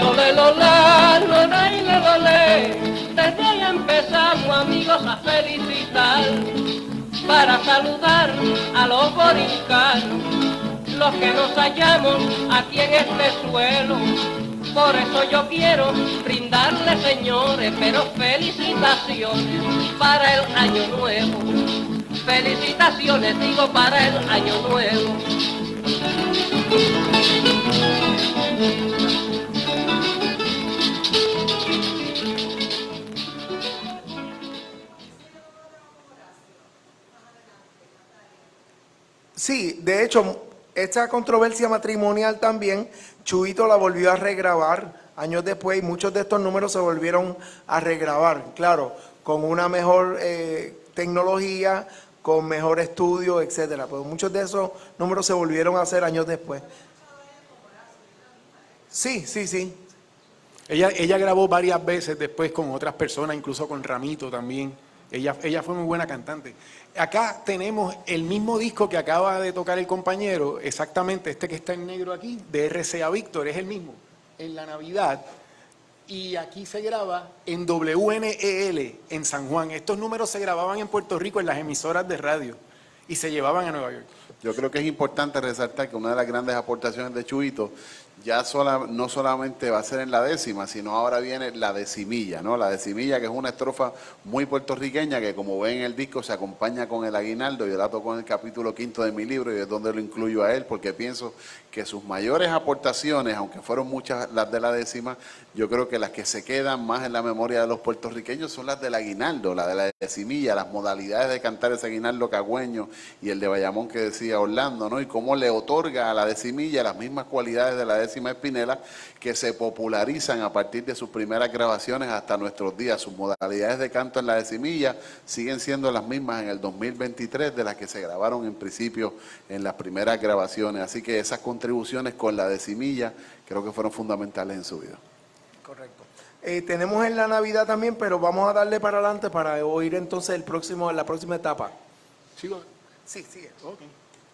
Desde ahí empezamos amigos a felicitar, para saludar a los boricanos, los que nos hallamos aquí en este suelo. Por eso yo quiero brindarle, señores, pero felicitaciones para el año nuevo. Felicitaciones, digo, para el año nuevo. Sí, de hecho, esta controversia matrimonial también, Chuyito la volvió a regrabar años después y muchos de estos números se volvieron a regrabar, claro, con una mejor tecnología, con mejor estudio, etcétera. Pues muchos de esos números se volvieron a hacer años después. Sí. Ella grabó varias veces después con otras personas, incluso con Ramito también. Ella fue muy buena cantante. Acá tenemos el mismo disco que acaba de tocar el compañero, exactamente este que está en negro aquí, de RCA Víctor, es el mismo, en la Navidad. Y aquí se graba en WNEL, en San Juan. Estos números se grababan en Puerto Rico en las emisoras de radio y se llevaban a Nueva York. Yo creo que es importante resaltar que una de las grandes aportaciones de Chuito ya no solamente va a ser en la décima, sino ahora viene la decimilla, ¿no? La decimilla, que es una estrofa muy puertorriqueña que, como ven en el disco, se acompaña con el aguinaldo. Yo la toco en el capítulo 5 de mi libro y es donde lo incluyo a él, porque pienso que sus mayores aportaciones, aunque fueron muchas las de la décima, yo creo que las que se quedan más en la memoria de los puertorriqueños son las del aguinaldo, la de la decimilla, las modalidades de cantar ese aguinaldo cagüeño y el de Bayamón que decía Orlando, ¿no? Y cómo le otorga a la decimilla las mismas cualidades de la décima espinela, que se popularizan a partir de sus primeras grabaciones hasta nuestros días. Sus modalidades de canto en la decimilla siguen siendo las mismas en el 2023 de las que se grabaron en principio en las primeras grabaciones. Así que esas contribuciones con la decimilla creo que fueron fundamentales en su vida. Correcto. Tenemos en la Navidad también, pero vamos a darle para adelante para oír entonces la próxima etapa. ¿Sigo? Sí, sigue. Okay.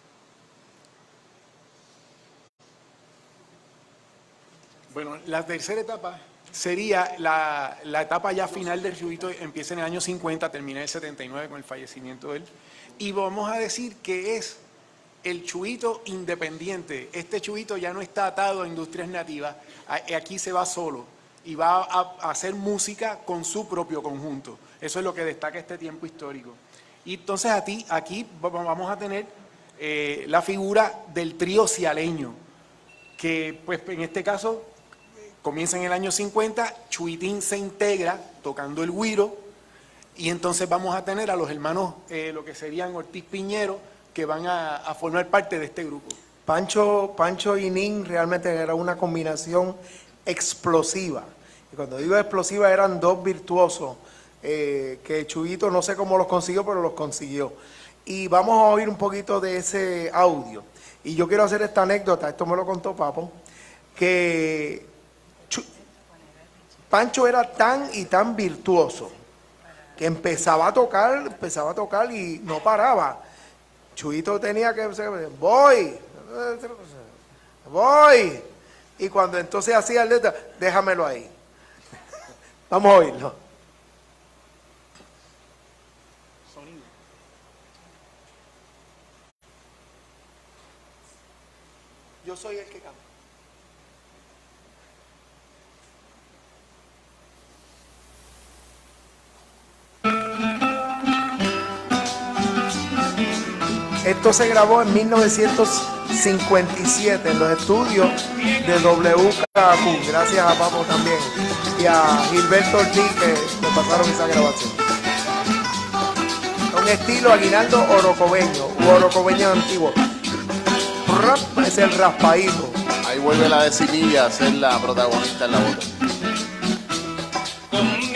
Bueno, la tercera etapa sería la etapa ya final del Chuito, empieza en el año 50, termina en el 79 con el fallecimiento de él. Y vamos a decir que es el Chuito independiente. Este Chuito ya no está atado a industrias nativas, aquí se va solo y va a hacer música con su propio conjunto. Eso es lo que destaca este tiempo histórico. Y entonces aquí vamos a tener la figura del trío cialeño, que pues en este caso comienza en el año 50, Chuitín se integra tocando el güiro, y entonces vamos a tener a los hermanos, lo que serían Ortiz Piñero, que van a formar parte de este grupo. Pancho y Nin realmente era una combinación explosiva. Y cuando digo explosiva, eran dos virtuosos, que Chuito no sé cómo los consiguió, pero los consiguió. Y vamos a oír un poquito de ese audio. Y yo quiero hacer esta anécdota, esto me lo contó Papo, que Pancho era tan y tan virtuoso que empezaba a tocar y no paraba. Chuito tenía que decir, voy. Y cuando entonces hacía el letra, déjamelo ahí. Vamos a oírlo. Yo soy el que canta. Esto se grabó en 1957 en los estudios de WKQ. Gracias a Papo también y a Gilberto Ortiz que me pasaron esa grabación. Un estilo aguinaldo orocobeño u orocobeño antiguo. Es el raspadito. Ahí vuelve la decimilla a ser la protagonista en la voz. Con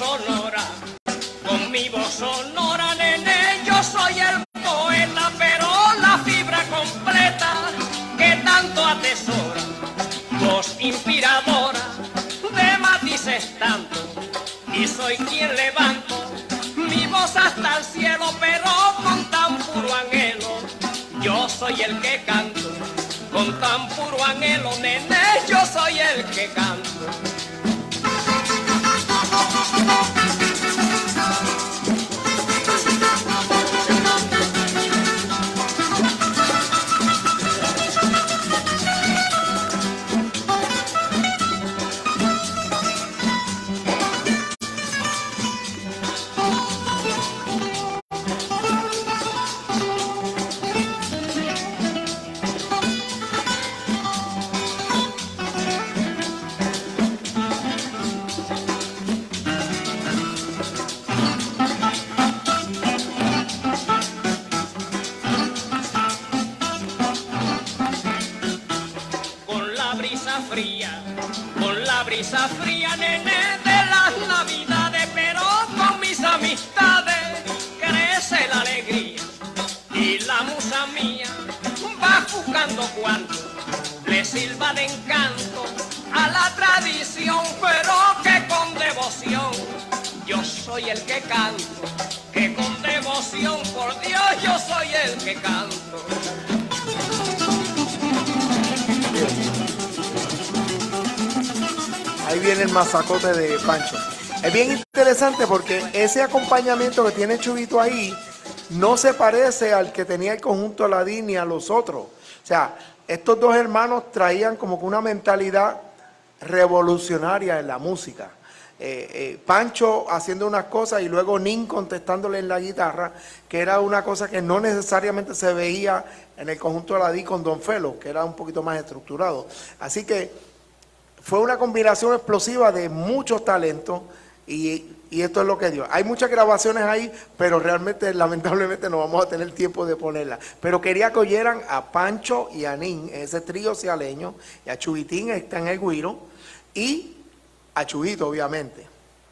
mi voz sonora, nene, yo soy el poeta, pero la fibra completa que tanto atesora, voz inspiradora de matices tanto, y soy quien levanto mi voz hasta el cielo, pero con tan puro anhelo, yo soy el que canto, con tan puro anhelo, nene, yo soy el que canto. Con la brisa fría, nene, de las navidades, pero con mis amistades crece la alegría. sé cuánto le sirva de encanto a la tradición, pero que con devoción yo soy el que canto, que con devoción por Dios yo soy el que canto. Ahí viene el masacote de Pancho. Es bien interesante porque ese acompañamiento que tiene Chubito ahí no se parece al que tenía el conjunto Aladín ni a los otros. O sea, estos dos hermanos traían como que una mentalidad revolucionaria en la música. Pancho haciendo unas cosas y luego Nin contestándole en la guitarra, que era una cosa que no necesariamente se veía en el conjunto Aladín con Don Felo, que era un poquito más estructurado. Así que fue una combinación explosiva de muchos talentos y esto es lo que dio. Hay muchas grabaciones ahí, pero realmente, lamentablemente, no vamos a tener tiempo de ponerlas. Pero quería que oyeran a Pancho y a Nin, ese trío cialeño, y a Chubitín, está en el güiro, y a Chubito, obviamente.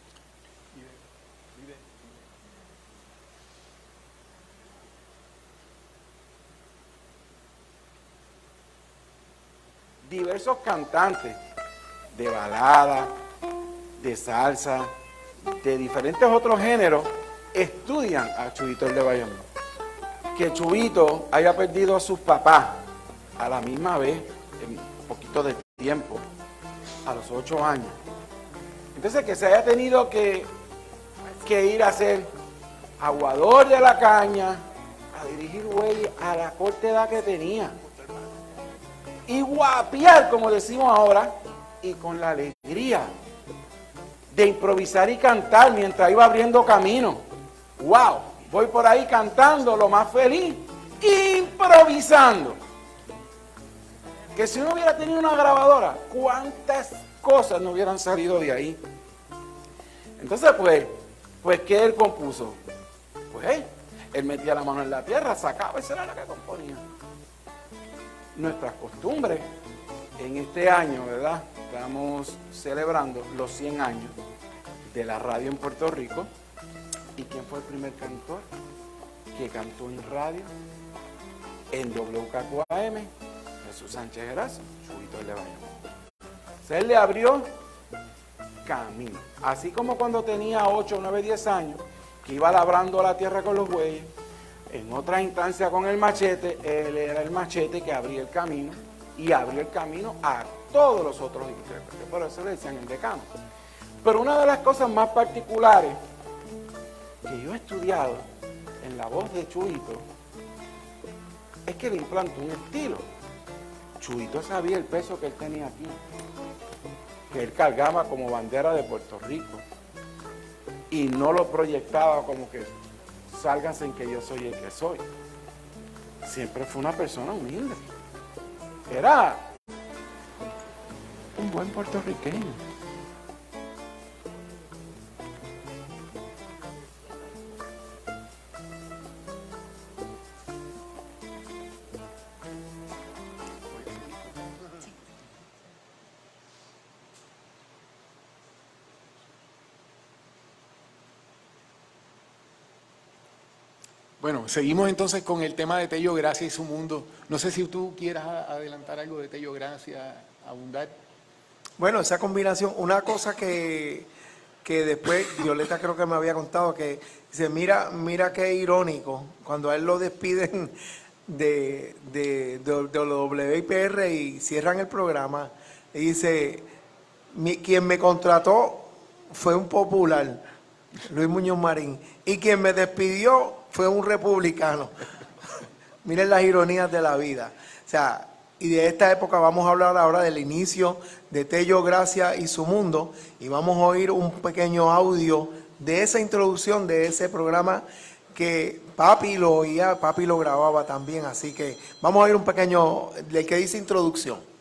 Diversos cantantes de balada, de salsa, de diferentes otros géneros, estudian a Chubito el de Bayamón. Que Chubito haya perdido a sus papás a la misma vez, en un poquito de tiempo, a los 8 años. Entonces que se haya tenido que ir a ser aguador de la caña, a dirigir güeyes a la corta edad que tenía. Y guapiar, como decimos ahora, y con la alegría de improvisar y cantar mientras iba abriendo camino. ¡Wow! Voy por ahí cantando lo más feliz, improvisando. Que si no hubiera tenido una grabadora, ¿cuántas cosas no hubieran salido de ahí? Entonces, pues ¿qué él compuso? Pues él metía la mano en la tierra, sacaba, esa era la que componía. Nuestras costumbres en este año, ¿verdad? Estamos celebrando los 100 años de la radio en Puerto Rico. ¿Y quién fue el primer cantor que cantó en radio? En WKQAM, Jesús Sánchez Erazo, Chubito el de Bayamón. Él le abrió camino. Así como cuando tenía 8, 9, 10 años, que iba labrando la tierra con los bueyes, en otra instancia con el machete, él era el machete que abría el camino y abrió el camino a todos los otros intérpretes. Por eso le decían el decano. Pero una de las cosas más particulares que yo he estudiado en la voz de Chubito es que le implantó un estilo. Chubito sabía el peso que él tenía aquí, que él cargaba como bandera de Puerto Rico y no lo proyectaba como que sálganse en que yo soy el que soy. Siempre fue una persona humilde. Era un buen puertorriqueño. Bueno, seguimos entonces con el tema de Tello Gracia y su mundo. No sé si tú quieras adelantar algo de Tello Gracia, abundar. Bueno, esa combinación, una cosa que después Violeta creo que me había contado, que dice, mira qué irónico, cuando a él lo despiden de WIPR y cierran el programa, y dice, quien me contrató fue un popular, Luis Muñoz Marín, y quien me despidió fue un republicano. Miren las ironías de la vida. O sea, y de esta época vamos a hablar ahora del inicio de Tello Gracia y su mundo, y vamos a oír un pequeño audio de esa introducción de ese programa que papi lo oía, papi lo grababa también, así que vamos a oír un pequeño, el que dice introducción.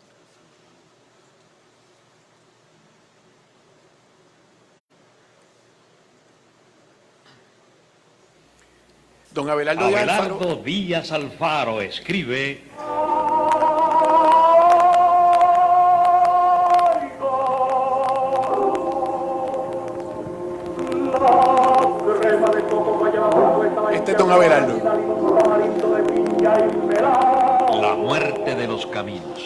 Don Abelardo Díaz Alfaro escribe: Este es Don Abelardo. La muerte de los caminos.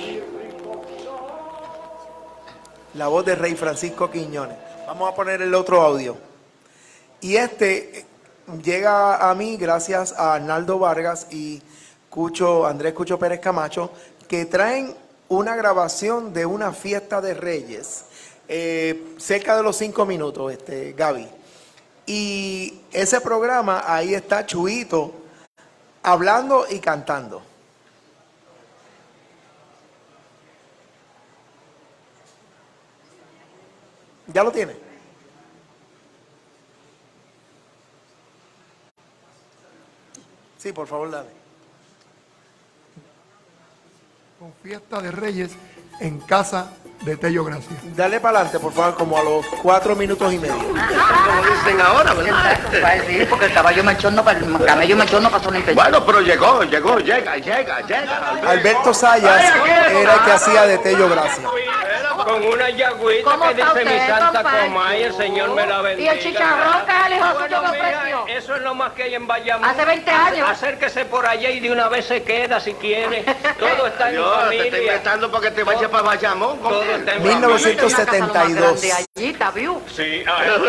La voz de Rey Francisco Quiñones. Vamos a poner el otro audio. Y este llega a mí gracias a Arnaldo Vargas y Andrés Cucho Pérez Camacho, que traen una grabación de una fiesta de Reyes, cerca de los 5 minutos, Gaby. Y ese programa, ahí está Chuito hablando y cantando. ¿Ya lo tiene? Sí, por favor, dale. Con fiesta de Reyes en casa de Tello Gracia. Dale para adelante, por favor, como a los 4 minutos y medio. Como dicen ahora, ¿verdad? Sí, porque el caballo mechón no pasó ni pecho. Bueno, pero llega. Alberto Sayas era el que hacía de Tello Gracia. Con una yagüita que dice mi santa coma y el Señor me la bendiga. ¿Y el chicharrón que es el hijo suyo que ofreció? Eso es lo más que hay en Bayamón. Hace 20 años. Acérquese por allá y de una vez se queda si quiere. Todo está en familia. Te estoy inventando para que te vayas para Bayamón. Todo está en 1972. De allí, ¿Tabiú? Sí.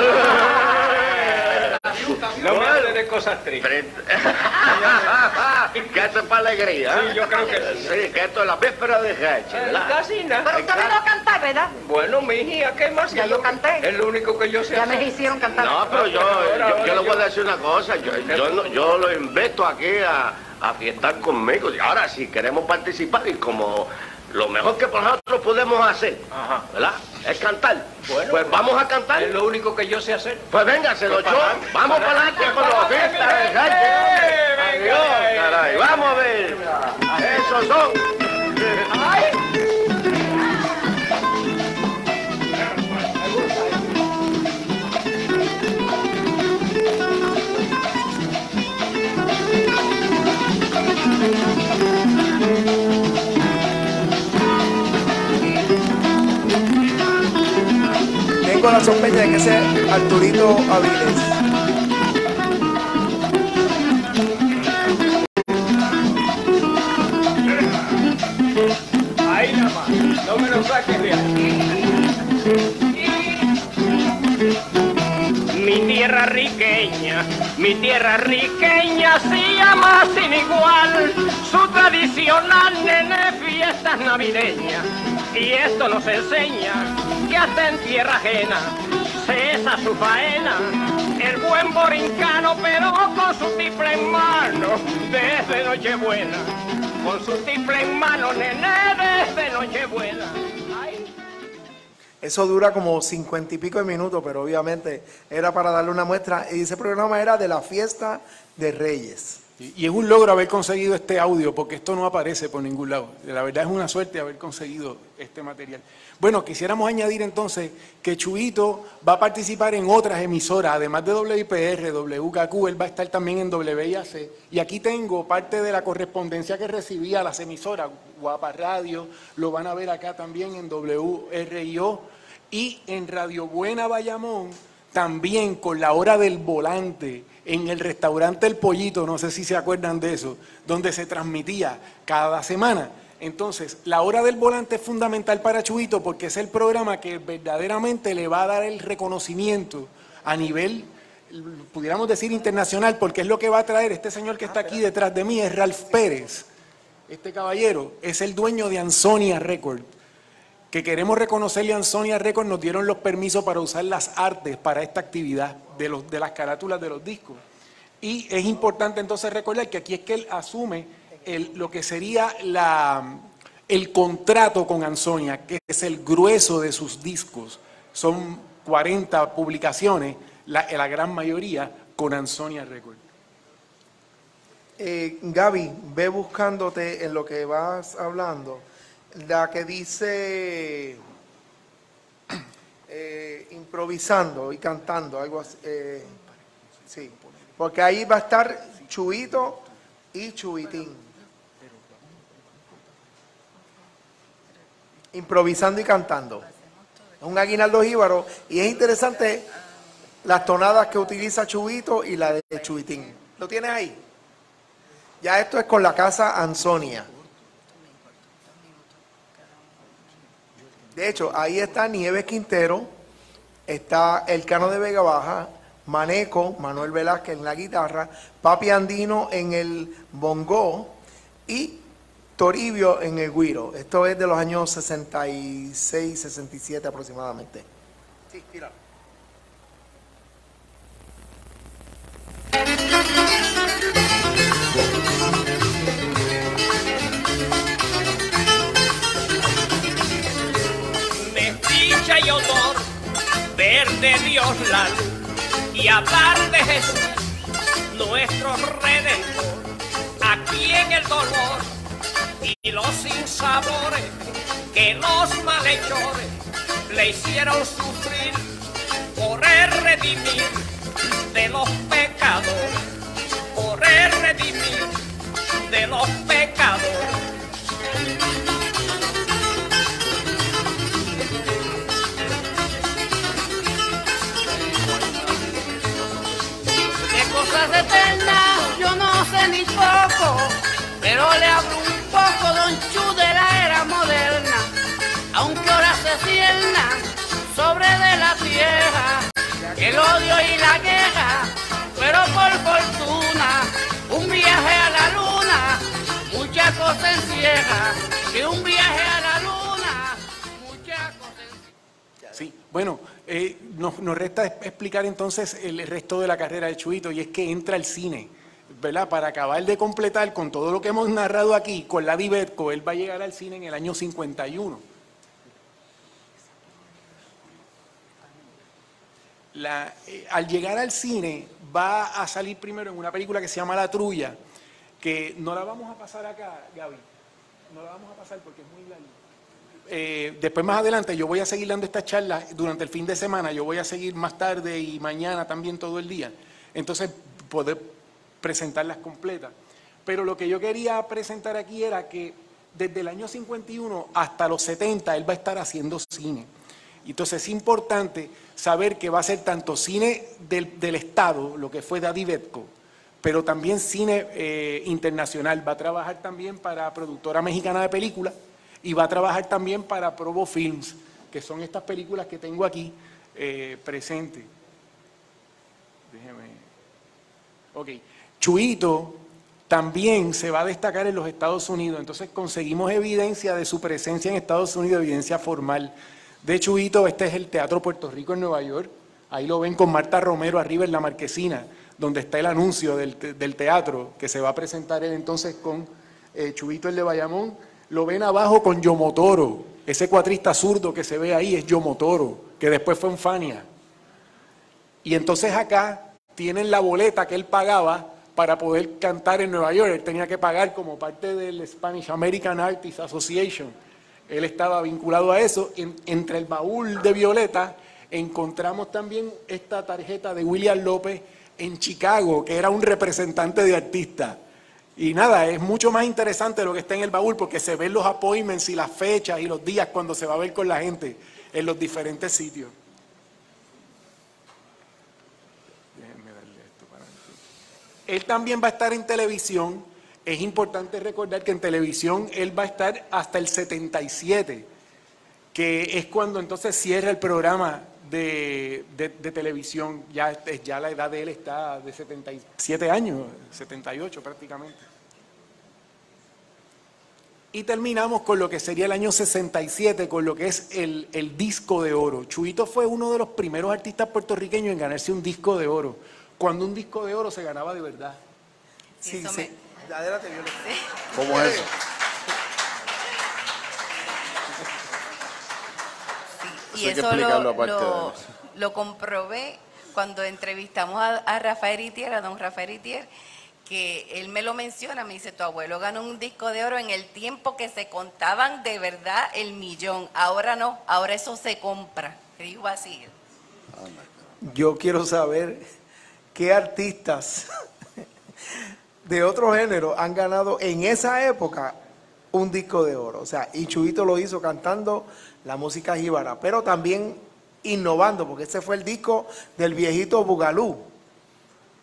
No me hable de cosas tristes. Que esto es para alegría. Sí, yo creo que sí. Sí, que esto es la víspera de Reyes, ¿verdad? Casi nada. Pero usted vino a cantar, ¿verdad? Bueno, mija, ¿qué más? Ya yo canté. Es lo único que yo sé Ya hacer. me hicieron cantar. No, pero yo le voy a decir una cosa. Yo lo invito aquí a fiestar conmigo. Y ahora, si queremos participar y como lo mejor que nosotros podemos hacer, ¿verdad? Es cantar. Bueno, pues vamos a cantar. Es lo único que yo sé hacer. Pues véngase, los chos. Vamos para adelante con la fiesta de Reyes. Adiós, caray. Vamos a ver. Esos son. Tengo la sospecha de que ese es Arturito Avilés. Ahí nada más. No me lo saques de ahí. Mi tierra riqueña se llama sin igual, su tradicional nene fiestas navideñas. Y esto nos enseña que hasta en tierra ajena cesa su faena. El buen borincano, pero con su tiple en mano, desde Nochebuena. Con su tiple en mano, nene, desde Nochebuena. Eso dura como 50 y pico de minutos, pero obviamente era para darle una muestra. Y ese programa era de la fiesta de Reyes. Y es un logro haber conseguido este audio, porque esto no aparece por ningún lado. La verdad es una suerte haber conseguido este material. Bueno, quisiéramos añadir entonces que Chuito va a participar en otras emisoras, además de WIPR, WKQ, él va a estar también en WIAC. Y aquí tengo parte de la correspondencia que recibía a las emisoras, Guapa Radio, lo van a ver acá también en WRIO y en Radio Buena Bayamón, también con la hora del volante, en el restaurante El Pollito, no sé si se acuerdan de eso, donde se transmitía cada semana. Entonces, la hora del volante es fundamental para Chuito porque es el programa que verdaderamente le va a dar el reconocimiento a nivel, pudiéramos decir, internacional, porque es lo que va a traer este señor que está aquí detrás de mí, es Ralph Pérez. Este caballero es el dueño de Ansonia Record, que queremos reconocerle a Ansonia Record, nos dieron los permisos para usar las artes para esta actividad de las carátulas de los discos. Y es importante entonces recordar que aquí es que él asume lo que sería el contrato con Ansonia, que es el grueso de sus discos. Son 40 publicaciones, la gran mayoría con Ansonia Record. Gaby, ve buscándote en lo que vas hablando, la que dice improvisando y cantando, algo así. Sí, porque ahí va a estar Chuito y Chuitín. Improvisando y cantando. Es un aguinaldo jíbaro y es interesante las tonadas que utiliza Chuito y la de Chuitín. ¿Lo tienes ahí? Ya esto es con la casa Ansonia. De hecho, ahí está Nieves Quintero, está Elcano de Vega Baja, Maneco, Manuel Velázquez en la guitarra, Papi Andino en el bongo y Toribio en el güiro. Esto es de los años 66, 67 aproximadamente. Sí, tira. Mestiza y odor, verde Dios la luz, y hablar de Jesús, nuestro Redentor, aquí en el dolor y los sinsabores que los malhechores le hicieron sufrir, por el redimir de los pecadores, por el redimir de los pecadores. De cosas eternas yo no sé ni poco, pero le hablo un poco, don Chu, de la era moderna, aunque ahora se cierna sobre de la tierra el odio y la guerra, pero por fortuna un viaje a la luna muchas cosas encierra, que un viaje a la luna muchas cosas encierra. Sí, bueno, nos resta explicar entonces el resto de la carrera de Chuito, y es que entra al cine, ¿verdad? Para acabar de completar con todo lo que hemos narrado aquí, con la Divetco, él va a llegar al cine en el año 51. Al llegar al cine va a salir primero en una película que se llama La Trulla, que no la vamos a pasar acá, Gaby, no la vamos a pasar porque es muy larga. Después más adelante yo voy a seguir dando estas charlas durante el fin de semana, yo voy a seguir más tarde y mañana también todo el día, entonces poder presentarlas completas. Pero lo que yo quería presentar aquí era que desde el año 51 hasta los 70 él va a estar haciendo cine. Entonces es importante saber que va a ser tanto cine del Estado, lo que fue Daddy Betco, pero también cine internacional. Va a trabajar también para Productora Mexicana de Películas y va a trabajar también para Provo Films, que son estas películas que tengo aquí presentes. Déjeme. Ok. Chuito también se va a destacar en los Estados Unidos, entonces conseguimos evidencia de su presencia en Estados Unidos, evidencia formal. De Chuito, este es el Teatro Puerto Rico en Nueva York, ahí lo ven con Marta Romero arriba en la marquesina, donde está el anuncio del teatro, que se va a presentar él entonces con Chuito el de Bayamón. Lo ven abajo con Yomotoro, ese cuatrista zurdo que se ve ahí es Yomotoro, que después fue un Fania. Y entonces acá tienen la boleta que él pagaba para poder cantar en Nueva York. Él tenía que pagar como parte del Spanish American Artists Association. Él estaba vinculado a eso. Entre el baúl de Violeta encontramos también esta tarjeta de William López en Chicago, que era un representante de artistas. Y nada, es mucho más interesante lo que está en el baúl porque se ven los appointments y las fechas y los días cuando se va a ver con la gente en los diferentes sitios. Déjenme darle esto para aquí. Él también va a estar en televisión. Es importante recordar que en televisión él va a estar hasta el 77, que es cuando entonces cierra el programa de televisión. Ya la edad de él está de 77 años, 78 prácticamente. Y terminamos con lo que sería el año 67, con lo que es el disco de oro. Chuito fue uno de los primeros artistas puertorriqueños en ganarse un disco de oro, cuando un disco de oro se ganaba de verdad. Sí, sí. Adelante, Violeta. ¿Cómo es eso? Y eso lo comprobé cuando entrevistamos a Rafael Itier, a don Rafael Itier, que él me lo menciona, me dice, tu abuelo ganó un disco de oro en el tiempo que se contaban de verdad el millón. Ahora no, ahora eso se compra. Te digo así. Yo quiero saber qué artistas de otro género han ganado en esa época un disco de oro. O sea, y Chuito lo hizo cantando la música jíbara, pero también innovando, porque ese fue el disco del viejito Bugalú.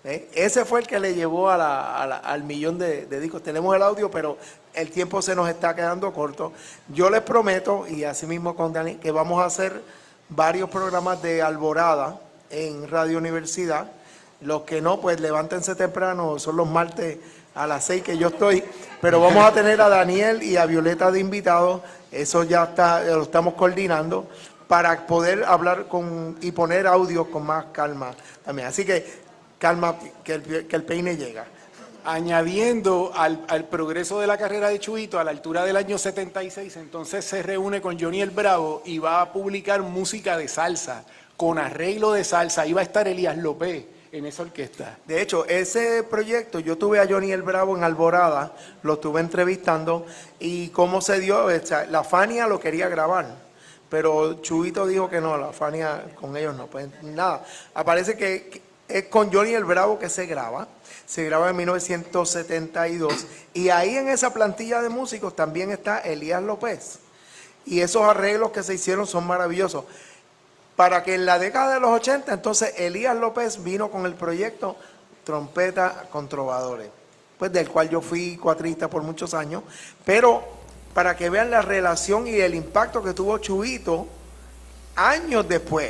Ese fue el que le llevó al millón de discos. Tenemos el audio, pero el tiempo se nos está quedando corto. Yo les prometo, y así mismo con Dani, que vamos a hacer varios programas de Alborada en Radio Universidad. Los que no, pues levántense temprano, son los martes a las 6 que yo estoy, pero vamos a tener a Daniel y a Violeta de invitados, eso ya está, lo estamos coordinando, para poder hablar y poner audios con más calma también. Así que calma, que el peine llega. Añadiendo al progreso de la carrera de Chuito, a la altura del año 76, entonces se reúne con Johnny el Bravo y va a publicar música de salsa, con arreglo de salsa. Ahí va a estar Elías López en esa orquesta. De hecho, ese proyecto, yo tuve a Johnny el Bravo en Alborada, lo estuve entrevistando, y cómo se dio, o sea, la Fania lo quería grabar, pero Chuito dijo que no, la Fania con ellos no, pues nada, aparece que es con Johnny el Bravo que se graba en 1972, y ahí en esa plantilla de músicos también está Elías López, y esos arreglos que se hicieron son maravillosos. Para que en la década de los 80, entonces Elías López vino con el proyecto Trompeta con Trovadores, pues del cual yo fui cuatrista por muchos años, pero para que vean la relación y el impacto que tuvo Chuito años después.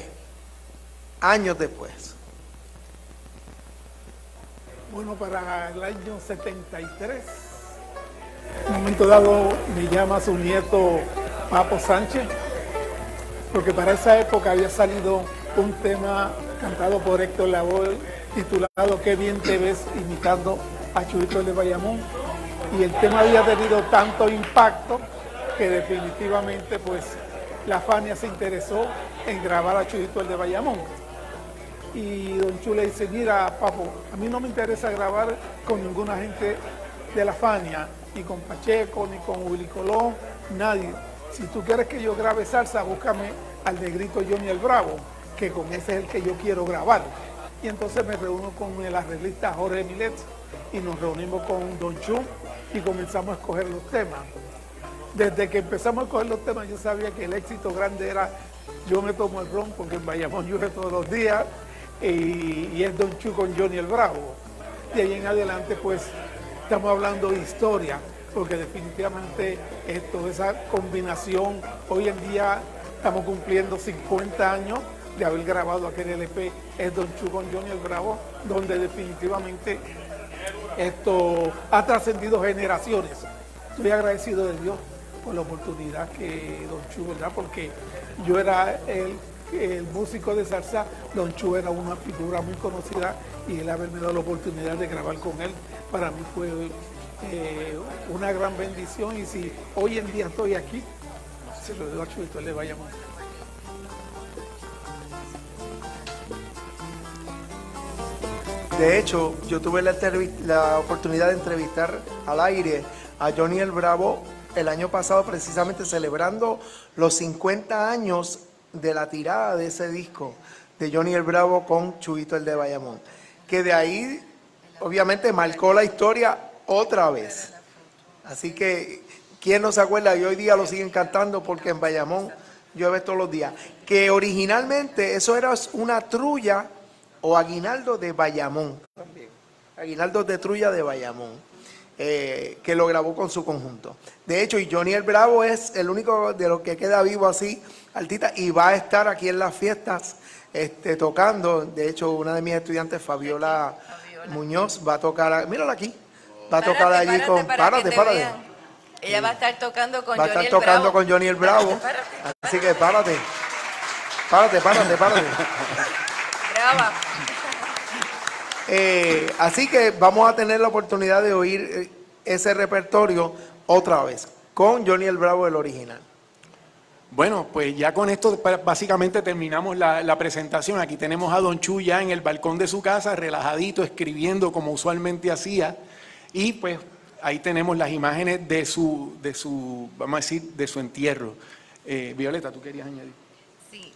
Bueno, para el año 73, en un momento dado me llama su nieto Papo Sánchez, porque para esa época había salido un tema cantado por Héctor Lavoe titulado Qué bien te ves, imitando a Chuito de Bayamón, y el tema había tenido tanto impacto que definitivamente pues la Fania se interesó en grabar a Chuito el de Bayamón. Y don Chu le dice, mira Papo, a mí no me interesa grabar con ninguna gente de la Fania, ni con Pacheco, ni con Willy Colón, nadie. Si tú quieres que yo grabe salsa, búscame al negrito Johnny el Bravo, que con ese es el que yo quiero grabar. Y entonces me reúno con el arreglista Jorge Milet y nos reunimos con don Chu y comenzamos a escoger los temas. Desde que empezamos a escoger los temas yo sabía que el éxito grande era Yo me tomo el ron, porque en Bayamón llueve todos los días, y es don Chu con Johnny el Bravo. De ahí en adelante pues estamos hablando de historia, porque definitivamente esa combinación, hoy en día estamos cumpliendo 50 años de haber grabado aquel LP, es Don Chu con Johnny el Bravo, donde definitivamente esto ha trascendido generaciones. Estoy agradecido de Dios por la oportunidad que Don Chu, ¿verdad? Porque yo era el músico de salsa, Don Chu era una figura muy conocida, y él haberme dado la oportunidad de grabar con él, para mí fue una gran bendición, y si hoy en día estoy aquí, se lo digo a Chuito le Bayamón. De hecho, yo tuve la oportunidad de entrevistar al aire a Johnny el Bravo el año pasado, precisamente celebrando los 50 años de la tirada de ese disco de Johnny el Bravo con Chuito el de Bayamón, que de ahí obviamente marcó la historia otra vez. Así que, ¿quién no se acuerda? Y hoy día lo siguen cantando porque en Bayamón llueve todos los días. Que originalmente eso era una trulla o aguinaldo de Bayamón también. Aguinaldo de trulla de Bayamón, que lo grabó con su conjunto. De hecho, y Johnny el Bravo es el único de los que queda vivo así, altita, y va a estar aquí en las fiestas tocando. De hecho, una de mis estudiantes, Fabiola Muñoz, va a tocar, mírala aquí, va a tocar allí con, párate. Ella va a estar tocando con Johnny el Bravo. Va a estar tocando con Johnny el Bravo, así que párate. Brava. Así que vamos a tener la oportunidad de oír ese repertorio otra vez, con Johnny el Bravo, el original. Bueno, pues ya con esto básicamente terminamos la presentación. Aquí tenemos a Don Chu ya en el balcón de su casa, relajadito, escribiendo como usualmente hacía. Y pues ahí tenemos las imágenes de su vamos a decir, de su entierro. Violeta, ¿tú querías añadir? Sí,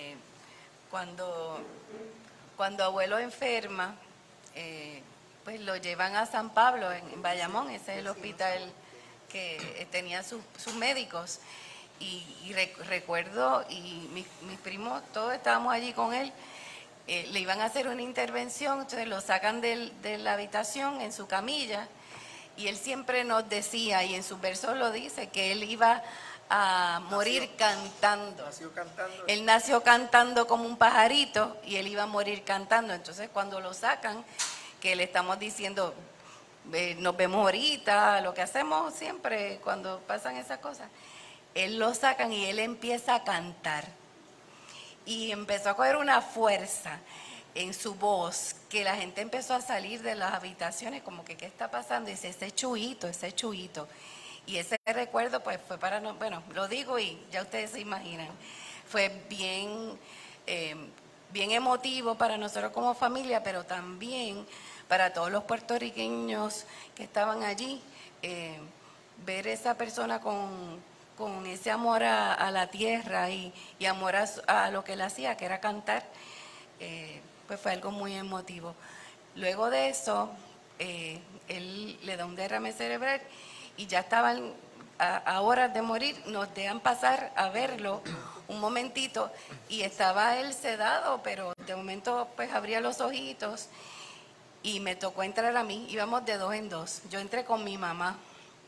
cuando abuelo enferma, pues lo llevan a San Pablo, en Bayamón, ese es el hospital que tenía sus médicos. Y recuerdo, y mis primos, todos estábamos allí con él, le iban a hacer una intervención, entonces lo sacan de la habitación en su camilla, y él siempre nos decía, y en sus versos lo dice, que él iba a morir cantando. Nació cantando. Él nació cantando como un pajarito y él iba a morir cantando. Entonces cuando lo sacan, que le estamos diciendo, nos vemos ahorita, lo que hacemos siempre cuando pasan esas cosas, él lo sacan y él empieza a cantar. Y empezó a coger una fuerza en su voz, que la gente empezó a salir de las habitaciones como que, ¿qué está pasando? Y dice, ese chuito. Y ese recuerdo pues fue para nosotros, bueno, lo digo y ya ustedes se imaginan, fue bien, bien emotivo para nosotros como familia, pero también para todos los puertorriqueños que estaban allí, ver esa persona con ese amor a la tierra y amor a lo que él hacía, que era cantar, pues fue algo muy emotivo. Luego de eso, él le da un derrame cerebral y ya estaban a horas de morir, nos dejan pasar a verlo un momentito y estaba él sedado, pero de momento pues abría los ojitos y me tocó entrar a mí, íbamos de 2 en 2, yo entré con mi mamá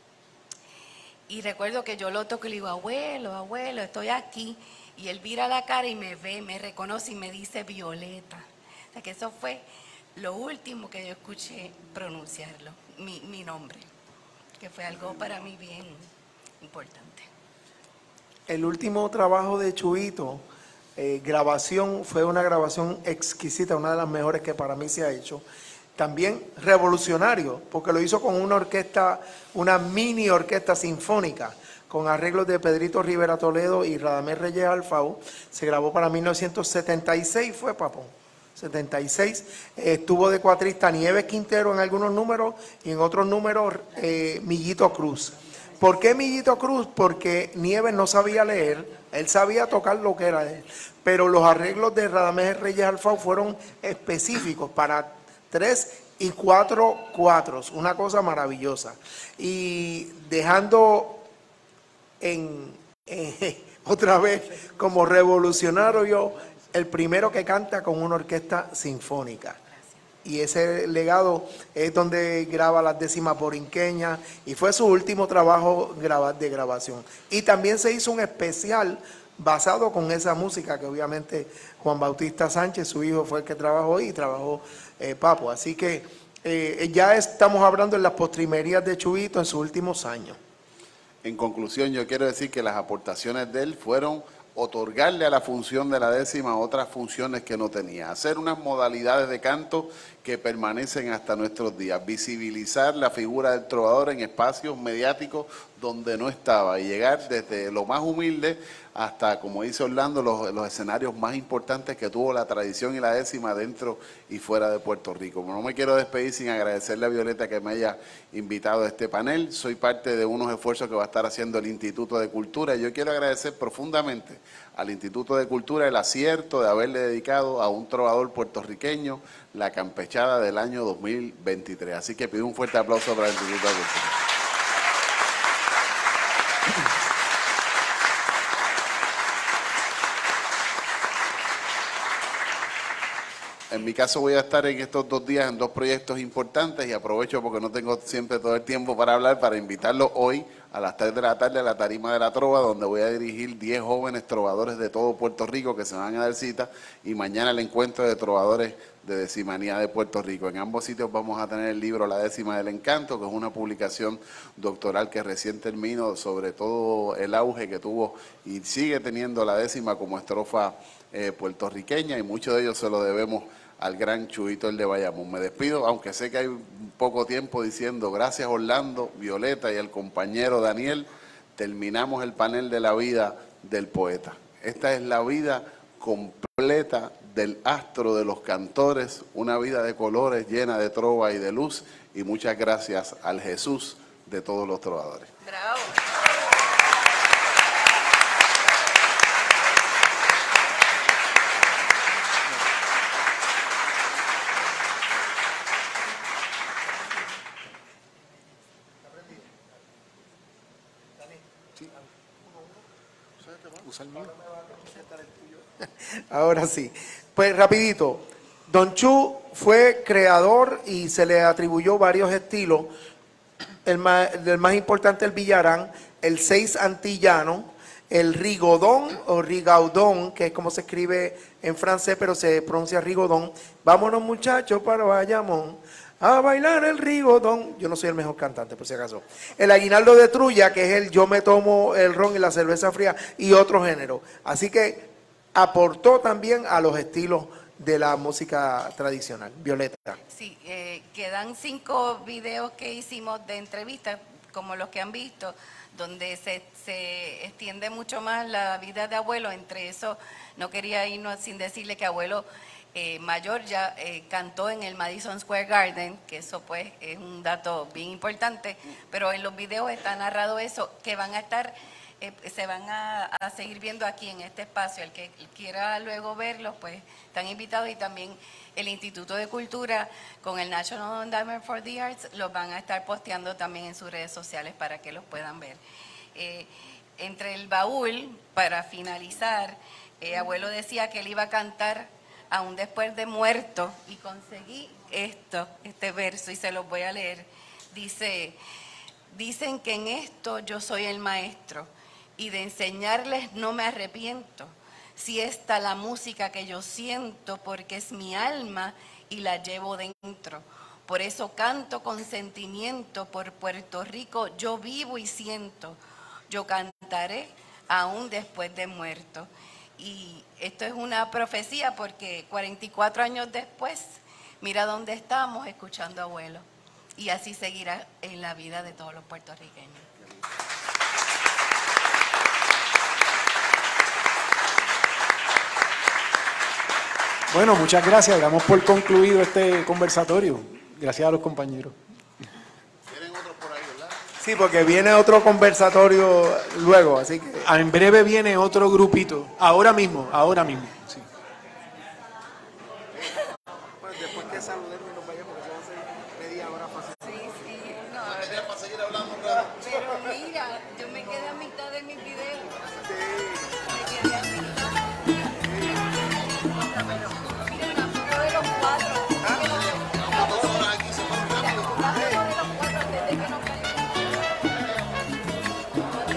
y recuerdo que yo lo toco y le digo, abuelo, estoy aquí, y él vira la cara y me ve, me reconoce y me dice Violeta. O sea que eso fue lo último que yo escuché pronunciarlo, mi nombre, que fue algo para mí bien importante. El último trabajo de Chuito, grabación, fue una grabación exquisita, una de las mejores que para mí se ha hecho. También revolucionario, porque lo hizo con una orquesta, una mini orquesta sinfónica, con arreglos de Pedrito Rivera Toledo y Radamés Reyes Alfao. Se grabó para 1976, fue Papo, 76. Estuvo de cuatrista Nieves Quintero en algunos números y en otros números Millito Cruz. ¿Por qué Millito Cruz? Porque Nieves no sabía leer, él sabía tocar lo que era él, pero los arreglos de Radamés Reyes Alfao fueron específicos para 3 y 4 cuatros, una cosa maravillosa. Y dejando otra vez como revolucionario, el primero que canta con una orquesta sinfónica. Y ese legado es donde graba las décimas borinqueñas y fue su último trabajo de grabación. Y también se hizo un especial basado con esa música que obviamente Juan Bautista Sánchez, su hijo, fue el que trabajó y trabajó Papo. Así que ya estamos hablando en las postrimerías de Chuito en sus últimos años. En conclusión, yo quiero decir que las aportaciones de él fueron otorgarle a la función de la décima otras funciones que no tenía, hacer unas modalidades de canto que permanecen hasta nuestros días, visibilizar la figura del trovador en espacios mediáticos donde no estaba y llegar desde lo más humilde hasta, como dice Orlando, los escenarios más importantes que tuvo la tradición y la décima dentro y fuera de Puerto Rico. No me quiero despedir sin agradecerle a Violeta que me haya invitado a este panel. Soy parte de unos esfuerzos que va a estar haciendo el Instituto de Cultura y yo quiero agradecer profundamente al Instituto de Cultura el acierto de haberle dedicado a un trovador puertorriqueño la campechada del año 2023. Así que pido un fuerte aplauso para el Instituto de Cultura. En mi caso voy a estar en estos 2 días en 2 proyectos importantes y aprovecho porque no tengo siempre todo el tiempo para hablar, para invitarlos hoy a las 3 de la tarde a la Tarima de la Trova, donde voy a dirigir 10 jóvenes trovadores de todo Puerto Rico que se van a dar cita, y mañana el encuentro de trovadores de Decimanía de Puerto Rico. En ambos sitios vamos a tener el libro La Décima del Encanto, que es una publicación doctoral que recién termino sobre todo el auge que tuvo y sigue teniendo la décima como estrofa puertorriqueña, y mucho de ello se lo debemos al gran Chuito el de Bayamón. Me despido, aunque sé que hay poco tiempo, diciendo gracias Orlando, Violeta y el compañero Daniel. Terminamos el panel de la vida del poeta. Esta es la vida completa del astro de los cantores, una vida de colores llena de trova y de luz, y muchas gracias al Jesús de todos los trovadores. Bravo. Usa el mío. Ahora sí. Pues rapidito. Don Chu fue creador y se le atribuyó varios estilos. El más importante, el villarán, el seis antillano, el rigodón o rigaudón, que es como se escribe en francés, pero se pronuncia rigodón. Vámonos, muchachos, para Bayamón a bailar el rigodón. Yo no soy el mejor cantante, por si acaso. El aguinaldo de trulla, que es el yo me tomo el ron y la cerveza fría, y otro género. Así que aportó también a los estilos de la música tradicional. Violeta. Sí, quedan 5 videos que hicimos de entrevistas, como los que han visto, donde se extiende mucho más la vida de abuelo. Entre eso, no quería irnos sin decirle que abuelo mayor ya cantó en el Madison Square Garden, que eso pues es un dato bien importante, pero en los videos está narrado eso, que van a estar, se van a seguir viendo aquí en este espacio. El que quiera luego verlos, pues están invitados, y también el Instituto de Cultura con el National Endowment for the Arts los van a estar posteando también en sus redes sociales para que los puedan ver. Entre el baúl, para finalizar, abuelo decía que él iba a cantar aún después de muerto, y conseguí este verso, y se los voy a leer. Dice: dicen que en esto yo soy el maestro, y de enseñarles no me arrepiento. Si esta la música que yo siento, porque es mi alma y la llevo dentro. Por eso canto con sentimiento, por Puerto Rico yo vivo y siento. Yo cantaré aún después de muerto. Y esto es una profecía, porque 44 años después, mira dónde estamos, escuchando a abuelo. Y así seguirá en la vida de todos los puertorriqueños. Bueno, muchas gracias. Damos por concluido este conversatorio. Gracias a los compañeros. ¿Tienen otros por ahí, verdad? Sí, porque viene otro conversatorio luego, así que... En breve viene otro grupito. Ahora mismo, sí.